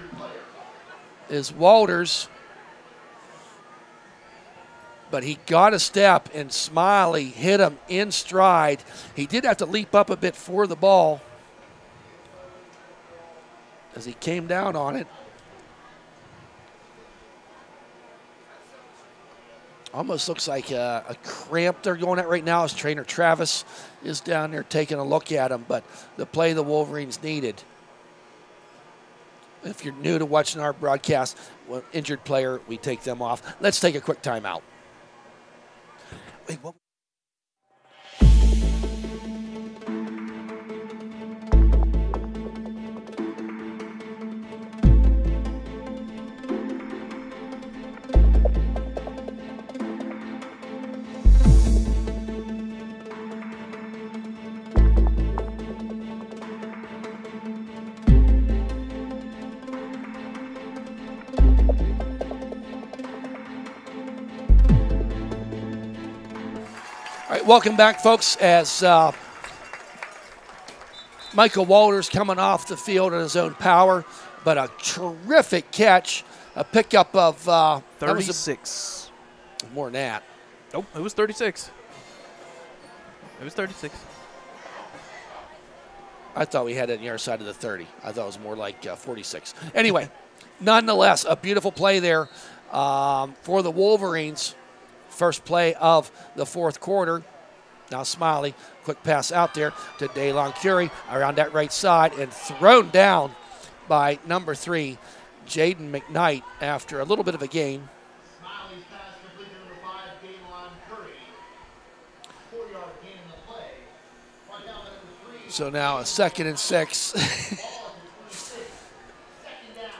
is Walters. But he got a step, and Smiley hit him in stride. He did have to leap up a bit for the ball as he came down on it. Almost looks like a cramp they're going at right now as trainer Travis is down there taking a look at him. But the play the Wolverines needed. If you're new to watching our broadcast, injured player, we take them off. Let's take a quick timeout. Wait, what? Welcome back, folks, as Michael Walters coming off the field in his own power, but a terrific catch, a pickup of 36. More than that. Nope, it was 36. It was 36. I thought we had it on the other side of the 30. I thought it was more like 46. Anyway, nonetheless, a beautiful play there for the Wolverines. First play of the fourth quarter. Now Smiley, quick pass out there to DeLon Curie around that right side and thrown down by number 3, Jaden McKnight, after a little bit of a gain. Smiley's pass completed number 5, DeLon Curry. 4-yard gain in the play. Right down to number 3. So now a 2nd and 6. Second down.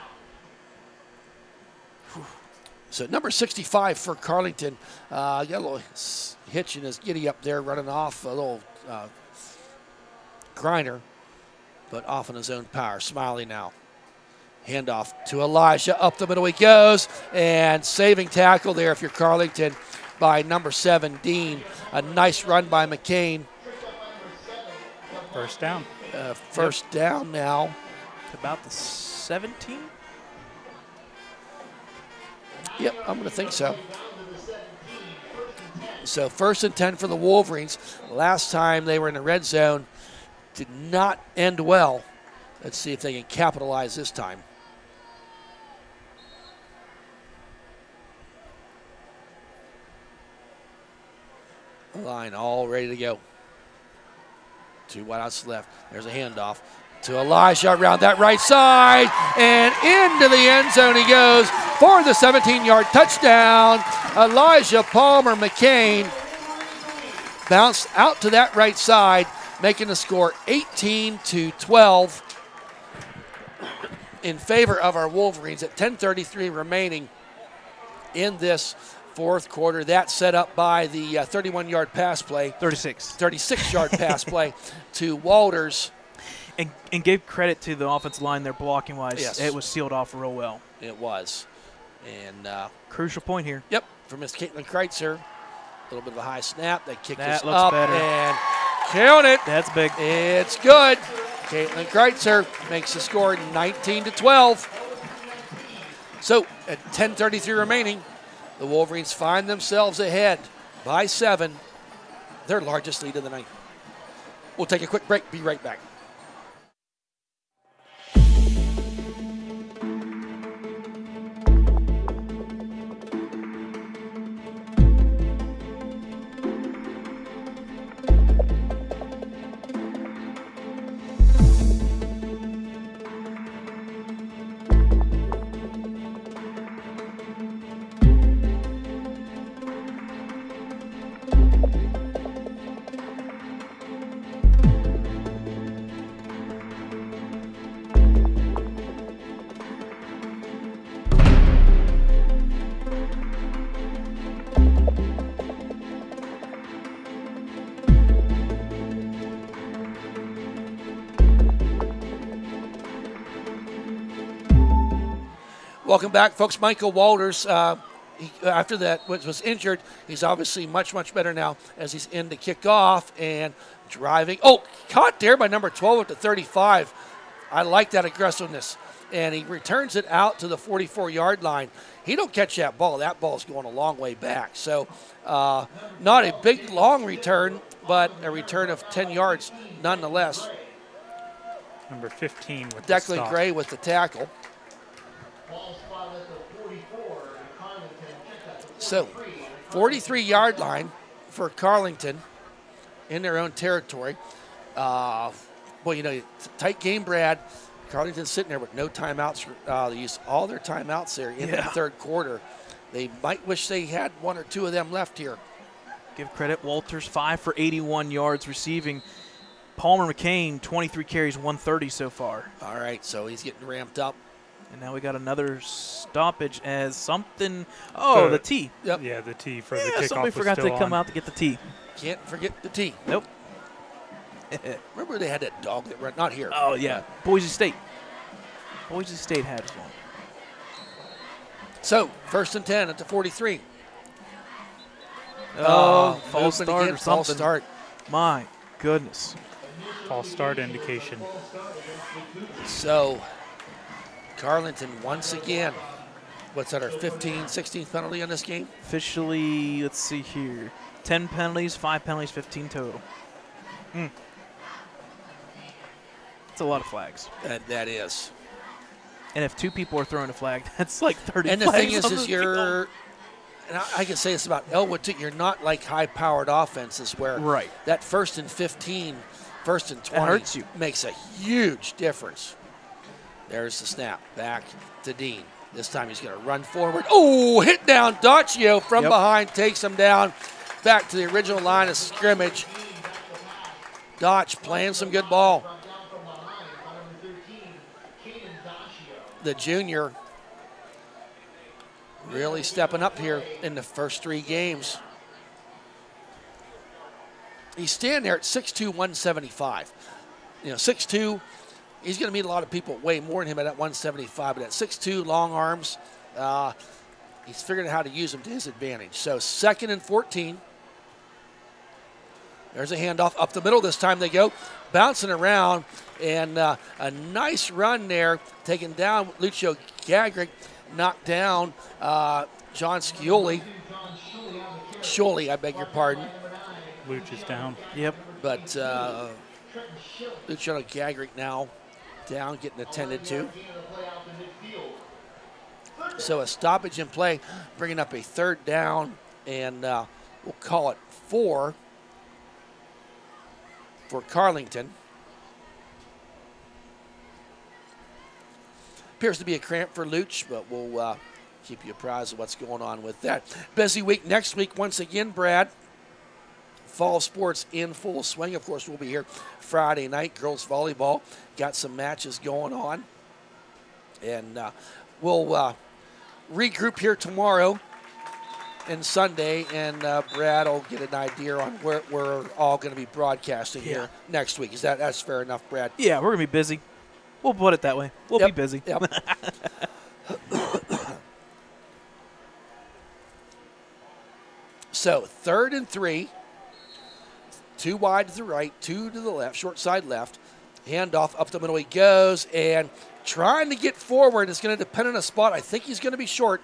So number 65 for Carlington. Got a little hitch in his giddy up there, running off a little Griner, but off on his own power. Smiley now. Handoff to Elijah. Up the middle he goes. And saving tackle there if you're Carlington by number 7, Dean. A nice run by McCain. First down. First down now. About the 17? Yep, I'm going to think so. So 1st and 10 for the Wolverines. Last time they were in the red zone did not end well. Let's see if they can capitalize this time. line all ready to go. 2 wideouts left. There's a handoff to Elijah around that right side, and into the end zone he goes for the 17-yard touchdown. Elijah Palmer McCain bounced out to that right side, making the score 18-12 in favor of our Wolverines at 10:33 remaining in this fourth quarter. That set up by the 31-yard pass play. 36-yard pass play to Walters. And give credit to the offensive line there blocking wise. Yes. It was sealed off real well. It was. And crucial point here. Yep, for Miss Caitlin Kreitzer. A little bit of a high snap. They kick That this looks up better. and count it. That's big. It's good. Caitlin Kreitzer makes the score 19-12. So at 10:33 remaining, the Wolverines find themselves ahead by 7, their largest lead of the night. We'll take a quick break. Be right back. Welcome back, folks. Michael Walters, after that was injured, he's obviously much, much better now as he's in to kick off and driving. Oh, caught there by number 12 at the 35. I like that aggressiveness. And he returns it out to the 44-yard line. He don't catch that ball. That ball's going a long way back. So not a big, long return, but a return of 10 yards nonetheless. Number 15 with Declan the stop. Gray with the tackle. So, 43-yard line for Carlington in their own territory. Well, you know, tight game, Brad. Carlington's sitting there with no timeouts. They used all their timeouts there in the third quarter. They might wish they had 1 or 2 of them left here. Give credit, Walters 5 for 81 yards receiving. Palmer McCain 23 carries, 130 so far. All right, so he's getting ramped up. And now we got another stoppage as something. Oh, the tee. Yep. Yeah, the tee for the kickoff. Somebody forgot to come out to get the tee. Can't forget the tee. Nope. Remember they had that dog that ran, not here. Oh, yeah. Boise State. Boise State had one. So, 1st and 10 at the 43. False movement start again, or false something. start. My goodness. False start indication. So, Carlington once again, what's that, our 15th, 16th penalty on this game? Officially, let's see here. 10 penalties, 5 penalties, 15 total. It's a lot of flags. That is. And if 2 people are throwing a flag, that's like 30 And the flags thing on is the you're, and I can say this about Elwood too, you're not like high-powered offenses where Right. that 1st and 15, 1st and 20 hurts you. makes a huge difference. There's the snap. Back to Dean. This time he's going to run forward. Oh, hit down. Daccio from behind takes him down. Back to the original line of scrimmage. Dotch playing some good ball. The junior really stepping up here in the first 3 games. He's standing there at 6'2", 175. You know, 6'2", he's going to meet a lot of people way more than him at that 175, but at 6'2", long arms, he's figured out how to use them to his advantage. So 2nd and 14. There's a handoff up the middle. This time they go, bouncing around, and a nice run there, taken down. Lucio Gagrick knocked down John Scioli. I beg your pardon. Luch is down. Yep. But Luciano Gagrick now down, getting attended to. So a stoppage in play, bringing up a 3rd down and We'll call it 4 for Carlington. Appears to be a cramp for Luch, but we'll keep you apprised of what's going on with that. Busy week next week once again, Brad. Fall sports in full swing. Of course, we'll be here Friday night. Girls volleyball got some matches going on. And we'll regroup here tomorrow and Sunday, and Brad will get an idea on where we're all going to be broadcasting here next week. That's fair enough, Brad? Yeah, we're going to be busy. We'll put it that way. We'll be busy. Yep. So 3rd and 3. 2 wide to the right, 2 to the left, short side left. Handoff up the middle he goes, and trying to get forward. It's going to depend on a spot. I think he's going to be short.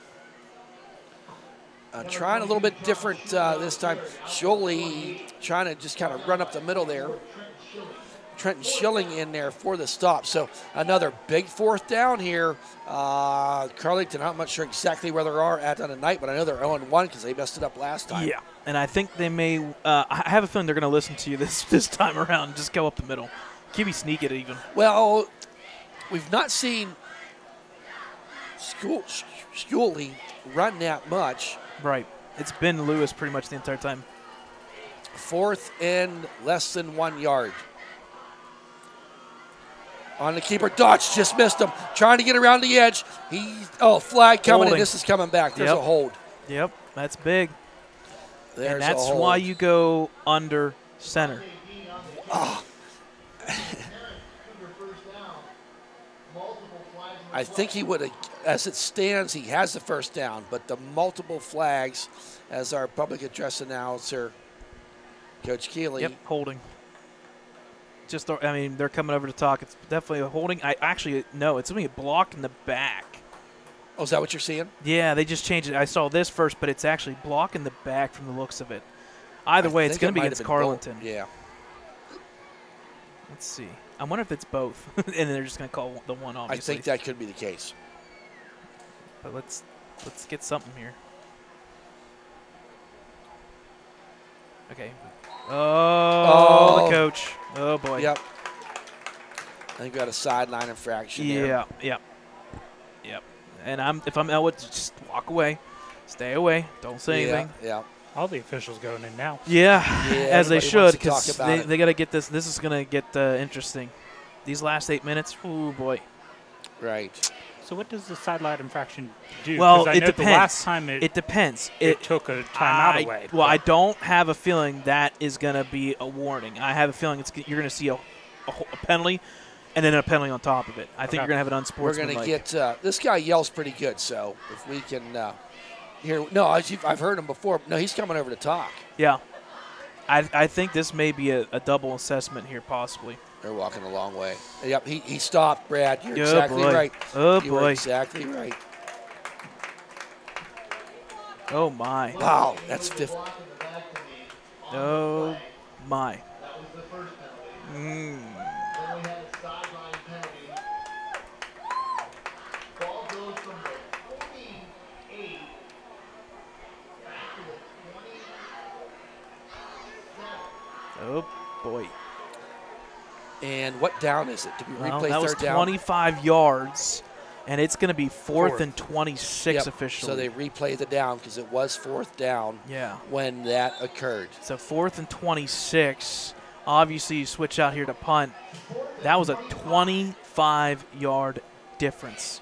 Trying a little bit different this time. Sholey trying to just kind of run up the middle there. Trenton Schilling in there for the stop. So another big 4th down here. Carlington, I'm not sure exactly where they are at on the night, but I know they're 0-1 because they messed it up last time. Yeah, and I think they may I have a feeling they're going to listen to you this time around and just go up the middle. Maybe sneak it even. Well, we've not seen Scully run that much. Right. It's been Lewis pretty much the entire time. 4th and less than 1 yard. On the keeper, Dodge just missed him. Trying to get around the edge. Flag coming in. This is coming back. There's a hold. Yep, that's big. There's and that's a hold. why you go under center. I think he would have, as it stands, he has the first down, but the multiple flags, as our public address announcer, Coach Keeley. Yep, holding. They're coming over to talk. It's definitely a holding. It's only a block in the back. Oh, is that what you're seeing? Yeah, they just changed it. I saw this first, but it's actually block in the back from the looks of it. Either way, it's going to be against Carlington. Yeah. Let's see. I wonder if it's both, and then they're just going to call the one, obviously. I think that could be the case. But let's get something here. Okay. Oh, the coach. Oh, boy. Yep. I think we got a sideline infraction there. Yep. And if I'm Elwood, just walk away. Stay away. Don't say anything. Yeah. All the officials going in now. Yeah, as they should, because they got to get this. This is going to get interesting. These last 8 minutes, oh, boy. Right. So what does the sideline infraction do? Well, I it know depends. The last time it depends. It took a timeout away. Well, I don't have a feeling that is going to be a warning. I have a feeling you're going to see a penalty and then a penalty on top of it. I think you're going to have an unsportsmanlike. We're going to get this guy yells pretty good, so if we can hear. No, I've heard him before. No, he's coming over to talk. Yeah. I think this may be a double assessment here, possibly. They're walking a long way. Yep, he stopped, Brad. You're oh, exactly boy. right. Oh, you boy. were exactly right. Oh, my. Wow, that's 50. Oh, my. That was the first penalty. Then we had a sideline penalty. Ball goes from the 48 back to the 27. Oh, boy. And what down is it? Did we replay that was third down? 25 yards, and it's going to be fourth and 26 officially. So they replay the down because it was 4th down when that occurred. So 4th and 26. Obviously, you switch out here to punt. That was a 25-yard difference.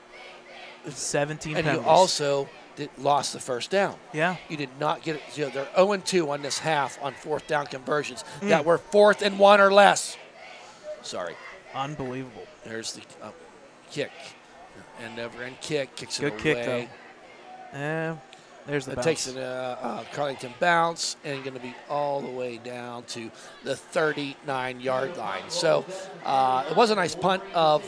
17 and penalties. you also lost the first down. Yeah. You did not get it. You know, they're 0-2 on this half on 4th down conversions that were 4th and 1 or less. Sorry. Unbelievable. There's the kick. End over end kick. Kicks Good it away. kick, though. There's the it bounce. takes an Carlington bounce and going to be all the way down to the 39-yard line. So it was a nice punt of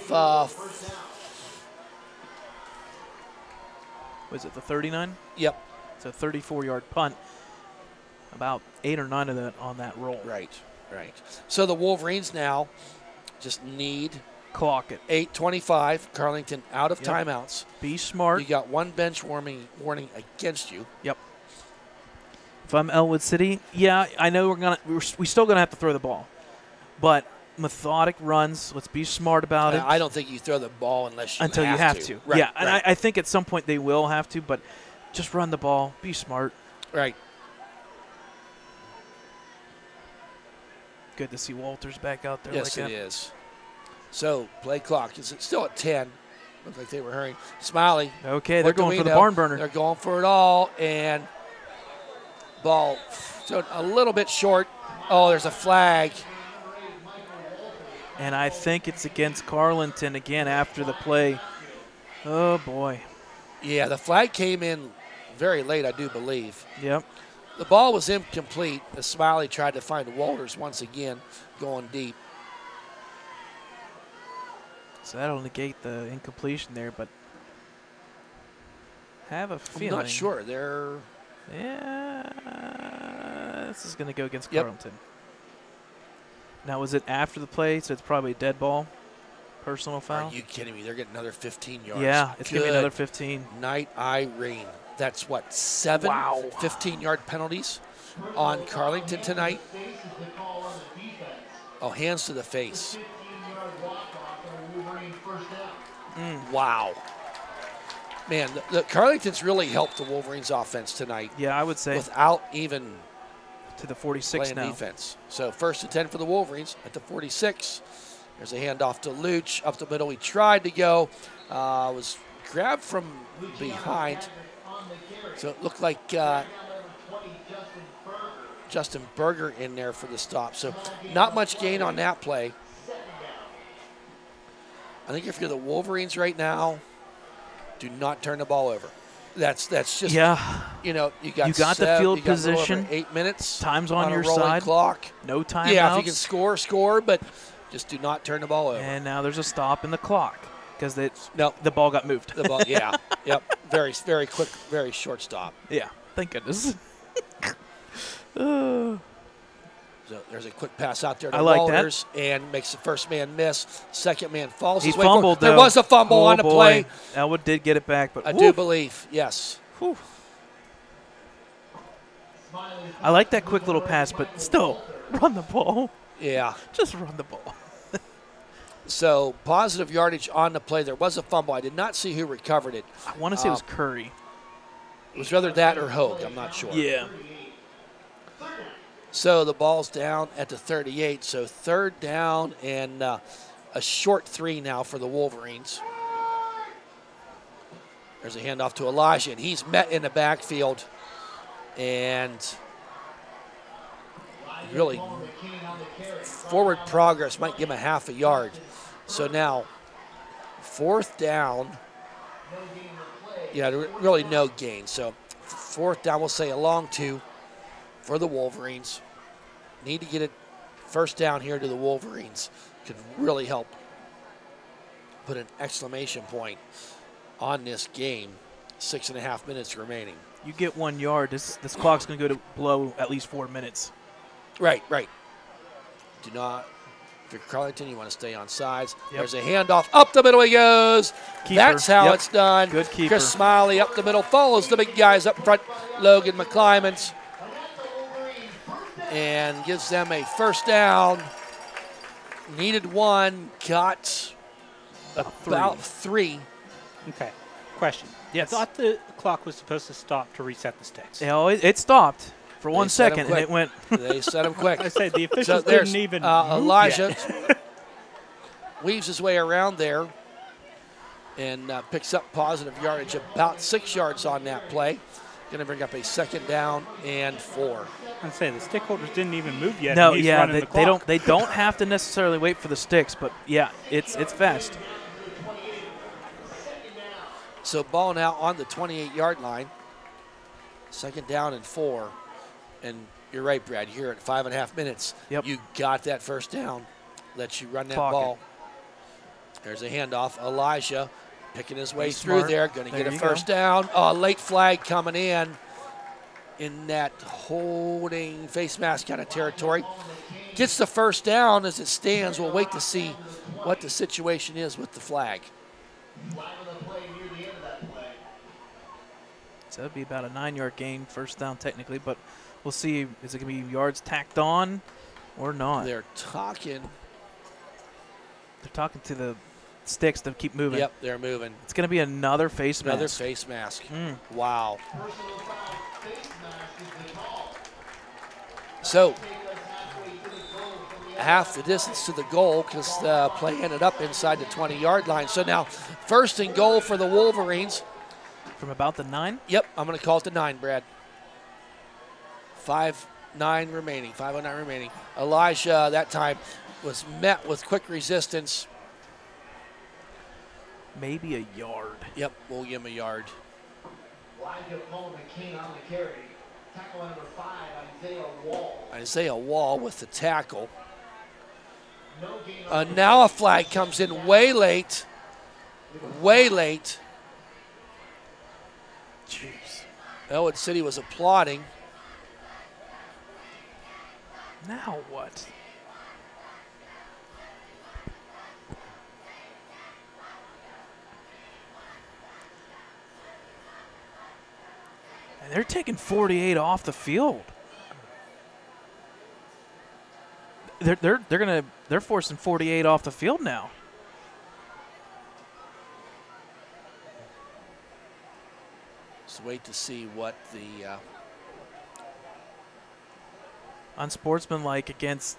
was it the 39? Yep. It's a 34-yard punt. About 8 or 9 of that on that roll. Right. So the Wolverines now just need clock it. 8:25. Carlington out of timeouts. Be smart. You got one bench warning against you. Yep. If I'm Elwood City, yeah, I know we're still gonna have to throw the ball, but methodic runs. Let's be smart about it. I don't think you throw the ball unless until you have to. Right, yeah, and right. I think at some point they will have to, but just run the ball. Be smart. Right. Good to see Walters back out there. Yes, like it that. is. So play clock is still at 10. Looks like they were hurrying. Smiley. Okay, they're going for the Guido. barn burner. They're going for it all, and ball so a little bit short. Oh, there's a flag. And I think it's against Carleton again after the play. Oh, boy. Yeah, the flag came in very late, I do believe. Yep. The ball was incomplete as Smiley tried to find Walters once again going deep. So that'll negate the incompletion there, but have a feeling. I'm not sure. They're this is going to go against Yep. Carleton. Now, was it after the play? So it's probably a dead ball, personal foul. Are you kidding me? They're getting another 15 yards. Yeah, it's going to be Good another 15. night, Irene. That's what, 7 15-yard penalties on Carleton tonight? Oh, hands to the face. Wow. Man, the Carleton's really helped the Wolverines offense tonight Yeah, I would say without even to the 46 playing now. defense. So 1st and 10 for the Wolverines at the 46. There's a handoff to Luch up the middle. He tried to go, was grabbed from behind. So it looked like Justin Berger in there for the stop. So not much gain on that play. I think if you're the Wolverines right now, do not turn the ball over. That's just Yeah. you know, you got the field you got a little over position. 8 minutes. Time's on a your rolling side. clock. No timeouts. Yeah, if you can score, but just do not turn the ball over. And now there's a stop in the clock because the ball got moved. The ball, yeah, yep, very quick, very short stop. Yeah, thank goodness. So there's a quick pass out there to I like Walters and makes the first man miss. Second man falls. He his way forward. fumbled, There though. was a fumble Oh, on the boy. play. Elwood did get it back, but I woo. do believe, yes. Whew. I like that quick little pass, but still, run the ball. Yeah. Just run the ball. So positive yardage on the play. There was a fumble. I did not see who recovered it. I want to say it was Curry. It was rather that or Hogue. I'm not sure. Yeah. So the ball's down at the 38. So 3rd down and a short 3 now for the Wolverines. There's a handoff to Elijah, and he's met in the backfield. And really forward progress might give him a half a yard. So now 4th down. Yeah, really no gain. So 4th down, we'll say a long 2 for the Wolverines. Need to get it 1st down here to the Wolverines. Could really help put an exclamation point on this game. 6.5 minutes remaining. You get 1 yard, this clock's going to go to below at least 4 minutes. Right. Do not, if you're Carleton, you want to stay on sides. Yep. There's a handoff. Up the middle he goes. Keeper. That's how Yep. it's done. Good keeper. Chris Smiley up the middle, follows the big guys up front, Logan McClymans, and gives them a 1st down. Needed 1, got about 3. Okay. Question. Yes. I thought the clock was supposed to stop to reset the sticks. You know, it stopped for 1 set 'em second, and quick. it went. They set him quick. I said the So officials there's didn't even Elijah move yet. weaves his way around there and picks up positive yardage, about 6 yards on that play. Going to bring up a 2nd down and 4. I say the stick holders didn't even move yet. No, and he's yeah, running the clock. they don't have to necessarily wait for the sticks, but yeah, it's fast. So ball now on the 28-yard line. 2nd down and 4. And you're right, Brad. Here at 5.5 minutes, Yep. you got that 1st down. Let you run that Clock it. ball. There's a handoff. Elijah picking his way He's through smart. there. Going to get There a you 1st go. down. Oh, late flag coming in that holding face mask kind of territory. Gets the 1st down as it stands. We'll wait to see what the situation is with the flag. So that'd be about a 9-yard gain, first down technically, but we'll see. Is it going to be yards tacked on or not? They're talking. They're talking to the sticks to keep moving. Yep, they're moving. It's going to be another face mask. Another face mask. Wow. So, half the distance to the goal because the play ended up inside the 20-yard line. So now, first and goal for the Wolverines. From about the 9? Yep, I'm going to call it the 9, Brad. 5:09 remaining. Elijah, that time, was met with quick resistance. Maybe a yard. Yep, we'll give him a yard. Elijah Coleman came on the carry. Tackle number 5, Isaiah Wall. Isaiah Wall with the tackle. No gain. Now a flag comes in way late. Jeez. Elwood City was applauding. Now what? And they're taking 48 off the field. They're forcing 48 off the field now. Let's wait to see what the Unsportsmanlike against.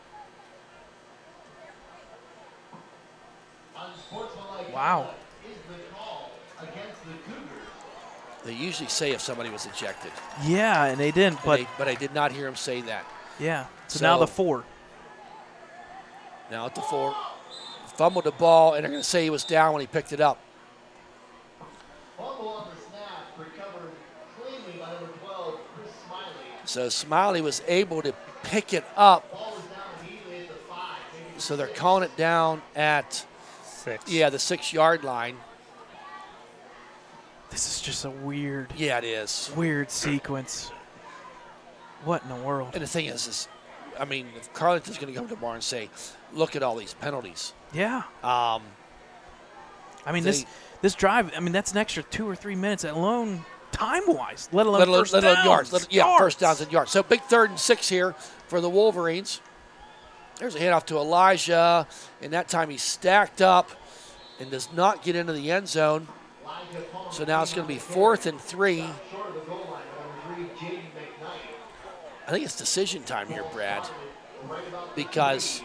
Wow. Is the call against the Cougars. they usually say if somebody was ejected. Yeah, and they didn't, but I did not hear him say that. Yeah. So now the 4. Now at the 4. Fumbled the ball, and they're going to say he was down when he picked it up. Fumble on the snap, recovered cleanly by number 12, Chris Smiley. So Smiley was able to pick it up. Ball was down immediately at the 5. So they're calling it down at 6. the 6-yard line. This is just a weird sequence. What in the world? And the thing is I mean, if Carleton's going to come tomorrow and say, look at all these penalties. Yeah. I mean, this drive, I mean, that's an extra 2 or 3 minutes alone, time-wise, let alone first downs. Yards. First downs and yards. So big 3rd and 6 here for the Wolverines. There's a handoff to Elijah, and that time he stacked up and does not get into the end zone. So now it's going to be 4th and 3. I think it's decision time here, Brad, because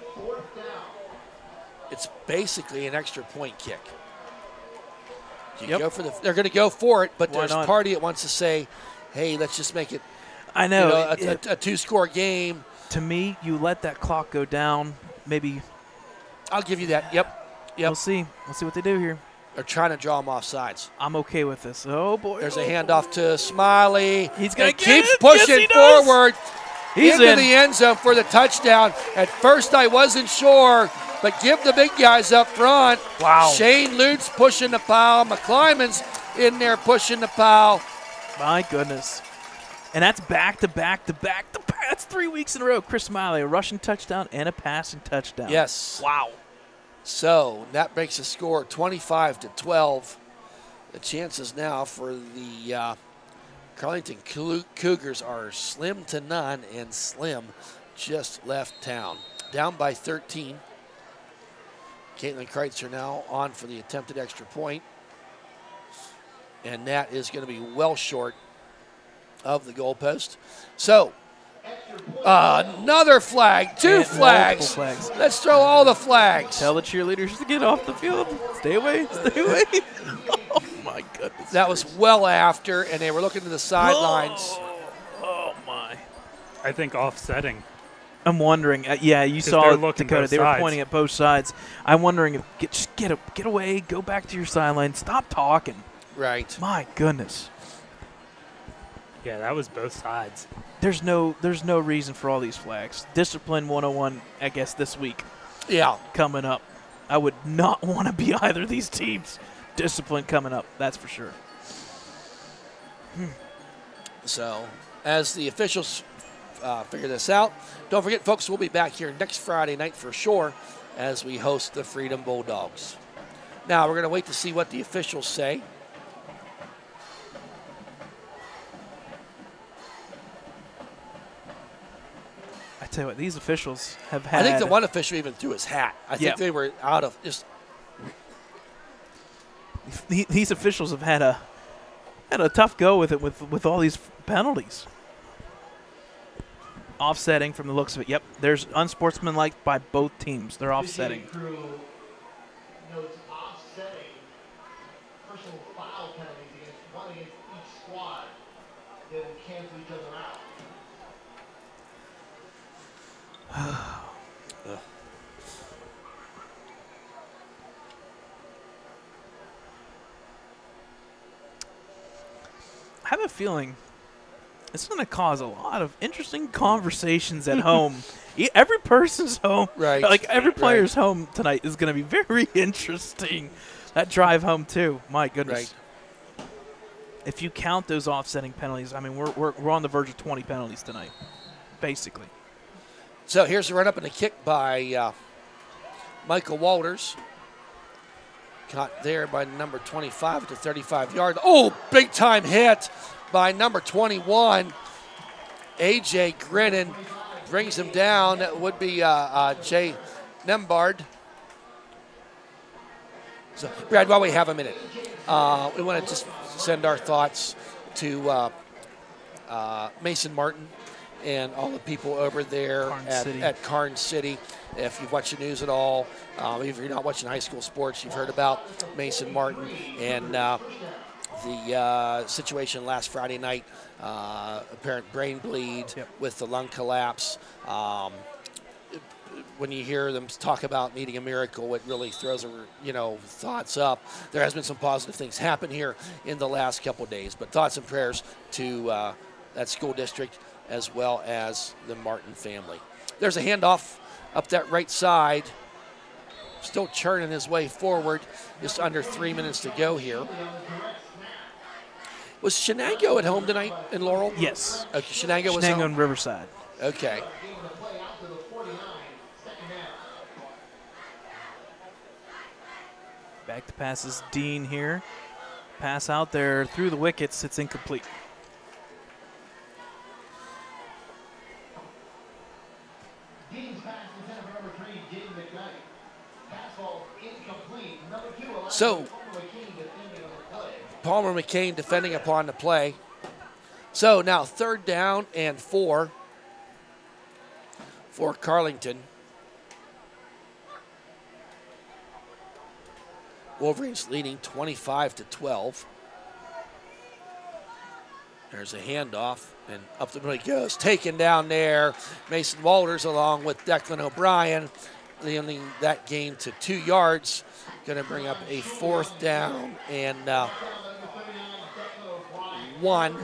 it's basically an extra point kick. They're going to go for it, but there's a party that wants to say, hey, let's just make it I know, a 2-score game. To me, you let that clock go down, maybe. I'll give you that. Yep. We'll see. We'll see what they do here. They're trying to draw him off sides. I'm okay with this. Oh, boy. There's a handoff to Smiley. He's going to keep pushing forward. He's into the end zone for the touchdown. At first, I wasn't sure, but give the big guys up front. Wow. Shane Lutz pushing the pile. McClymon's in there pushing the pile. My goodness. And that's back-to-back. That's 3 weeks in a row. Chris Smiley, a rushing touchdown and a passing touchdown. Yes. Wow. So that makes the score 25-12. The chances now for the Carleton Cougars are slim to none, and Slim just left town. Down by 13. Caitlin Kreitzer now on for the attempted extra point. And that is going to be well short of the goalpost. So, another flag, two flags. Let's throw all the flags. Tell the cheerleaders to get off the field. Stay away, stay away. Oh, my goodness. That was well after, and they were looking to the sidelines. Oh, my. I think offsetting. I'm wondering. Yeah, you saw Dakota. They were pointing at both sides. I'm wondering if just get away, go back to your sideline, stop talking. Right. My goodness. Yeah, that was both sides. There's no reason for all these flags. Discipline 101, I guess, this week. Yeah. Coming up. I would not want to be either of these teams. Discipline coming up, that's for sure. So, as the officials figure this out, don't forget, folks, we'll be back here next Friday night for sure as we host the Freedom Bulldogs. Now, we're going to wait to see what the officials say. tell you what, these officials have had. I think the one official even threw his hat. I think they were out of just. These officials have had a tough go with it with all these penalties. Offsetting from the looks of it. Yep, there's unsportsmanlike by both teams. They're offsetting. Crew notes offsetting personal foul penalties against each squad. They will cancel each other out. I have a feeling it's going to cause a lot of interesting conversations at home. Every person's home, Right. like every player's home tonight is going to be very interesting. That drive home too, my goodness. Right. If you count those offsetting penalties, I mean we're on the verge of 20 penalties tonight, basically. So here's the run up and a kick by Michael Walters. Caught there by number 25 at the 35-yard. Oh, big time hit by number 21. A.J. Grinnan brings him down. That would be Jay Nembard. So, Brad, while we have a minute, we want to just send our thoughts to Mason Martin and all the people over there at Karn City. If you've watched the news at all, if you're not watching high school sports, you've heard about Mason Martin and the situation last Friday night, apparent brain bleed with the lung collapse. When you hear them talk about needing a miracle, it really throws thoughts up. There has been some positive things happen here in the last couple of days, but thoughts and prayers to that school district as well as the Martin family. There's a handoff up that right side. Still churning his way forward. Just under 3 minutes to go here. Was Shenango at home tonight in Laurel? Yes. Okay, Shenango was home. and Riverside. Okay. Back to passes Dean here. Pass out there through the wickets. It's incomplete. So, Palmer McCain defending upon the play. So now 3rd down and 4 for Carlington. Wolverines leading 25-12. There's a handoff, and up the middle he goes. Taken down there. Mason Walters along with Declan O'Brien, leading that gain to 2 yards. Going to bring up a 4th down and 1.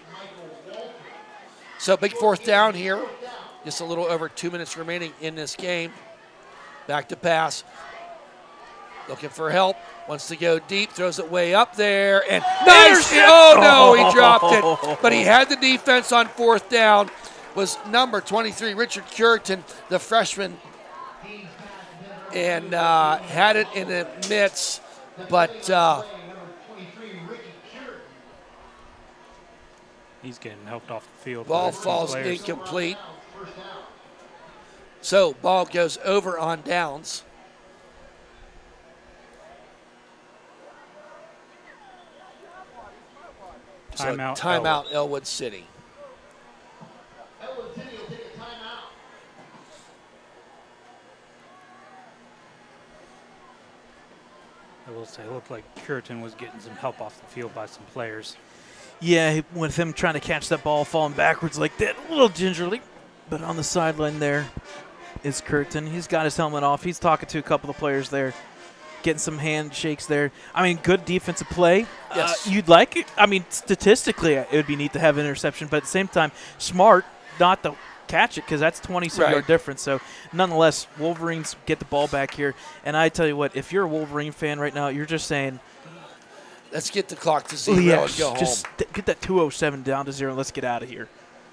So big 4th down here. Just a little over 2 minutes remaining in this game. Back to pass. Looking for help. Wants to go deep. Throws it way up there. And nice! Oh, no, he dropped it. But he had the defense on 4th down. Was number 23, Richard Curitan, the freshman. And had it in the midst. But he's getting helped off the field. Ball falls incomplete. So ball goes over on downs. Timeout. So timeout, Elwood City. Elwood City will take a timeout. I will say, it looked like Curitan was getting some help off the field by some players. Yeah, with him trying to catch that ball, falling backwards like that, a little gingerly. But on the sideline there is Curtin. He's got his helmet off. He's talking to a couple of players there, getting some handshakes there. I mean, good defensive play. Yes. You'd like it. I mean, statistically, it would be neat to have an interception. But at the same time, smart not to catch it because that's 20-yard difference. So, nonetheless, Wolverines get the ball back here. And I tell you what, if you're a Wolverine fan right now, you're just saying, let's get the clock to 0 and go just home. Get that 2:07 down to 0 and let's get out of here.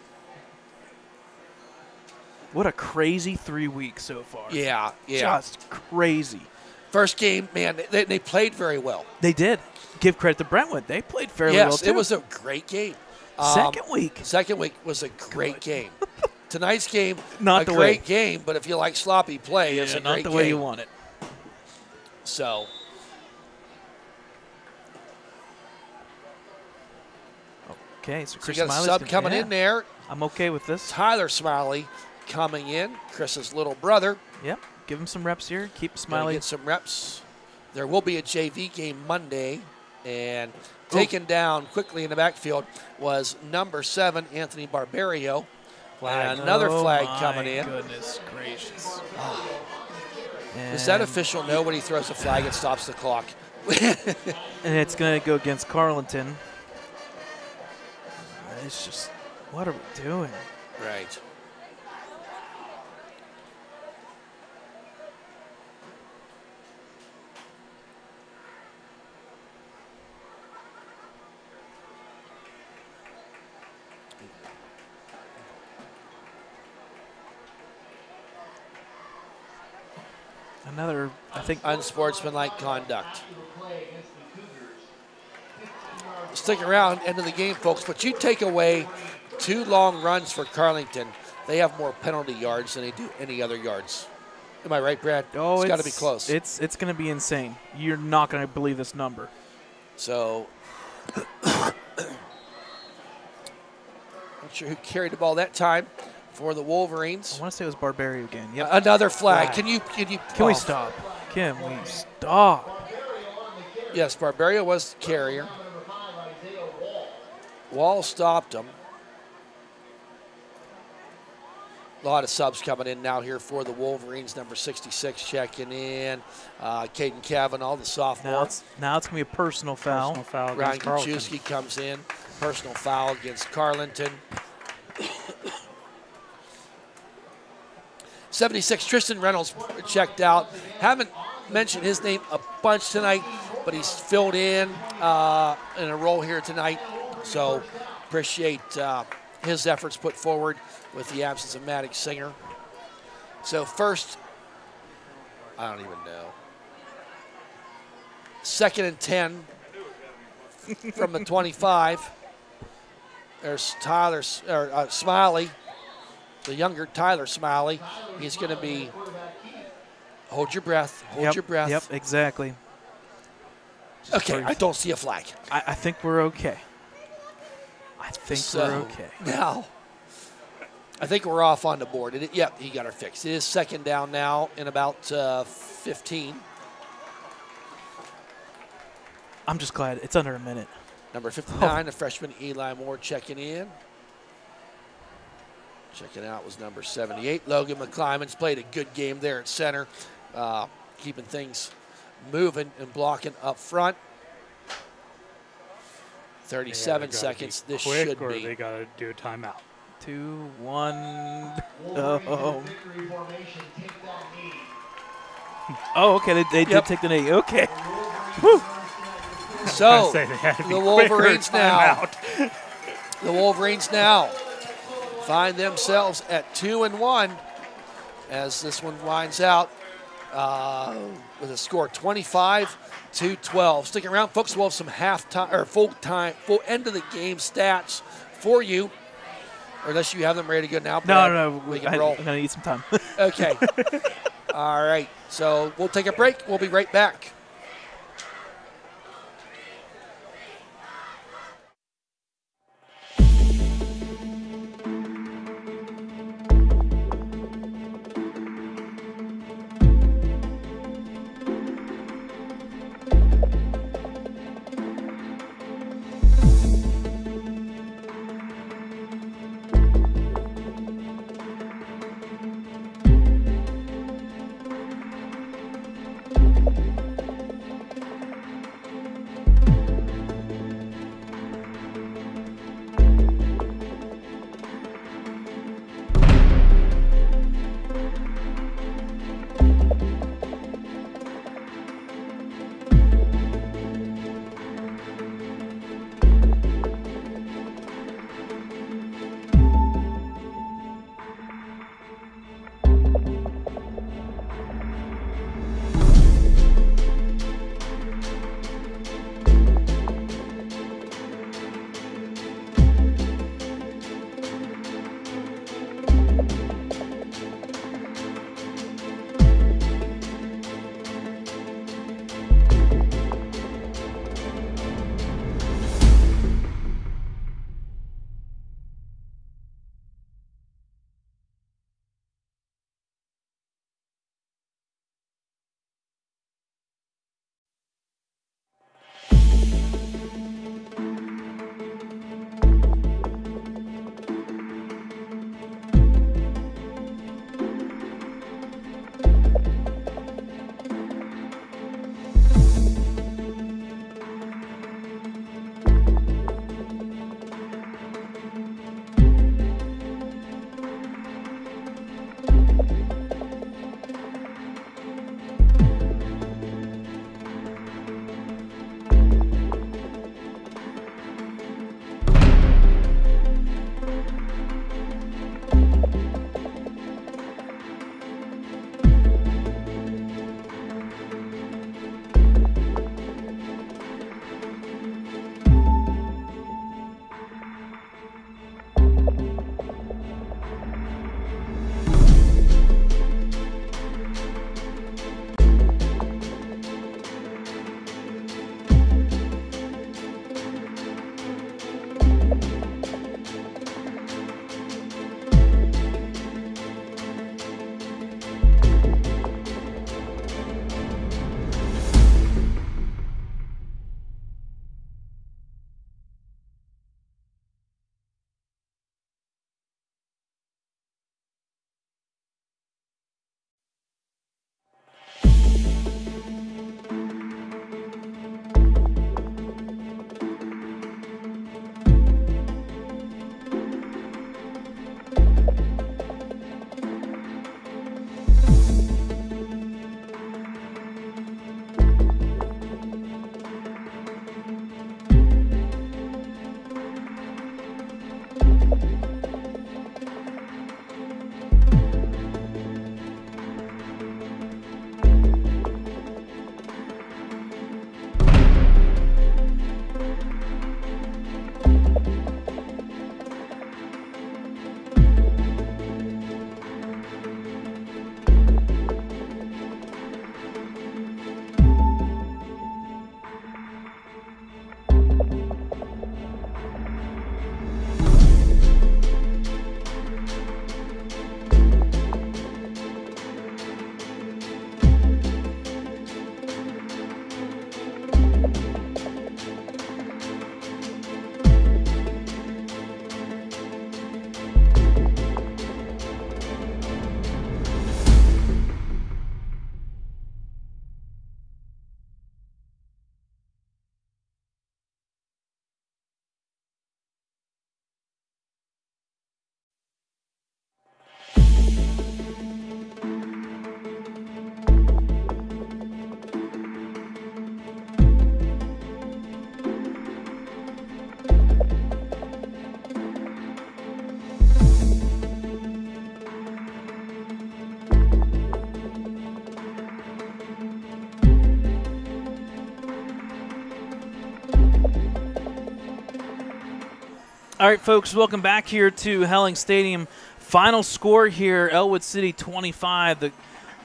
What a crazy 3 weeks so far. Yeah. Just crazy. First game, man, they played very well. They did. Give credit to Brentwood. They played fairly well, too. It was a great game. Second week was a great game. tonight's game, Not a the great way. game, but if you like sloppy play, it's a not great the game. way you want it. So, Okay, so so Chris you got a Smiley's sub gonna- coming yeah, in there. I'm okay with this. Tyler Smiley coming in, Chris's little brother. Yep, give him some reps here. Keep Gonna Smiley. get some reps. There will be a JV game Monday, and taken down quickly in the backfield was number 7, Anthony Barbario. And another flag coming in. Goodness gracious. Does that official know when he throws a flag and stops the clock? And it's going to go against Carleton. It's just, what are we doing? Right. Another, I think, Unsportsmanlike conduct. Stick around, end of the game, folks. But you take away 2 long runs for Carleton, they have more penalty yards than they do any other yards. Am I right, Brad? oh, It's got to be close. It's going to be insane. You're not going to believe this number. So, not sure who carried the ball that time for the Wolverines. I want to say it was Barbario again. Yep. Another flag. Flag. Can we stop? Can we stop? Yes, Barbario was the carrier. Wall stopped him. A lot of subs coming in now here for the Wolverines. Number 66 checking in. Caden Cavanaugh, the sophomore. Now it's going to be a personal foul. Personal foul Ryan against Carleton. Gajewski comes in. Personal foul against Carleton. 76, Tristan Reynolds checked out. Haven't mentioned his name a bunch tonight, but he's filled in a role here tonight. So appreciate his efforts put forward with the absence of Maddox Singer. So first, I don't even know. 2nd and 10 from the 25. There's Smiley, the younger Tyler Smiley. He's going to be, hold your breath, hold your breath. Yep, exactly. Okay, I don't see a flag. I think we're okay. I think we're okay. Now, I think we're off on the board. Yep, he got her fixed. It is 2nd down now in about 15. I'm just glad it's under a minute. Number 59, the freshman Eli Moore checking in. Checking out was number 78. Logan McClymonds played a good game there at center, keeping things moving and blocking up front. 37 seconds. This quick, should or be. they got to do a timeout. 2, 1. Oh, okay. They did take the knee. Okay. Woo. So say they had to be the quick or Wolverines now. timeout. The Wolverines now find themselves at 2-1 as this one winds out with a score 25-12. Stick around, folks. We'll have some halftime or full end of the game stats for you, or unless you have them ready to go now. Brad, No. we can roll. I'm going to need some time. Okay. All right. So we'll take a break. We'll be right back. All right, folks, welcome back here to Helling Stadium. Final score here, Elwood City 25, the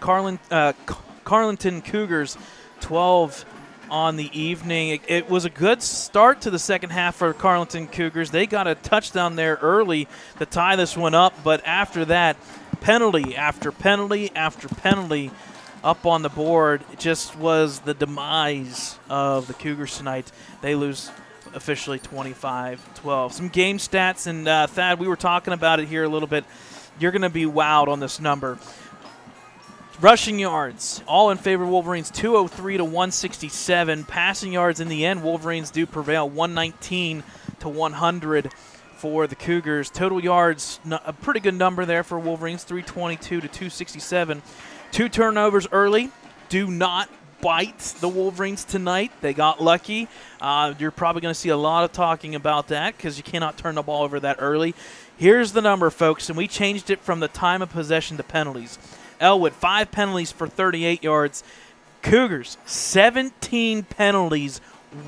Carleton Cougars 12 on the evening. It was a good start to the second half for Carleton Cougars. They got a touchdown there early to tie this one up, but after that, penalty after penalty after penalty up on the board. It just was the demise of the Cougars tonight. They lose officially 25-12. Some game stats, and Thad, we were talking about it here a little bit. You're going to be wowed on this number. Rushing yards, all in favor of Wolverines, 203 to 167. Passing yards in the end, Wolverines do prevail, 119 to 100 for the Cougars. Total yards, a pretty good number there for Wolverines, 322 to 267. 2 turnovers early, do not bite the Wolverines tonight. They got lucky. You're probably going to see a lot of talking about that because you cannot turn the ball over that early. Here's the number, folks, and we changed it from the time of possession to penalties. Elwood, 5 penalties for 38 yards. Cougars, 17 penalties,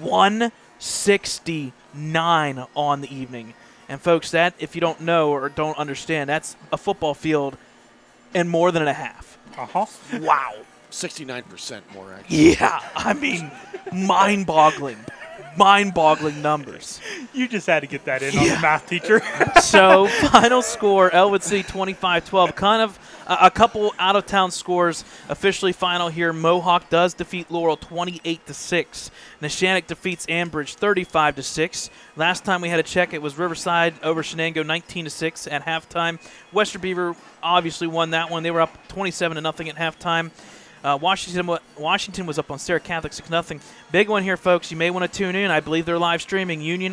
169 on the evening. And, folks, that, if you don't know or don't understand, that's a football field and more than a half. Uh-huh. Wow. 69% more, actually. Yeah, I mean, mind-boggling. Mind-boggling numbers. You just had to get that in on the math teacher. So, final score, Elwood City 25-12. Kind of a couple out-of-town scores. Officially final here. Mohawk does defeat Laurel 28-6. Neshannock defeats Ambridge 35-6. Last time we had a check, it was Riverside over Shenango 19-6 at halftime. Western Beaver obviously won that one. They were up 27-0 at halftime. Washington was up on Sarah Catholic 6-0. Big one here, folks. You may want to tune in. I believe they're live streaming. Union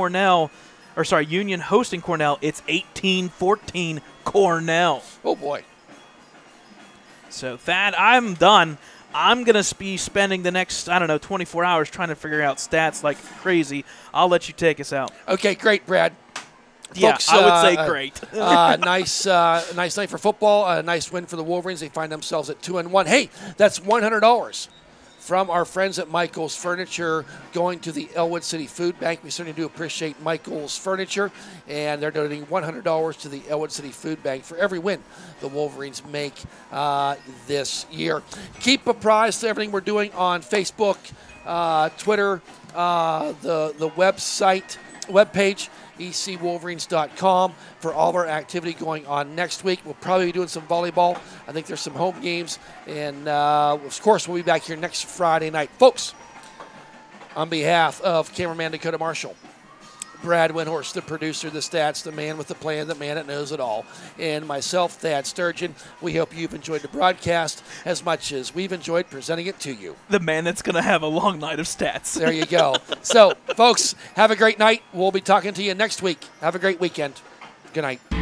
hosting Cornell. It's 18-14 Cornell. Oh, boy. So, Thad, I'm done. I'm going to be spending the next, 24 hours trying to figure out stats like crazy. I'll let you take us out. Okay, great, Brad. Yeah, Folks, I would say great. Nice night for football. A nice win for the Wolverines. They find themselves at 2-1. Hey, that's $100 from our friends at Michael's Furniture going to the Elwood City Food Bank. We certainly do appreciate Michael's Furniture, and they're donating $100 to the Elwood City Food Bank for every win the Wolverines make this year. Keep apprised of everything we're doing on Facebook, Twitter, the webpage, ecwolverines.com, for all of our activity going on next week. We'll probably be doing some volleyball. I think there's some home games. And, of course, we'll be back here next Friday night. Folks, on behalf of cameraman Dakota Marshall, Brad Windhorst, the producer, the stats, the man with the plan, the man that knows it all, and myself, Thad Sturgeon, we hope you've enjoyed the broadcast as much as we've enjoyed presenting it to you. The man that's going to have a long night of stats. There you go. So, folks, have a great night. We'll be talking to you next week. Have a great weekend. Good night.